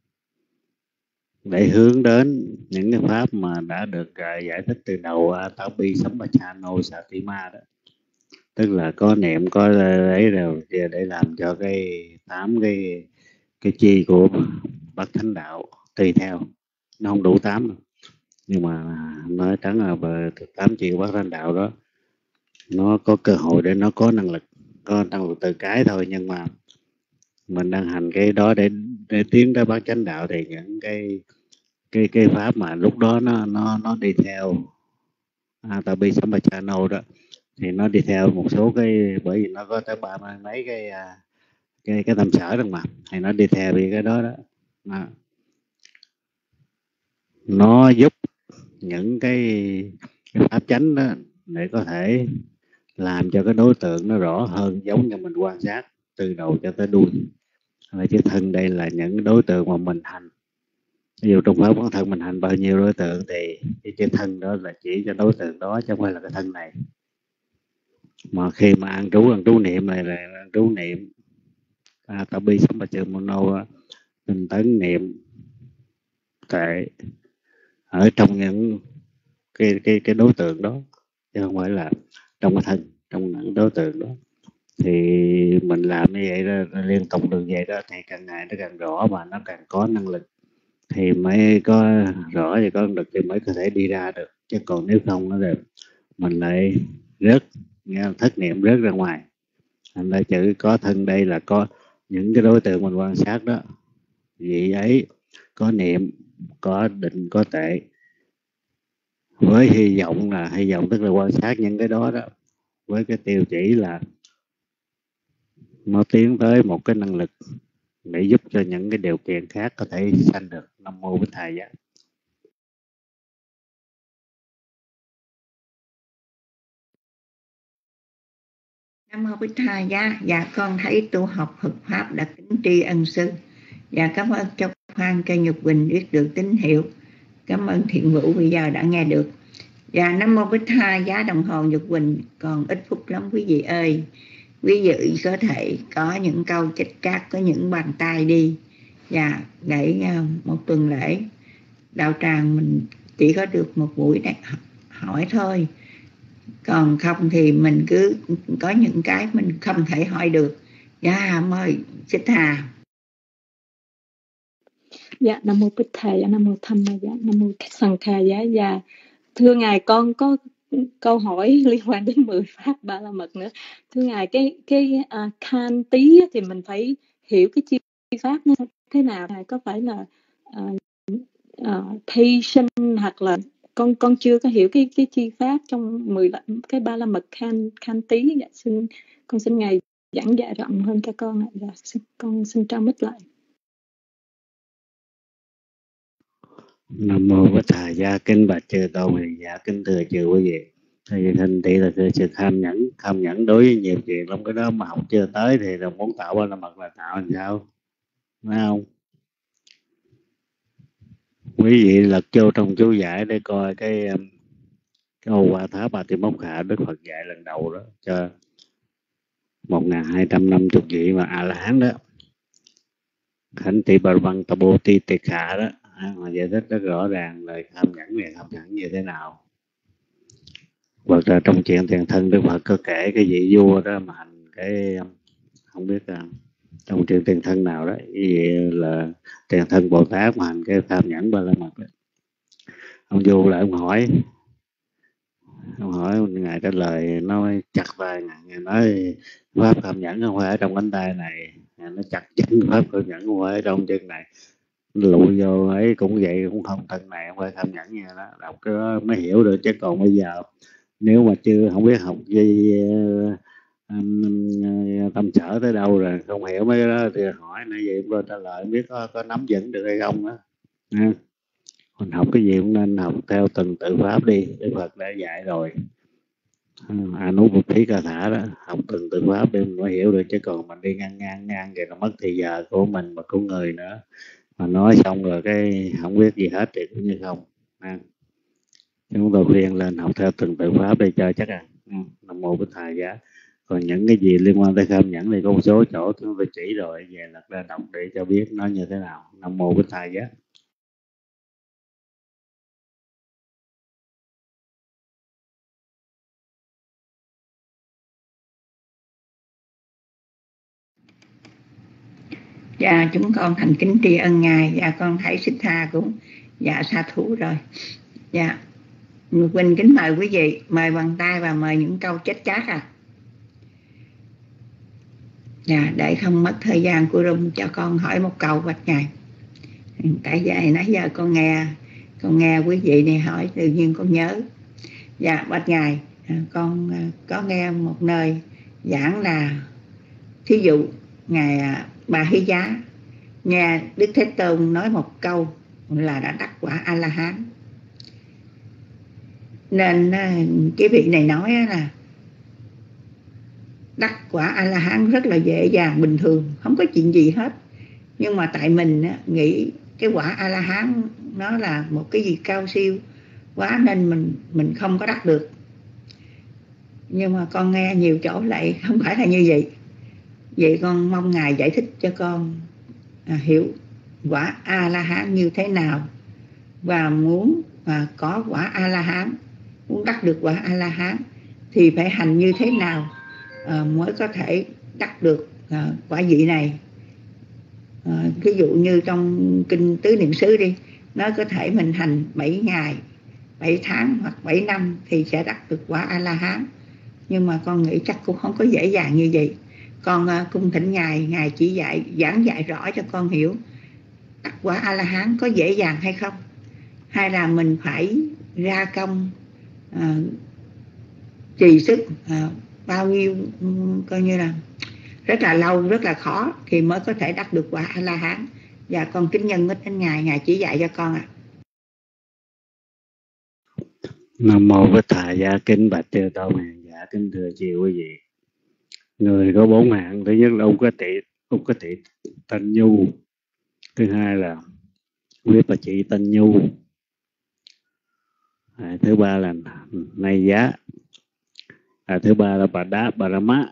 C: để hướng đến những cái pháp mà đã được giải thích từ đầu Atapi Sampachano Satima đó. Tức là có niệm, có ấy rồi để làm cho cái tám cái cái chi của Bát Thánh Đạo tùy theo. Nó không đủ tám đâu. Nhưng mà nói trắng là về tám chi của Bát Thánh Đạo đó, nó có cơ hội để nó có năng lực, có năng lực từ cái thôi. Nhưng mà mình đang hành cái đó để để tiến tới Bát Chánh Đạo, thì những cái cái cái pháp mà lúc đó nó nó nó đi theo Atapi Sampachano đó, thì nó đi theo một số cái, bởi vì nó có tới ba mươi mấy cái cái cái tâm sở đâu mà, thì nó đi theo vì cái đó đó nó, nó giúp những cái, cái pháp chánh đó để có thể làm cho cái đối tượng nó rõ hơn, giống như mình quan sát từ đầu cho tới đuôi. Là chứ thân đây là những đối tượng mà mình hành. Ví dụ trong pháp bản thân mình hành bao nhiêu đối tượng, thì cái chữ thân đó là chỉ cho đối tượng đó, chứ không phải là cái thân này. Mà khi mà ăn trú ăn trú niệm này là ăn trú niệm Atapi Sampachano tinh tấn niệm tại ở trong những cái cái cái đối tượng đó, chứ không phải là trong cái thân, trong những đối tượng đó. Thì mình làm như vậy đó, liên tục được vậy đó, thì càng ngày nó càng rõ và nó càng có năng lực, thì mới có rõ thì có năng lực thì mới có thể đi ra được. Chứ còn nếu không nó được, mình lại rớt, nghe thất niệm rớt ra ngoài. Thành ra chữ có thân đây là có những cái đối tượng mình quan sát đó, vị ấy có niệm, có định, có tệ, với hy vọng là hy vọng tức là quan sát những cái đó đó, với cái tiêu chỉ là nó tiến tới một cái năng lực để giúp cho những cái điều kiện khác có thể sanh được. Nam mô Bích Thầy Giá.
B: Nam mô Bích Thầy Giá. Dạ, con thấy tu học Phật Pháp đã kính tri ân sư. Dạ, cảm ơn Châu khoan cho Nhật Quỳnh biết được tín hiệu. Cảm ơn Thiện Vũ bây giờ đã nghe được. Và Nam Mô Bích Tha, giá đồng hồ Nhật Quỳnh còn ít phút lắm quý vị ơi. Quý vị có thể có những câu chích cát, có những bàn tay đi. Và để một tuần lễ đạo tràng mình chỉ có được một buổi này hỏi thôi. Còn không thì mình cứ có những cái mình không thể hỏi được. Dạ mời Xích Hà.
F: Dạ Nam Mô Bích Thầy, Nam Mô Tham Ma Giá, Nam Mô Sanh Kha Giá. Dạ thưa Ngài, con có câu hỏi liên quan đến mười pháp ba la mật nữa. Thưa Ngài, cái cái uh, khan tí thì mình phải hiểu cái chi pháp nó thế nào? Ngài có phải là uh, uh, thay sinh hoặc là con con chưa có hiểu cái cái chi pháp trong mười cái ba la mật khan khan tí. Dạ xin con xin Ngài giảng dạy rộng hơn cho con ạ. Dạ xin, con xin trao mít lại.
C: Nam Mô Bích Thà Giá, kính bạch chư tôn hiền giả, kính thưa chư quý vị. Thì thanh tỷ là sự tham nhẫn, tham nhẫn đối với nhiều chuyện lắm, cái đó mà học chưa tới thì là muốn tạo ba la mật là tạo làm sao, phải không? Quý vị lật vô trong chú giải để coi cái cái ô Hoa Tháp Bà Ti Mốc Khả Đức Phật dạy lần đầu đó cho một nghìn hai trăm năm mươi vị mà A La Hán đó, Khánh Tị Bà Văn Tà Bô Ti Tị Khả đó, mà giải thích rất rõ ràng lời tham nhẫn này tham nhẫn như thế nào. Hoặc là trong chuyện tiền thân Đức Phật có kể cái vị vua đó mà hành cái không biết là trong chuyện tiền thân nào đó, vì là tiền thân Bồ Tát mà hành cái tham nhẫn ba la mật đó. Ông vua lại ông hỏi, ông hỏi ngài trả lời nó chặt tay ngài, ngài nói pháp tham nhẫn không phải ở trong cánh tay này, ngài nó chặt chân pháp tham nhẫn không phải ở trong chân này, lụi vô ấy cũng vậy, cũng không thân này không phải tham nhẫn như đó. Đọc cái đó mới hiểu được, chứ còn bây giờ nếu mà chưa không biết học gì um, tâm sở tới đâu rồi không hiểu mấy cái đó thì hỏi nãy vậy tôi trả lời không biết có, có nắm vững được hay không đó. À, mình học cái gì cũng nên học theo từng tự pháp đi, Đức Phật đã dạy rồi. Anubuddhika đó, học từng tự pháp để mình mới hiểu được, chứ còn mình đi ngang ngang ngang thì nó mất thời giờ của mình và của người nữa, mà nói xong rồi cái không biết gì hết thì cũng như không. À, chúng tôi khuyên lên học theo từng tự pháp để cho chắc à. Nam Mô Bích Thầy Giá. Còn những cái gì liên quan tới tham nhẫn thì có một số chỗ chúng tôi chỉ rồi, về lật ra đọc để cho biết nó như thế nào. Nam Mô Bích Thầy Giá.
B: Dạ chúng con thành kính tri ân Ngài. Dạ con thấy Xích Tha cũng dạ sa thú rồi. Dạ Quỳnh kính mời quý vị, mời bàn tay và mời những câu chết chát à. Dạ để không mất thời gian của Rum cho con hỏi một câu bạch Ngài. Tại vậy nãy giờ con nghe con nghe quý vị này hỏi tự nhiên con nhớ. Dạ bạch Ngài, con có nghe một nơi giảng là thí dụ Ngài Bà Hy Giá nghe Đức Thế Tôn nói một câu là đã đắc quả A La Hán, nên cái vị này nói là đắc quả A La Hán rất là dễ dàng, bình thường, không có chuyện gì hết. Nhưng mà tại mình nghĩ cái quả A La Hán nó là một cái gì cao siêu quá nên mình mình không có đắc được. Nhưng mà con nghe nhiều chỗ lại không phải là như vậy. Vậy con mong Ngài giải thích cho con à, hiểu quả A La Hán như thế nào, và muốn à, có quả A La Hán, muốn đắc được quả A La Hán thì phải hành như thế nào à, mới có thể đắc được à, quả vị này. À, ví dụ như trong kinh Tứ Niệm xứ đi, nó có thể mình hành bảy ngày, bảy tháng hoặc bảy năm thì sẽ đắc được quả A La Hán. Nhưng mà con nghĩ chắc cũng không có dễ dàng như vậy. Con uh, cung thỉnh Ngài, Ngài chỉ dạy, giảng dạy rõ cho con hiểu đắc quả A La Hán có dễ dàng hay không, hay là mình phải ra công uh, trì sức uh, bao nhiêu um, coi như là rất là lâu, rất là khó thì mới có thể đắc được quả A La Hán. Và con kính nhân mít đến Ngài, Ngài chỉ dạy cho con ạ. À.
C: Nam Mô Bích Thầy Giá, kính bạch chư tôn hiền giả, kính thưa chư quý vị. Người có bốn hạng. Thứ nhất là Úc Tị, Úc Tị Tanh Nhu. Thứ hai là Viết chị Tân Nhu. À, thứ ba là Nay Giá. À, thứ ba là Bà Đá Bà Ra Má.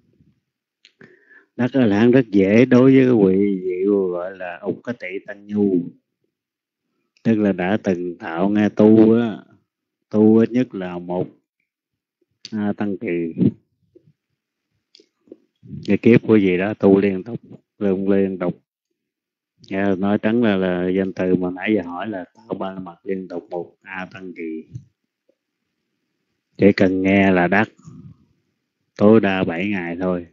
C: Đắc A La Hán rất dễ đối với cái vị vị gọi là Úc Cái Tỵ Tân Nhu, tức là đã từng thạo nghe tu á, tu ít nhất là một à, tăng kỳ. Cái kiếp của gì đó tu liên tục, liên liên tục. Nghe nói trắng là, là danh từ mà nãy giờ hỏi là tạo ba la mật liên tục một a tăng kỳ. Chỉ cần nghe là đắc, tối đa bảy ngày thôi.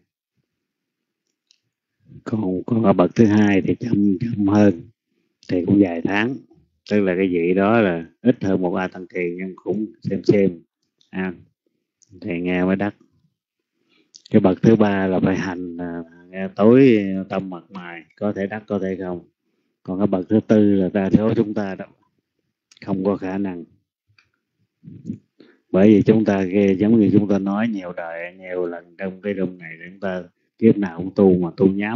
C: Còn còn ở bậc thứ hai thì chậm chậm hơn, thì cũng vài tháng. Tức là cái vị đó là ít hơn một a tăng kỳ nhưng cũng xem xem. À, thì nghe mới đắc. Cái bậc thứ ba là phải hành à, nghe tối tâm mật mài, có thể đắc có thể không. Còn cái bậc thứ tư là đa số chúng ta đó không có khả năng, bởi vì chúng ta ghê, giống như chúng ta nói nhiều đời nhiều lần trong cái room này, chúng ta kiếp nào cũng tu mà tu nháp.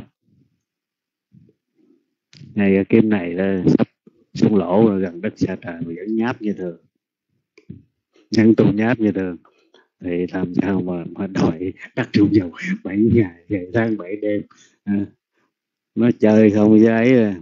C: Ngay cái kiếp này là sắp xuống lỗ rồi, gần đất xa trời mà vẫn nháp như thường, vẫn tu nháp như thường, thì làm sao mà mà đòi đắc trụ dầu bảy ngày bảy tháng bảy đêm. À, nó chơi không với ấy. À,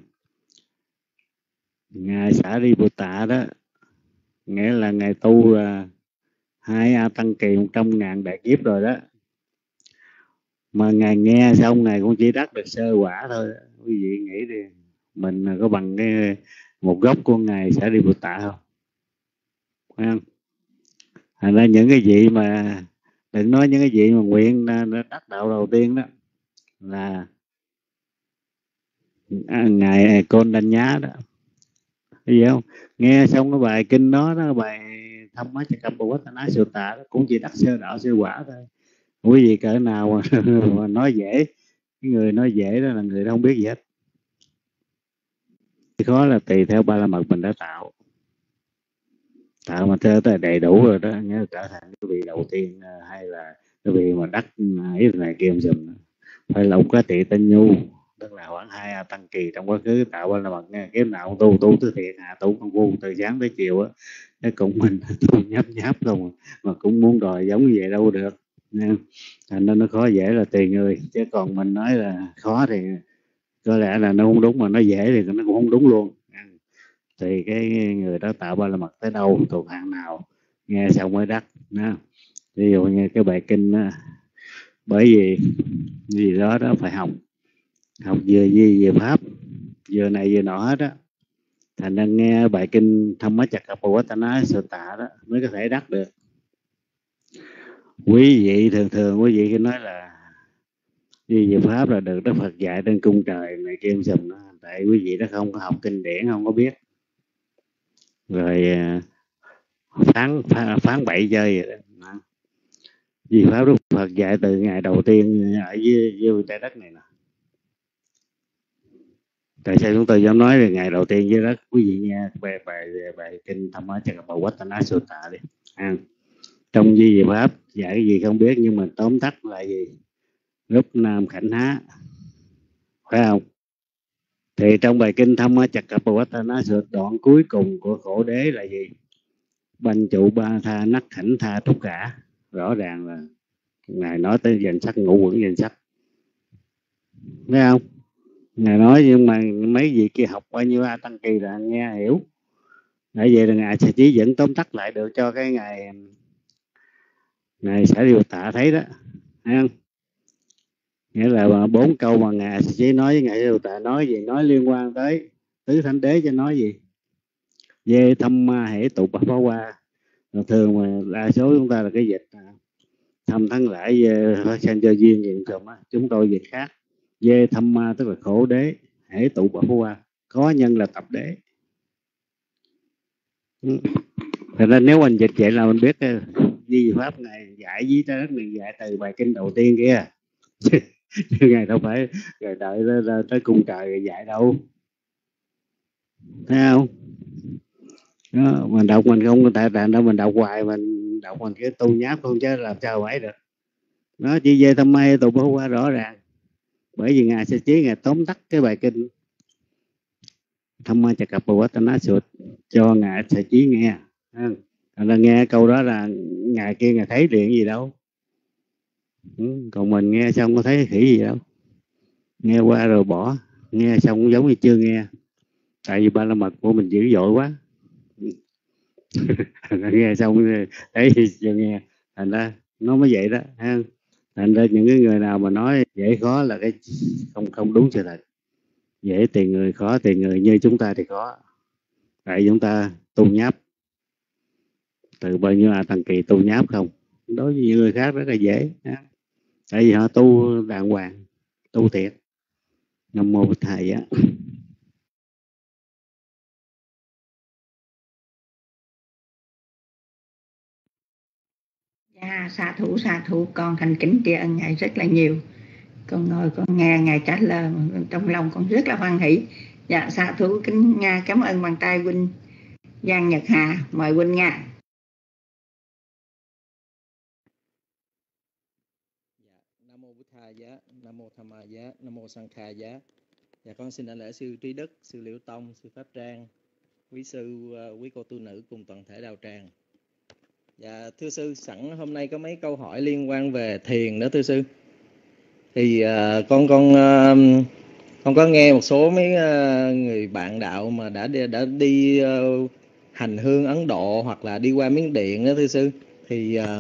C: ngài Xả Ri Bồ Tát đó, nghĩa là ngài tu là hai a tăng kỳ một trăm ngàn đại kiếp rồi đó, mà ngài nghe xong ngài cũng chỉ đắc được sơ quả thôi. Quý vị nghĩ đi, mình có bằng cái một gốc của ngài Xả Ri Bồ Tát không? Phải không? Thành ra những cái vị mà đừng nói những cái vị mà nguyện đắc đạo đầu tiên đó là à, ngài Côn Đanh Nhá đó, thấy không? Nghe xong cái bài kinh đó, đó bài Dhammacakkappavattana Sutta đó, cũng chỉ đắc sơ đạo sơ quả thôi. Quý vị cỡ nào mà, mà nói dễ, cái người nói dễ đó là người đó không biết gì hết. Cái khó là tùy theo ba la mật mình đã tạo, tạo mà theo tới đầy đủ rồi đó, nhớ trở thành cái vị đầu tiên, hay là cái vị mà đắc ít này kia dùm, phải là Úc Cái Tỵ Tân Nhu, tức là khoảng hai a tăng kỳ trong quá khứ tạo ba la mật nghe. Kiếp nào cũng tu tu tới thiện, hạ tu công phu từ sáng tới chiều á, cái cùng mình tu nháp nháp không mà cũng muốn đòi giống như vậy đâu được. Thành nên nó khó dễ là tùy người, chứ còn mình nói là khó thì có lẽ là nó không đúng, mà nó dễ thì nó cũng không đúng luôn. Thì cái người đó tạo ba la mật tới đâu, thuộc hạng nào, nghe xong mới đắc. Ví dụ như cái bài kinh đó, bởi vì gì đó đó phải học, học vừa gì vừa pháp, vừa này vừa nọ hết á. Thành ra nghe bài kinh Dhammacakkappavattana Sutta đó mới có thể đắc được. Quý vị thường thường quý vị cứ nói là gì về pháp là được Đức Phật dạy trên cung trời này kia sùm đó, tại quý vị đó không có học kinh điển, không có biết, rồi phán phán, phán bậy chơi vậy đó. Vì pháp Đức Phật dạy từ ngày đầu tiên ở dưới, dưới trái đất này nè. Tại sao chúng tôi dám nói về ngày đầu tiên dưới đất? Quý vị nghe bài bài bài kinh Dhammacakkappavattana Sutta đi. À, trong Di Về Pháp dạy cái gì không biết, nhưng mà tóm tắt là gì? Lúc Nam Khảnh Há, phải không? Thì trong bài kinh Dhammacakkappavattana Sutta đoạn cuối cùng của khổ đế là gì? Banh trụ ba tha nắc khảnh tha thúc cả. Rõ ràng là Ngài nói tới danh sách ngũ quẩn danh sách, thấy không? Ngài nói, nhưng mà mấy vị kia học bao nhiêu a tăng kỳ là nghe hiểu. Tại vậy là Ngài sẽ chỉ dẫn tóm tắt lại được cho cái Ngài Ngài Xả Ri Bồ Tát thấy đó, thấy không? Nghĩa là bốn câu mà Ngài chỉ nói với Ngài Xả Ri Bồ Tát nói gì? Nói liên quan tới tứ thánh đế, cho nói gì? Về thăm ma hệ tụ bạc phá hoa. Thường mà đa số chúng ta là cái dịch thăm thắng lại phát sinh cho duyên gì không á, chúng tôi dịch khác. Về thăm ma tức là khổ đế, hệ tụ bạc phá hoa, có nhân là tập đế. Thật ra nếu mình dịch vậy là mình biết Di Pháp này dạy với trái đất này dạy từ bài kinh đầu tiên kia. Chứ Ngài đâu phải rồi đợi tới, tới cung trời rồi dạy đâu, thấy không? Đó, mình đọc mình không tại tại đâu mình đọc hoài, mình đọc mình cái tu nháp không, chứ làm sao vậy được. Nó chỉ về thăm may tụ bố qua rõ ràng, bởi vì Ngài sẽ chỉ Ngài tóm tắt cái bài kinh Dhammacakkappavattana Sutta cho ngài Sa Chí nghe. Thành ra nghe câu đó là ngài kia ngài thấy liền gì đâu. Ừ, còn mình nghe xong có thấy khỉ gì đâu. Nghe qua rồi bỏ, nghe xong cũng giống như chưa nghe. Tại vì ba la mật của mình dữ dội quá. Nghe xong thấy chưa nghe. Thành ra nó mới vậy đó. Thành ra những cái người nào mà nói dễ khó là cái không không đúng sự thật. Dễ tiền người, khó tiền người, như chúng ta thì khó. Tại chúng ta tu nháp từ bao nhiêu à tăng kỳ tu nháp không. Đối với những người khác rất là dễ. Tại vì họ tu đàng hoàng, tu thiệt. Nam mô Bụt Thầy á.
B: Dạ, xạ thủ xạ thủ con thành kính tri ân ngài rất là nhiều. Con ngồi con nghe ngài trả lời trong lòng con rất là hoan hỷ. Dạ, xạ thủ kính Nga cảm ơn bàn tay huynh Giang Nhật Hà, mời huynh Nga.
H: Nam mô Bụt Thầy giá, Nam mô Tham Ma giá, Nam mô Sang Kha giá. Dạ con xin đảnh lễ sư Trí Đức, sư Liễu Tông, sư Pháp Trang, quý sư, quý cô tu nữ cùng toàn thể đạo tràng. Dạ thưa sư, sẵn hôm nay có mấy câu hỏi liên quan về thiền đó thưa sư. Thì uh, con con uh, con có nghe một số mấy uh, người bạn đạo mà đã đi, đã đi uh, hành hương Ấn Độ hoặc là đi qua Miến Điện đó thưa sư. Thì uh...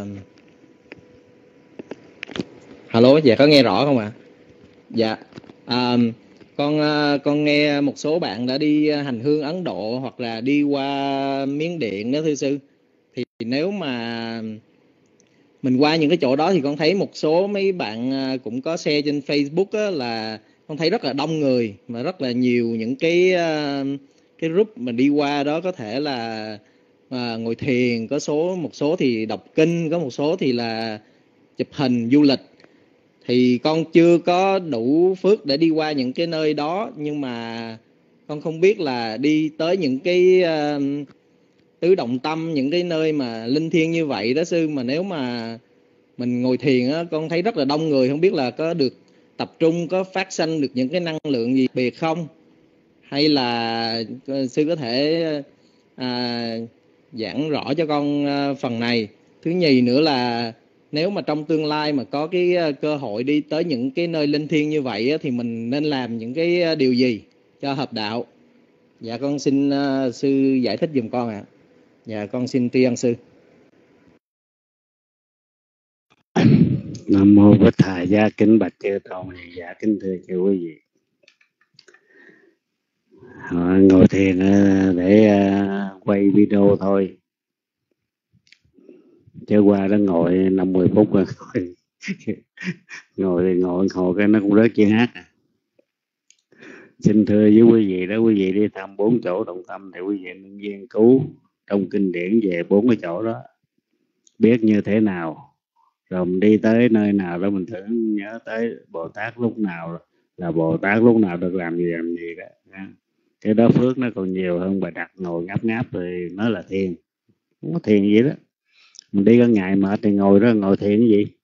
H: Alo, dạ có nghe rõ không ạ? À? Dạ. À, con con nghe một số bạn đã đi hành hương Ấn Độ hoặc là đi qua Miến Điện đó thưa sư. Thì nếu mà mình qua những cái chỗ đó thì con thấy một số mấy bạn cũng có share trên Facebook á, là con thấy rất là đông người mà rất là nhiều những cái cái group mà đi qua đó, có thể là à, ngồi thiền, có số một số thì đọc kinh, có một số thì là chụp hình du lịch. Thì con chưa có đủ phước để đi qua những cái nơi đó, nhưng mà con không biết là đi tới những cái uh, tứ động tâm, những cái nơi mà linh thiêng như vậy đó sư, mà nếu mà mình ngồi thiền á, con thấy rất là đông người, không biết là có được tập trung, có phát sanh được những cái năng lượng gì biệt không, hay là sư có thể à, giảng rõ cho con uh, phần này. Thứ nhì nữa là nếu mà trong tương lai mà có cái cơ hội đi tới những cái nơi linh thiêng như vậy á, thì mình nên làm những cái điều gì cho hợp đạo? Dạ con xin uh, sư giải thích giùm con ạ. À. Dạ con xin tri ân sư.
C: Nam mô Bụt Thầy giá, kính bạch chư tôn. Dạ kính thưa chư quý vị. Họ ngồi thiền để quay video thôi, chứ qua đó ngồi năm mười phút rồi ngồi thì ngồi ngồi cái nó cũng rớt chữ hát. À. Xin thưa với quý vị đó, quý vị đi thăm bốn chỗ động tâm thì quý vị nên nghiên cứu trong kinh điển về bốn cái chỗ đó, biết như thế nào, rồi mình đi tới nơi nào đó mình thử nhớ tới Bồ Tát lúc nào là Bồ Tát, lúc nào được làm gì làm gì đó. Cái đó phước nó còn nhiều hơn bà đặt ngồi ngáp ngáp rồi nói là thiền. Không có thiền gì đó. Mình đi cả ngày mệt thì ngồi đó ngồi thiền cái gì.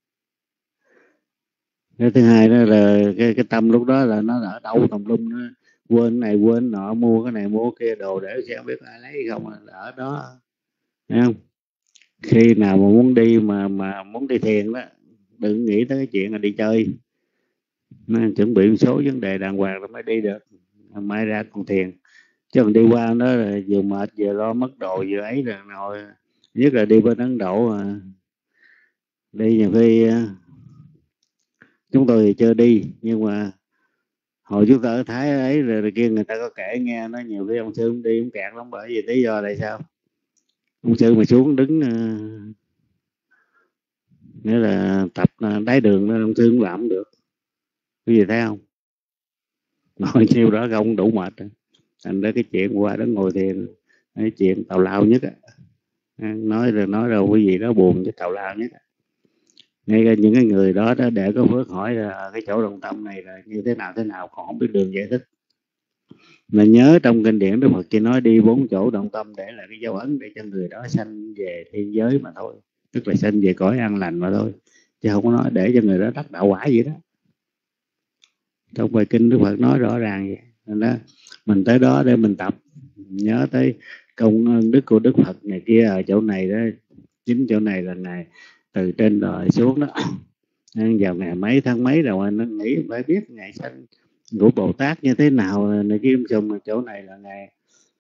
C: Cái thứ hai đó là cái, cái tâm lúc đó là nó ở đâu tùm lum, nó quên này quên nọ, mua cái này mua kia đồ để xem biết ai lấy không, ở đó. Thấy không? Khi nào mà muốn đi mà mà muốn đi thiền đó, đừng nghĩ tới cái chuyện là đi chơi. Nó chuẩn bị một số vấn đề đàng hoàng rồi mới đi được, mai ra còn thiền. Chứ còn đi qua đó là vừa mệt vừa lo mất đồ vừa ấy rồi ngồi. Nhất là đi bên Ấn Độ mà đi nhiều khi chúng tôi thì chưa đi, nhưng mà hồi chúng ta ở Thái ấy rồi, rồi kia người ta có kể nghe, nó nhiều khi ông sư cũng đi cũng kẹt lắm. Bởi vì lý do là sao? Ông sư mà xuống đứng uh, nghĩa là tập uh, đáy đường đó, ông sư cũng làm không được. Cái gì thấy không? Nói nhiêu đó không đủ mệt. Thành ra cái chuyện qua đó ngồi thiền, cái chuyện tào lao nhất á. Nói rồi nói rồi quý vị đó buồn chứ tào lao nhất á. Ngay cả những cái người đó, đó để có phước hỏi là cái chỗ đồng tâm này là như thế nào thế nào, còn không biết đường giải thích. Mà nhớ trong kinh điển Đức Phật chỉ nói đi bốn chỗ đồng tâm để là cái dấu ấn để cho người đó sanh về thiên giới mà thôi, tức là sanh về cõi an lành mà thôi, chứ không có nói để cho người đó đắc đạo quả gì đó. Trong bài kinh Đức Phật nói rõ ràng vậy. Nên đó mình tới đó để mình tập, nhớ tới công ơn đức của Đức Phật này kia ở chỗ này đó. Chính chỗ này là Ngài từ trên đời xuống đó. Vào ngày mấy tháng mấy rồi nó nghĩ phải biết Ngài sanh của Bồ Tát như thế nào này kia. Xong chỗ này là Ngài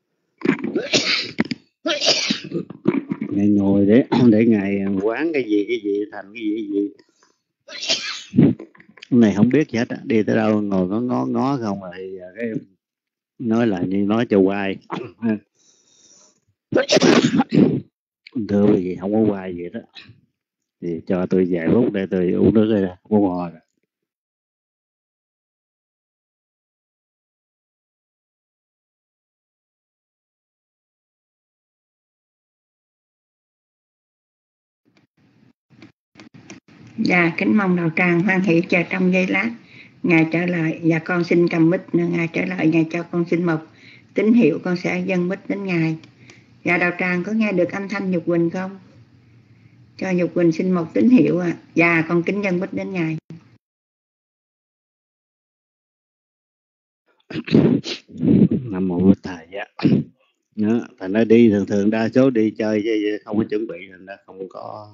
C: Ngài ngồi để để Ngài quán cái gì cái gì thành cái gì cái gì. Cái này không biết gì hết, đi tới đâu ngồi có ngó ngó không rồi cái nói là như nói cho quay. Thưa quý vị, không có quay gì đó thì cho tôi vài phút để tôi uống nước đây, uống ho rồi.
B: Dạ, kính mong đạo tràng hoan hỷ chờ trong giây lát Ngài trả lời. Dạ con xin cầm mic nữa Ngài trả lời. Ngài cho con xin một tín hiệu, con sẽ dâng mic đến Ngài. Dạ đạo tràng có nghe được âm thanh Nhục Quỳnh không? Cho Nhục Quỳnh xin một tín hiệu ạ. À. Dạ con kính dâng mic đến Ngài.
C: Nam mô Bụt Thầy. Dạ. Đó, thành ra đi thường thường đa số đi chơi chứ không có chuẩn bị, thành ra không có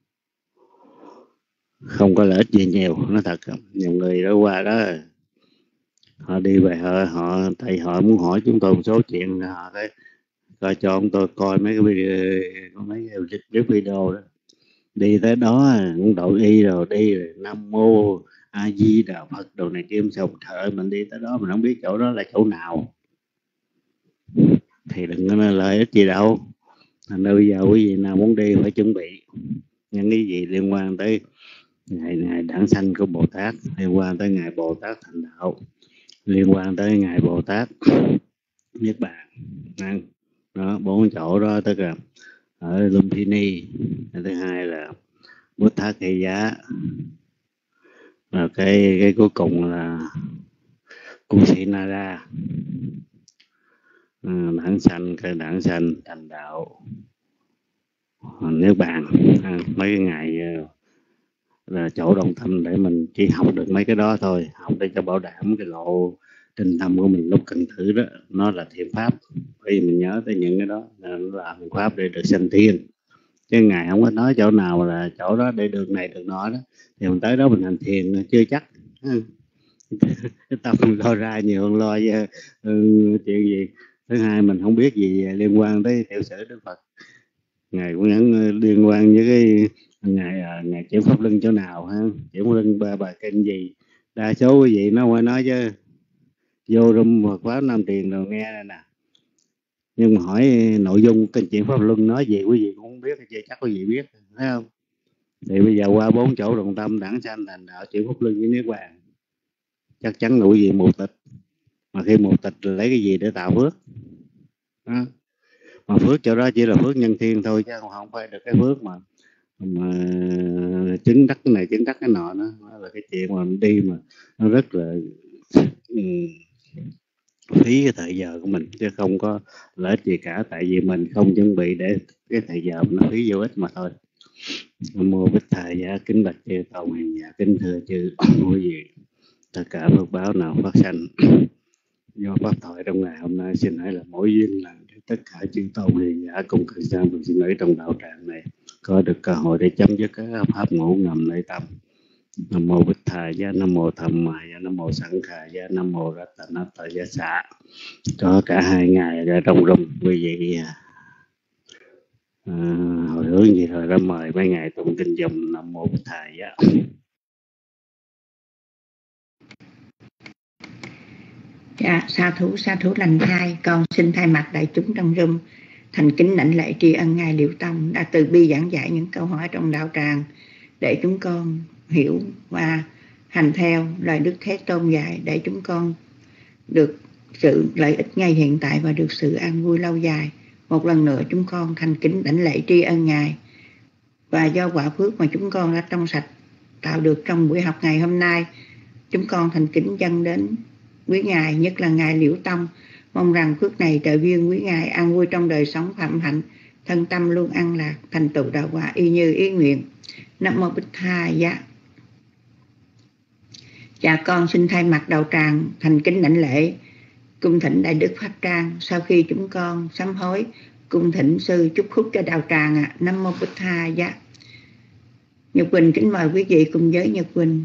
C: không có lợi ích gì nhiều. Nó thật, nhiều người đó qua đó họ đi về họ, họ tại họ muốn hỏi chúng tôi một số chuyện, họ thấy coi cho ông tôi coi mấy cái video, mấy cái video đó. Đi tới đó cũng đội y rồi đi rồi Nam Mô A Di Đà Phật đồ này kia, xong trời mình đi tới đó mình không biết chỗ đó là chỗ nào thì đừng có lợi ích gì đâu. Thành ra bây giờ quý vị nào muốn đi phải chuẩn bị những cái gì liên quan tới ngày ngày đản sanh của Bồ Tát, liên quan tới ngày Bồ Tát thành đạo, liên quan tới ngày Bồ Tát Niết Bàn. Đó, bốn chỗ đó tức là ở Lumpini, thứ hai là Bút Thác Cây Giá, và cái cái cuối cùng là Kusinara, à, đản sanh cái đản sanh thành đạo Niết Bàn. À, mấy cái ngày là chỗ đồng tâm để mình chỉ học được mấy cái đó thôi, học để cho bảo đảm cái lộ trình tâm của mình lúc cần thử đó nó là thiện pháp. Bởi vì mình nhớ tới những cái đó là nó là thiện pháp để được sanh thiên, chứ Ngài không có nói chỗ nào là chỗ đó để được này được nó đó thì mình tới đó mình hành thiền chưa chắc. Cái tâm mình lo ra nhiều hơn lo với, ừ, chuyện gì. Thứ hai mình không biết gì liên quan tới tiểu sử Đức Phật. Ngài cũng nhắn liên quan với cái Ngài à, Ngài chuyển pháp luân chỗ nào ha, chuyển pháp luân ba bài kinh gì. Đa số quý vị nó phải nói chứ vô room Phật pháp Nam Tiền rồi nghe này nè, nhưng mà hỏi nội dung kinh chuyển pháp luân nói gì quý vị cũng không biết, chứ chắc quý vị biết, thấy không? Thì bây giờ qua bốn chỗ đồng tâm đản sanh thành đạo chuyển pháp luân với Niết Bàn, chắc chắn là quý vị mù tịch. Mà khi mù tịch lấy cái gì để tạo phước đó. Mà phước chỗ đó chỉ là phước nhân thiên thôi, chứ không phải được cái phước mà mà chứng đắc cái này chứng đắc cái nọ. Đó, đó là cái chuyện mà mình đi mà nó rất là um, phí cái thời giờ của mình, chứ không có lợi ích gì cả. Tại vì mình không chuẩn bị để cái thời giờ nó phí vô ích mà thôi. Nam mô Bích Thầy Giá. Kính bạch chư Tôn Hiền Giả, kính thưa chư quý vị, tất cả phước báo nào phát sanh do pháp thoại trong ngày hôm nay xin hãy là mỗi duyên lành để tất cả chư Tôn Hiền Giả cùng cư sang và xin ở trong đạo tràng này có được cơ hội để chấm dứt các pháp ngủ ngầm nơi tâm. Nam mô Bích Thầy Giá, Nam mô Tham Maya Giá, Nam mô Sẵn Khà Giá, Nam mô Ratanata Giá Xạ. Có cả hai ngày ra trong rung quý vị à, hồi hướng gì rồi đó mời mấy ngày tụng kinh dùm. Nam mô Bích Thầy Giá.
B: Dạ, sa thú sa thú lành thai, con xin thay mặt đại chúng trong room thành kính lãnh lễ tri ân Ngài Liễu Tông đã từ bi giảng dạy những câu hỏi trong đạo tràng để chúng con hiểu và hành theo lời Đức Thế Tôn dạy, để chúng con được sự lợi ích ngay hiện tại và được sự an vui lâu dài. Một lần nữa chúng con thành kính lãnh lễ tri ân Ngài, và do quả phước mà chúng con đã trong sạch tạo được trong buổi học ngày hôm nay, chúng con thành kính dâng đến quý Ngài, nhất là Ngài Liễu Tông. Mong rằng phước này trợ duyên quý Ngài an vui trong đời sống phạm hạnh, thân tâm luôn an lạc, thành tựu đạo quả y như ý nguyện. Nam mô Bích Thầy Giá. Dạ con xin thay mặt đạo tràng thành kính lãnh lễ cung thỉnh Đại Đức Pháp Trang. Sau khi chúng con sám hối, cung thỉnh sư chúc phúc cho đạo tràng ạ. À. Nam mô Bụt Tha Giá. Nhật Quỳnh kính mời quý vị cùng với Nhật Quỳnh.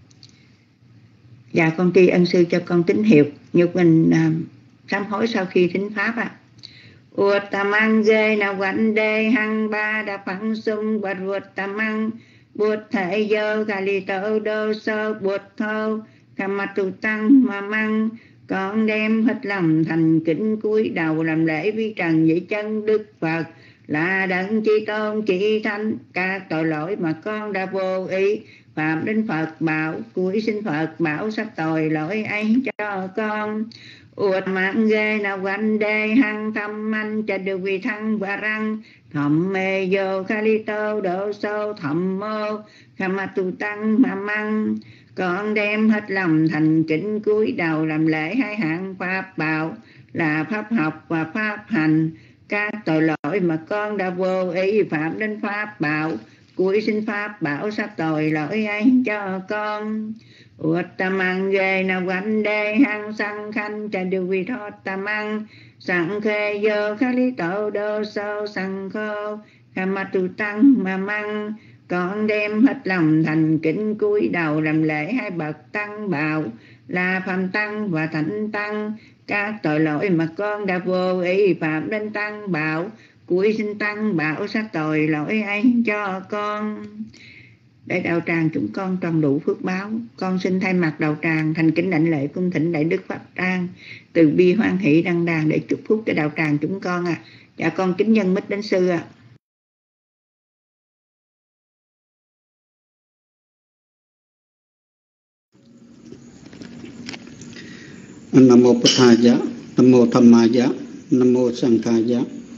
B: Dạ con tri ân sư cho con tín hiệu. Nhật Quỳnh à, sám hối sau khi thính pháp ạ. À. Uttamang ghê na quạnh đê hăng ba đa phẳng sung bật vụt tamang bụt thể dơ gà lì tơ đô sơ bụt thô khả mặt tù tăng mà măng. Con đem hết lòng thành kính cúi đầu làm lễ vi trần với chân Đức Phật là đấng chi tôn chỉ thánh. Các tội lỗi mà con đã vô ý phạm đến Phật bảo, cúi xin Phật bảo sắp tội lỗi ấy cho con. Uột mạng ghê nào quanh đê hăng thăm anh cho được vì thăng và răng thầm mê vô khá li tô độ sâu thầm mô khả mặt tù tăng mà măng. Con đem hết lòng thành kính cúi đầu làm lễ hai hạng pháp bảo là pháp học và pháp hành. Các tội lỗi mà con đã vô ý phạm đến pháp bảo, cúi xin pháp bảo sắp tội lỗi ấy cho con. Uttamang ghê na quanh đê hăng sang khanh cha điều vi thoát tamang sang khê vô khá lý tổ đô sâu sang khô khả mặt tù tăng mà măng. Con đem hết lòng thành kính cúi đầu làm lễ hai bậc tăng bảo là phạm tăng và thánh tăng. Các tội lỗi mà con đã vô ý phạm đến tăng bảo, cúi xin tăng bảo sát tội lỗi ấy cho con. Để đạo tràng chúng con tròn đủ phước báo, con xin thay mặt đạo tràng thành kính đảnh lễ cung thỉnh Đại Đức Pháp Trang từ bi hoan hỷ đăng đàn để chúc phúc cho đạo tràng chúng con ạ. À. Dạ con kính nhân mít đến sư ạ. À.
I: Nam mô Bụt Tha Giá, Nam mô Tham Ma Giá, Nam mô Sang Kha Giá.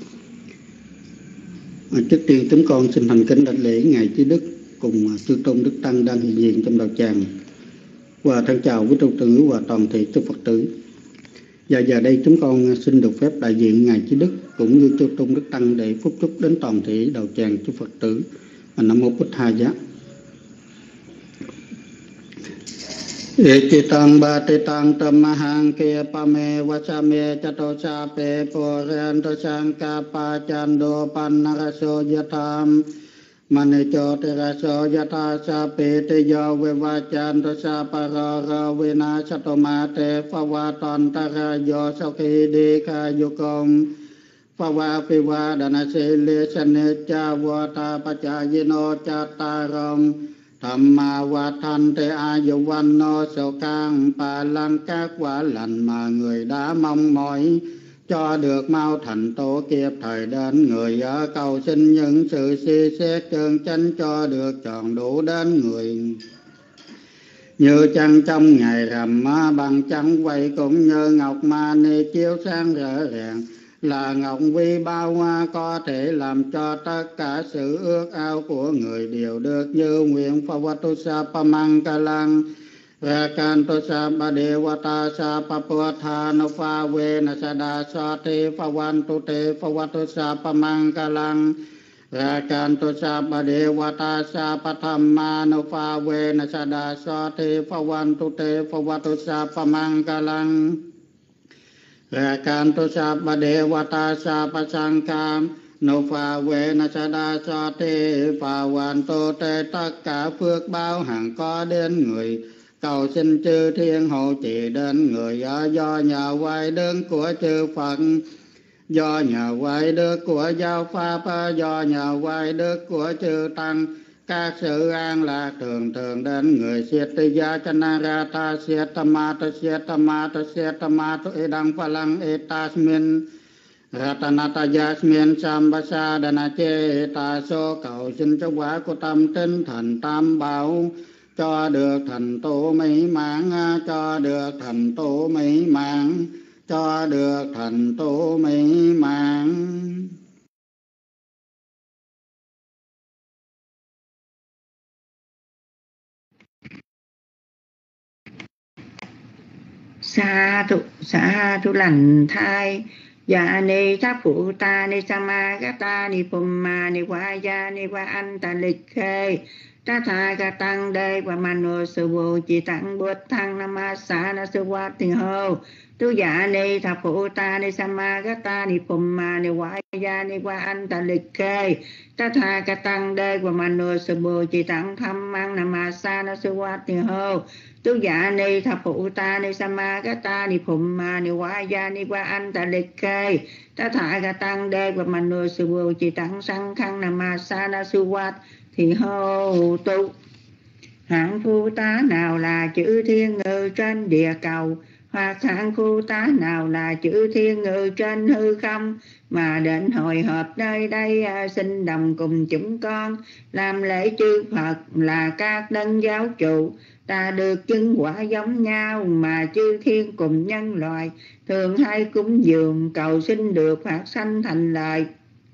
I: Trước tiên chúng con xin thành kính đảnh lễ ngài Trí Đức cùng sư tôn Đức Tăng đang hiện diện trong đạo tràng, và thân chào quý tu tử và toàn thể chư Phật tử. Và giờ đây chúng con xin được phép đại diện ngài Trí Đức cũng như chư tôn Đức Tăng để phúc chúc đến toàn thể đạo tràng chư Phật tử. Nam mô Bụt Tha Giá. Iti tang ba ti tang tamahang kia pa me wasame chato cha pe po ren to sang ka pa chando panaraso yatam mane cho te raso yata sa pe te yo ve va chan to sa pa ra ra ve na chato ma te fa wa ton ta ra yo so ki de ka yo kom fa wa pe wa dana se le sane cha wa ta pa cha yino cha ta rom Tham ma wa thanh te a yu văn no so cang pa lăng các quả lành mà người đã mong mỏi cho được mau thành tổ kịp thời đến. Người ở cầu xin những sự suy xét chân chánh cho được tròn đủ đến người. Như trăng trong ngày rằm bằng trắng quay cũng như ngọc mani chiếu sáng rỡ ràng. Là ngọc vi bao hoa có thể làm cho tất cả sự ước ao của người đều được như nguyện. Phawatusa pamangkalang rakantosa badewata sa paputha no pha ve na sada sa te phawantu te phawatusa pamangkalang rakantosa badewata sa pathamma no pha ve na sada sa te phawantu te phawatusa pamangkalang Rakanto sabba devata sabba sankam no pha ve na sada so te pha hoàn tô te tất cả phước báo hằng có đến người. Cầu xin chư thiên hộ trì đến người ở do nhờ quay đức của chư Phật, do nhờ quay đức của giáo pháp, do nhờ quay đức của chư Tăng. Các sự an lạc thường thường đến người. Siết tê gia chanarata siết tamato siết tamato siết tamato edang phalang etasmin ratanata jasmin sambasa danache ta so. Cầu xin cho quả của tâm tinh thần tam bảo cho được thành tựu mỹ mãn, cho được thành tựu mỹ mãn, cho được thành tựu mỹ mãn.
B: Sa thu sa thu lành thai dạ ni tháp phụ ta ni sama gata ni phum ma ni qua gia ni qua anh ta lịch khê Tathagataṃ Deva Manusuvo Chitaṃ Buddhaṃ Namasana Suvattiho Tu Dạ Ni Thập Phụ Ta Ni Samagata Ni Phumma Ni Vaya Ni Qua Antalikhe Tathagataṃ Deva Manusuvo Chitaṃ Thammaṃ Namasana Suvattiho Tu Dạ Ni Thập Phụ Ta Ni Samagata Ni Phumma Ni Vaya Ni Qua Antalikhe Tathagataṃ Deva Manusuvo Chitaṃ Saṅkhaṃ Namasana Suvat thì hô tu. Hạng phu tá nào là chữ thiên ngự trên địa cầu, hoặc hạng phu tá nào là chữ thiên ngự trên hư không, mà định hội họp nơi đây xin đồng cùng chúng con làm lễ chư Phật là các đấng giáo chủ. Ta được chứng quả giống nhau mà chư thiên cùng nhân loại thường hay cúng dường cầu xin được phát sanh thành lời.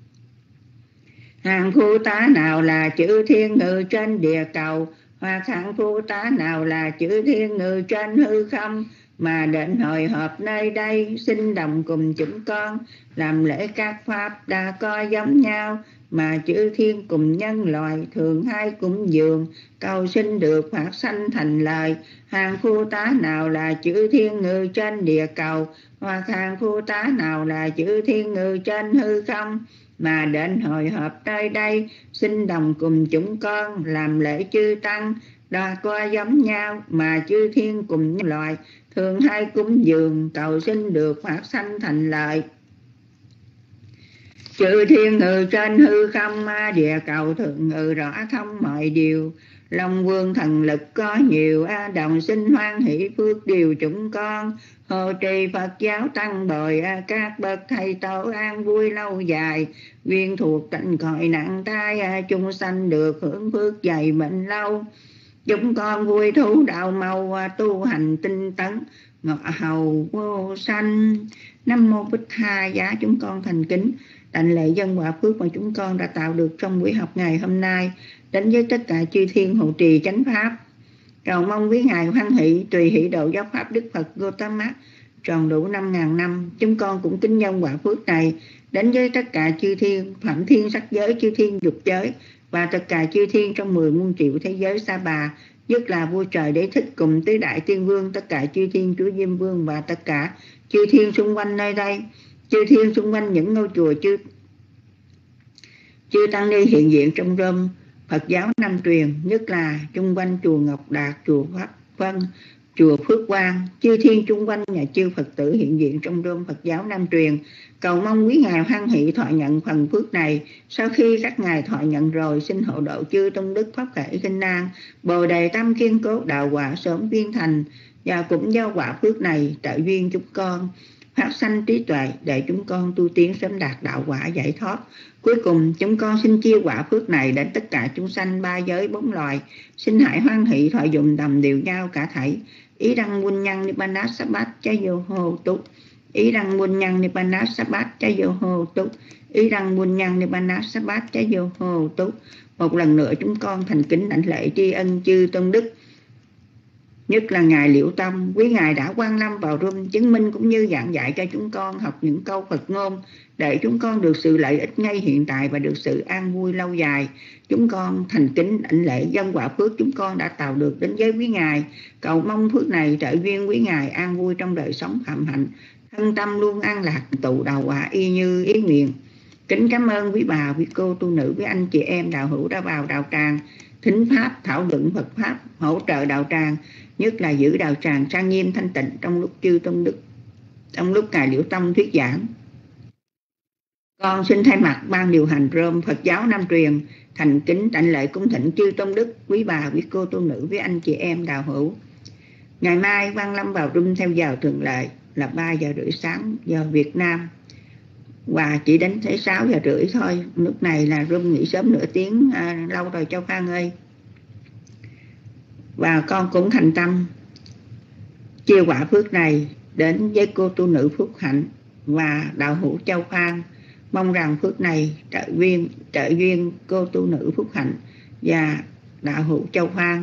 B: Hạng phu tá nào là chữ thiên ngự trên địa cầu, hoặc hạng phu tá nào là chữ thiên ngự trên hư không, mà định hội họp nơi đây xin đồng cùng chúng con làm lễ các pháp đã có giống nhau mà chư thiên cùng nhân loại thường hay cúng dường cầu xin được phát sanh thành lời. Hạng phu tá nào là chữ thiên ngự trên địa cầu, hoặc hạng phu tá nào là chữ thiên ngự trên hư không, mà định hội họp nơi đây xin đồng cùng chúng con làm lễ chư tăng đã có giống nhau mà chư thiên cùng nhân loại thường hay cúng dường cầu xin được phát sanh thành lợi. Chư thiên ngự trên hư không, ma địa cầu thường ngự rõ thông mọi điều. Long vương thần lực có nhiều, a đồng sinh hoan hỷ phước điều chúng con. Hộ trì Phật giáo tăng bồi, các bậc thầy tổ an vui lâu dài. Viên thuộc tịnh khỏi nặng tai, chúng sanh được hưởng phước dày mệnh lâu. Chúng con vui thú đạo màu, tu hành tinh tấn ngọ hầu vô sanh. Nam mô Bích Tha Giá. Chúng con thành kính đảnh lễ dân quả phước mà chúng con đã tạo được trong buổi học ngày hôm nay đến với tất cả chư thiên hộ trì chánh pháp. Cầu mong quý ngài hoan hỷ tùy hỷ độ giáo pháp Đức Phật Gautama tròn đủ năm ngàn năm. Chúng con cũng kính nhân quả phước này đến với tất cả chư thiên phạm thiên sắc giới, chư thiên dục giới và tất cả chư thiên trong mười muôn triệu thế giới sa bà, nhất là vua trời Đế Thích cùng tứ đại tiên vương, tất cả chư thiên chúa Diêm Vương và tất cả chư thiên xung quanh nơi đây, chư thiên xung quanh những ngôi chùa chư chư tăng ni hiện diện trong rơm Phật giáo Nam truyền, nhất là chung quanh chùa Ngọc Đạt, chùa Pháp Vân, chùa Phước Quang, chư thiên chung quanh nhà chư Phật tử hiện diện trong rơm Phật giáo Nam truyền. Cầu mong quý ngài hoan hỷ thọ nhận phần phước này. Sau khi các ngài thọ nhận rồi, xin hộ độ chư tôn đức pháp khải kinh an, bồ đề tâm kiên cố, đạo quả sớm viên thành. Và cũng do quả phước này trợ duyên chúng con phát sanh trí tuệ để chúng con tu tiến sớm đạt đạo quả giải thoát. Cuối cùng chúng con xin chia quả phước này đến tất cả chúng sanh ba giới bốn loài. Xin hãy hoan hỷ thọ dụng đầm đều nhau cả thảy. Ý đăng buôn nhân nibbana sabbat cha vô hô túc. Ý đăng buôn nhân nibbana sabbat cha vô hô túc. Ý đăng buôn nhân nibbana sabbat cha vô hô túc. Một lần nữa chúng con thành kính đảnh lễ tri ân chư tôn đức, nhất là ngài Liễu Tâm. Quý ngài đã quan lâm vào room chứng minh cũng như giảng dạy cho chúng con học những câu Phật ngôn để chúng con được sự lợi ích ngay hiện tại và được sự an vui lâu dài. Chúng con thành kính đảnh lễ dân quả phước chúng con đã tạo được đến với quý ngài. Cầu mong phước này trợ duyên quý ngài an vui trong đời sống phạm hạnh, thân tâm luôn an lạc, tụ đạo quả y như ý nguyện. Kính cảm ơn quý bà, quý cô tu nữ, quý anh chị em đạo hữu đã vào đạo tràng thính pháp, thảo luận Phật pháp, hỗ trợ đạo tràng, nhất là giữ đạo tràng trang nghiêm thanh tịnh trong lúc chư tôn đức, trong lúc ngài Liễu Tâm thuyết giảng. Con xin thay mặt ban điều hành rơm Phật giáo Nam truyền thành kính đảnh lễ cúng thỉnh chư tôn đức, quý bà, quý cô tu nữ, với anh chị em đạo hữu. Ngày mai Quang Lâm vào room theo giờ thường lệ là ba giờ rưỡi sáng giờ Việt Nam, và chỉ đến tới sáu giờ rưỡi thôi. Lúc này là room nghỉ sớm nửa tiếng, à, lâu rồi Châu Phan ơi. Và con cũng thành tâm chia quả phước này đến với cô tu nữ Phúc Hạnh và đạo hữu Châu Phan. Mong rằng phước này trợ duyên trợ duyên cô tu nữ Phúc Hạnh và đạo hữu Châu Phan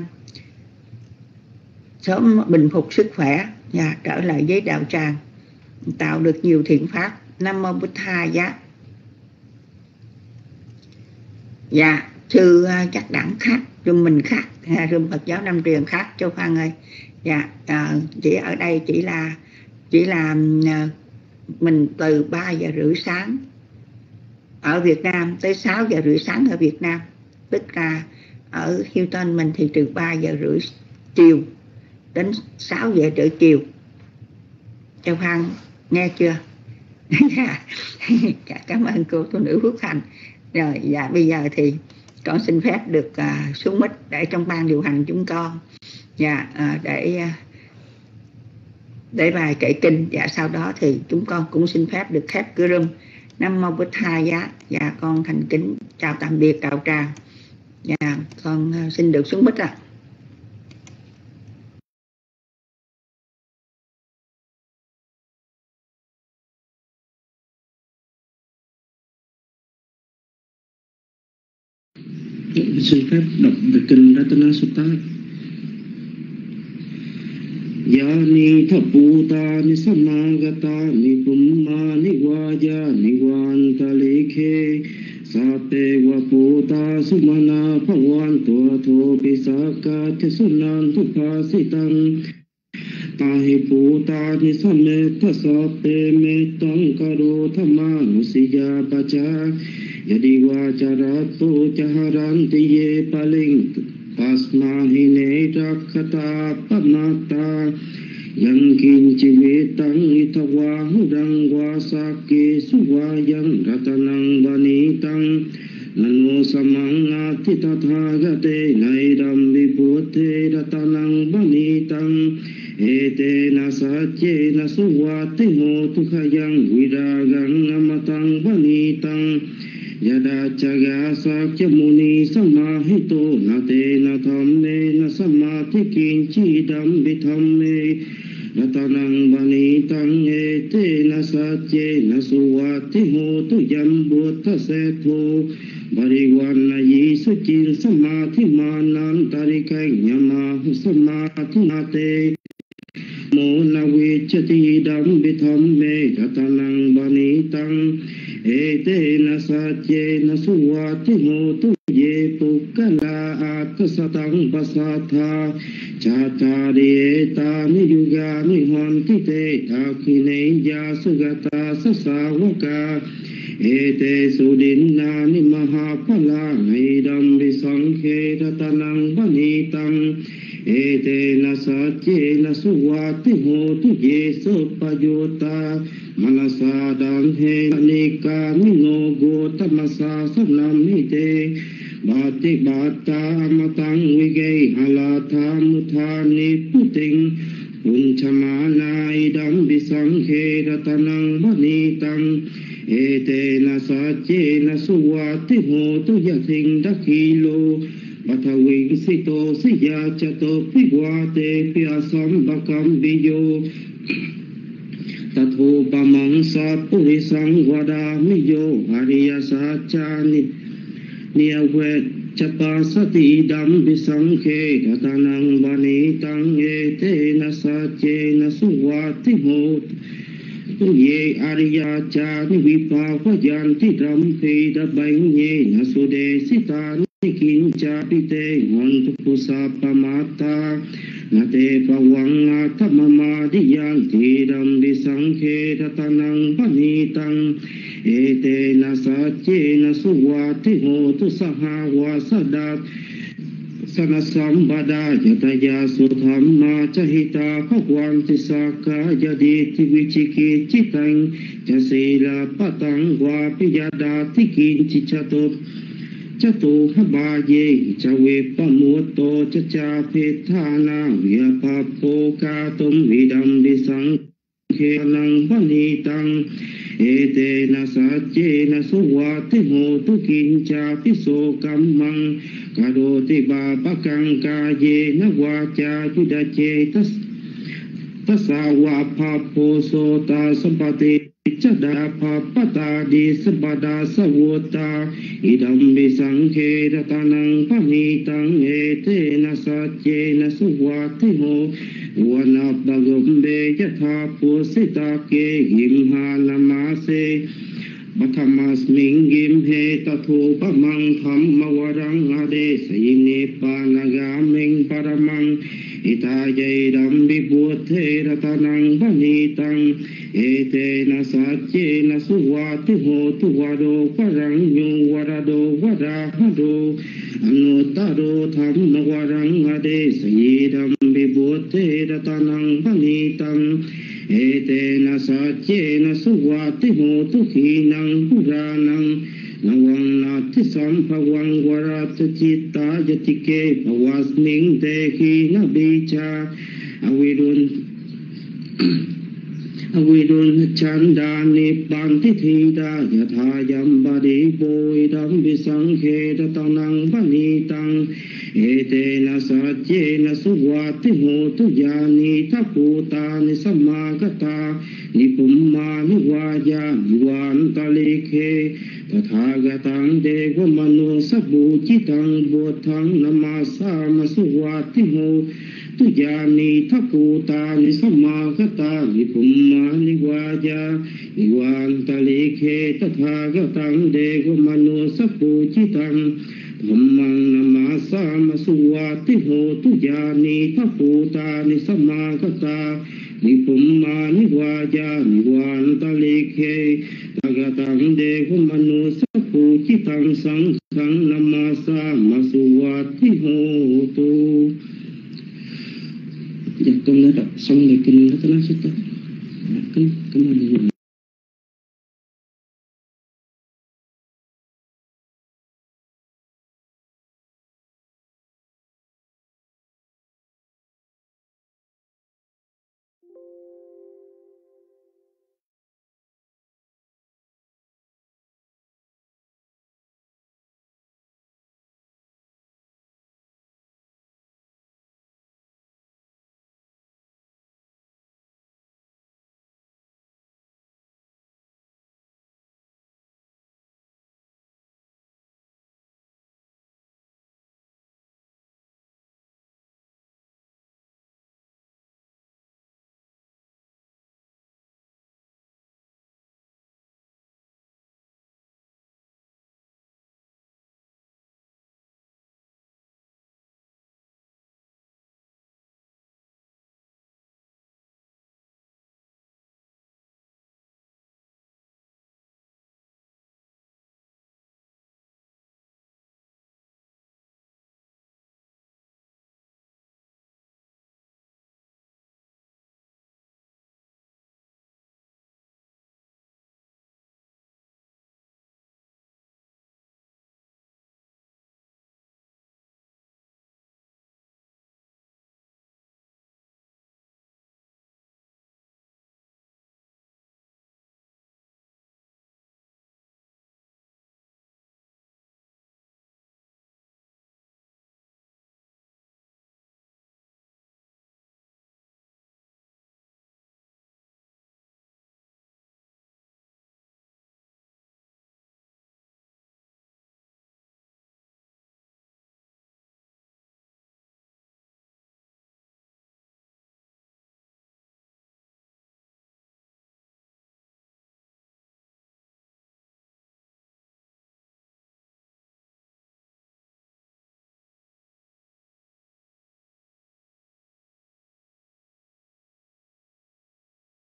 B: sớm bình phục sức khỏe và trở lại với đạo tràng, tạo được nhiều thiện pháp. Nam mô Bích Tha Giá. Dạ, sư chắc đẳng khác room mình khác, room Phật giáo Nam truyền khác Châu Phan ơi. Dạ, à, chỉ ở đây chỉ là chỉ là à, mình từ ba giờ rưỡi sáng ở Việt Nam tới sáu giờ rưỡi sáng ở Việt Nam, tức là ở Hilton mình thì từ ba giờ rưỡi chiều đến sáu giờ rưỡi chiều. Châu Phan nghe chưa? Cảm ơn cô tu nữ Phước Thành. Rồi, dạ bây giờ thì con xin phép được uh, xuống mic để trong ban điều hành chúng con, dạ uh, để uh, để bài kệ kinh. Dạ sau đó thì chúng con cũng xin phép được khép cửa room. Nam mô Bụt Thầy. Dạ, dạ con thành kính chào tạm biệt đạo tràng. Dạ con uh, xin được xuống mic ạ. À.
J: Xin phép đọc về kinh Ratana Sutta. Yani thaputa ni samagata ni pumma ni vaja ni vanta lekhe sape vaputa sumana bhavanto atho pisaka tesunan tupasitam tahi puta ni sameta sape metang karo thamanusya baca Yadi vajarato jaharanti ye paling pasmahine rakkata pamata yang kinci vetang itawa hudang wasake suvayang ratanang banitang nano samangati tathagate naidam vibhute ratanang banitang ete nasache nasuvati hotu khayang viragang amatang banitang Yada chaga sakya muni samahito nate na thamme na samati kinchi dam vithamme natanang banitang ete na sache na suwati hotu yam buddha setho bariwana yisu chin samati manan tarikai nyama samati nate mona vichati dam vithamme natanang banitang ete na sache na suwati hotu ye pukala atasatang pasatha chatari eta ni yuga ni honti te takhine ya sugata sasavaka ete sudinna ni mahapala naidam visankhe ratanang banitang ete na sache na suwati hotu ye sopayota Manasa damhe anika mino go tamasa sanam hite Bhati bhata amatang vigay halatha muthani puting Punchamana idam visanghe ratanang banitang Ete nasache nasuwati hotu yathing dakhilo Bathawing sito siya chato pigwate piyasam bakam biyo Tatho pamang sa purisang wada miyo hariya sachani niyawet chapasati dam bisangkhe gatanang banitang ete nasache nasuwati hot ye ariya chani vipavayanti dhampi dabanye nasude sitani kincha pite hontu pusapamata Nate pawang atamamadiyan tidam bisangkhe ratanang panitang ete nasache nasuwati hotu sahawa sadat sanasambada yataya sudhamma cahita bhagwanti saka yaditi vichiki citang jasila patang wapi yadati kinci chatut Chato habaye chawe pamuto chacha pethana vyapapo katum vidam visang khenang vanitang ete nasache nasuwati hotu kincha piso kammang karoti babakang kaye navacha judache tas tasawa papo sota sampati Chada papata di sabada sawota idam bisangkhe ratanang panitang ete nasache nasuwati ho wanapagumbe yatha pusita ke himha namase Batamasming gimhe tatho pamang thamma warang ade đế sĩ ni pa na ga minh paramang ita jai đam bi bùa thế ra ta năng ba ni tăng e te na sa che na su wa tu ho tu wa do parang nyu wa ra do wa ra ha do anu ta do tham ma wa rang a đế sĩ đam bi bùa thế ra ta năng ba ni tăng e te na sa che na su wa tu ho tu khi năng pu ra năng nawang nati sampawang warat cita jatike pawasning tehi nabicha awidun awidun chandani panti thida yathayam badi boidam bisanghe datanang banitang ete na sache na suwati hotu yani taputa ni samagata nipumma niwaya niwantalikhe Tathagatam Deva Manu Sabuchitang Bodhang Namasa Masuvati Ho Tujani Thakutani Samagata Vipumma Nivaja Nivantalikhe Tathagatam Deva Manu Sabuchitang Dhammang Namasa Masuvati Ho Tujani Thakutani Samagata Nipumma Nivaja Nivantalikhe Tagatang Devu Manu Sapuchitang Sanghang Namasa Masuvati Hotu. Dạ con đã đọc xong lời kinh đó, tôi nói sẽ tới. Cảm ơn.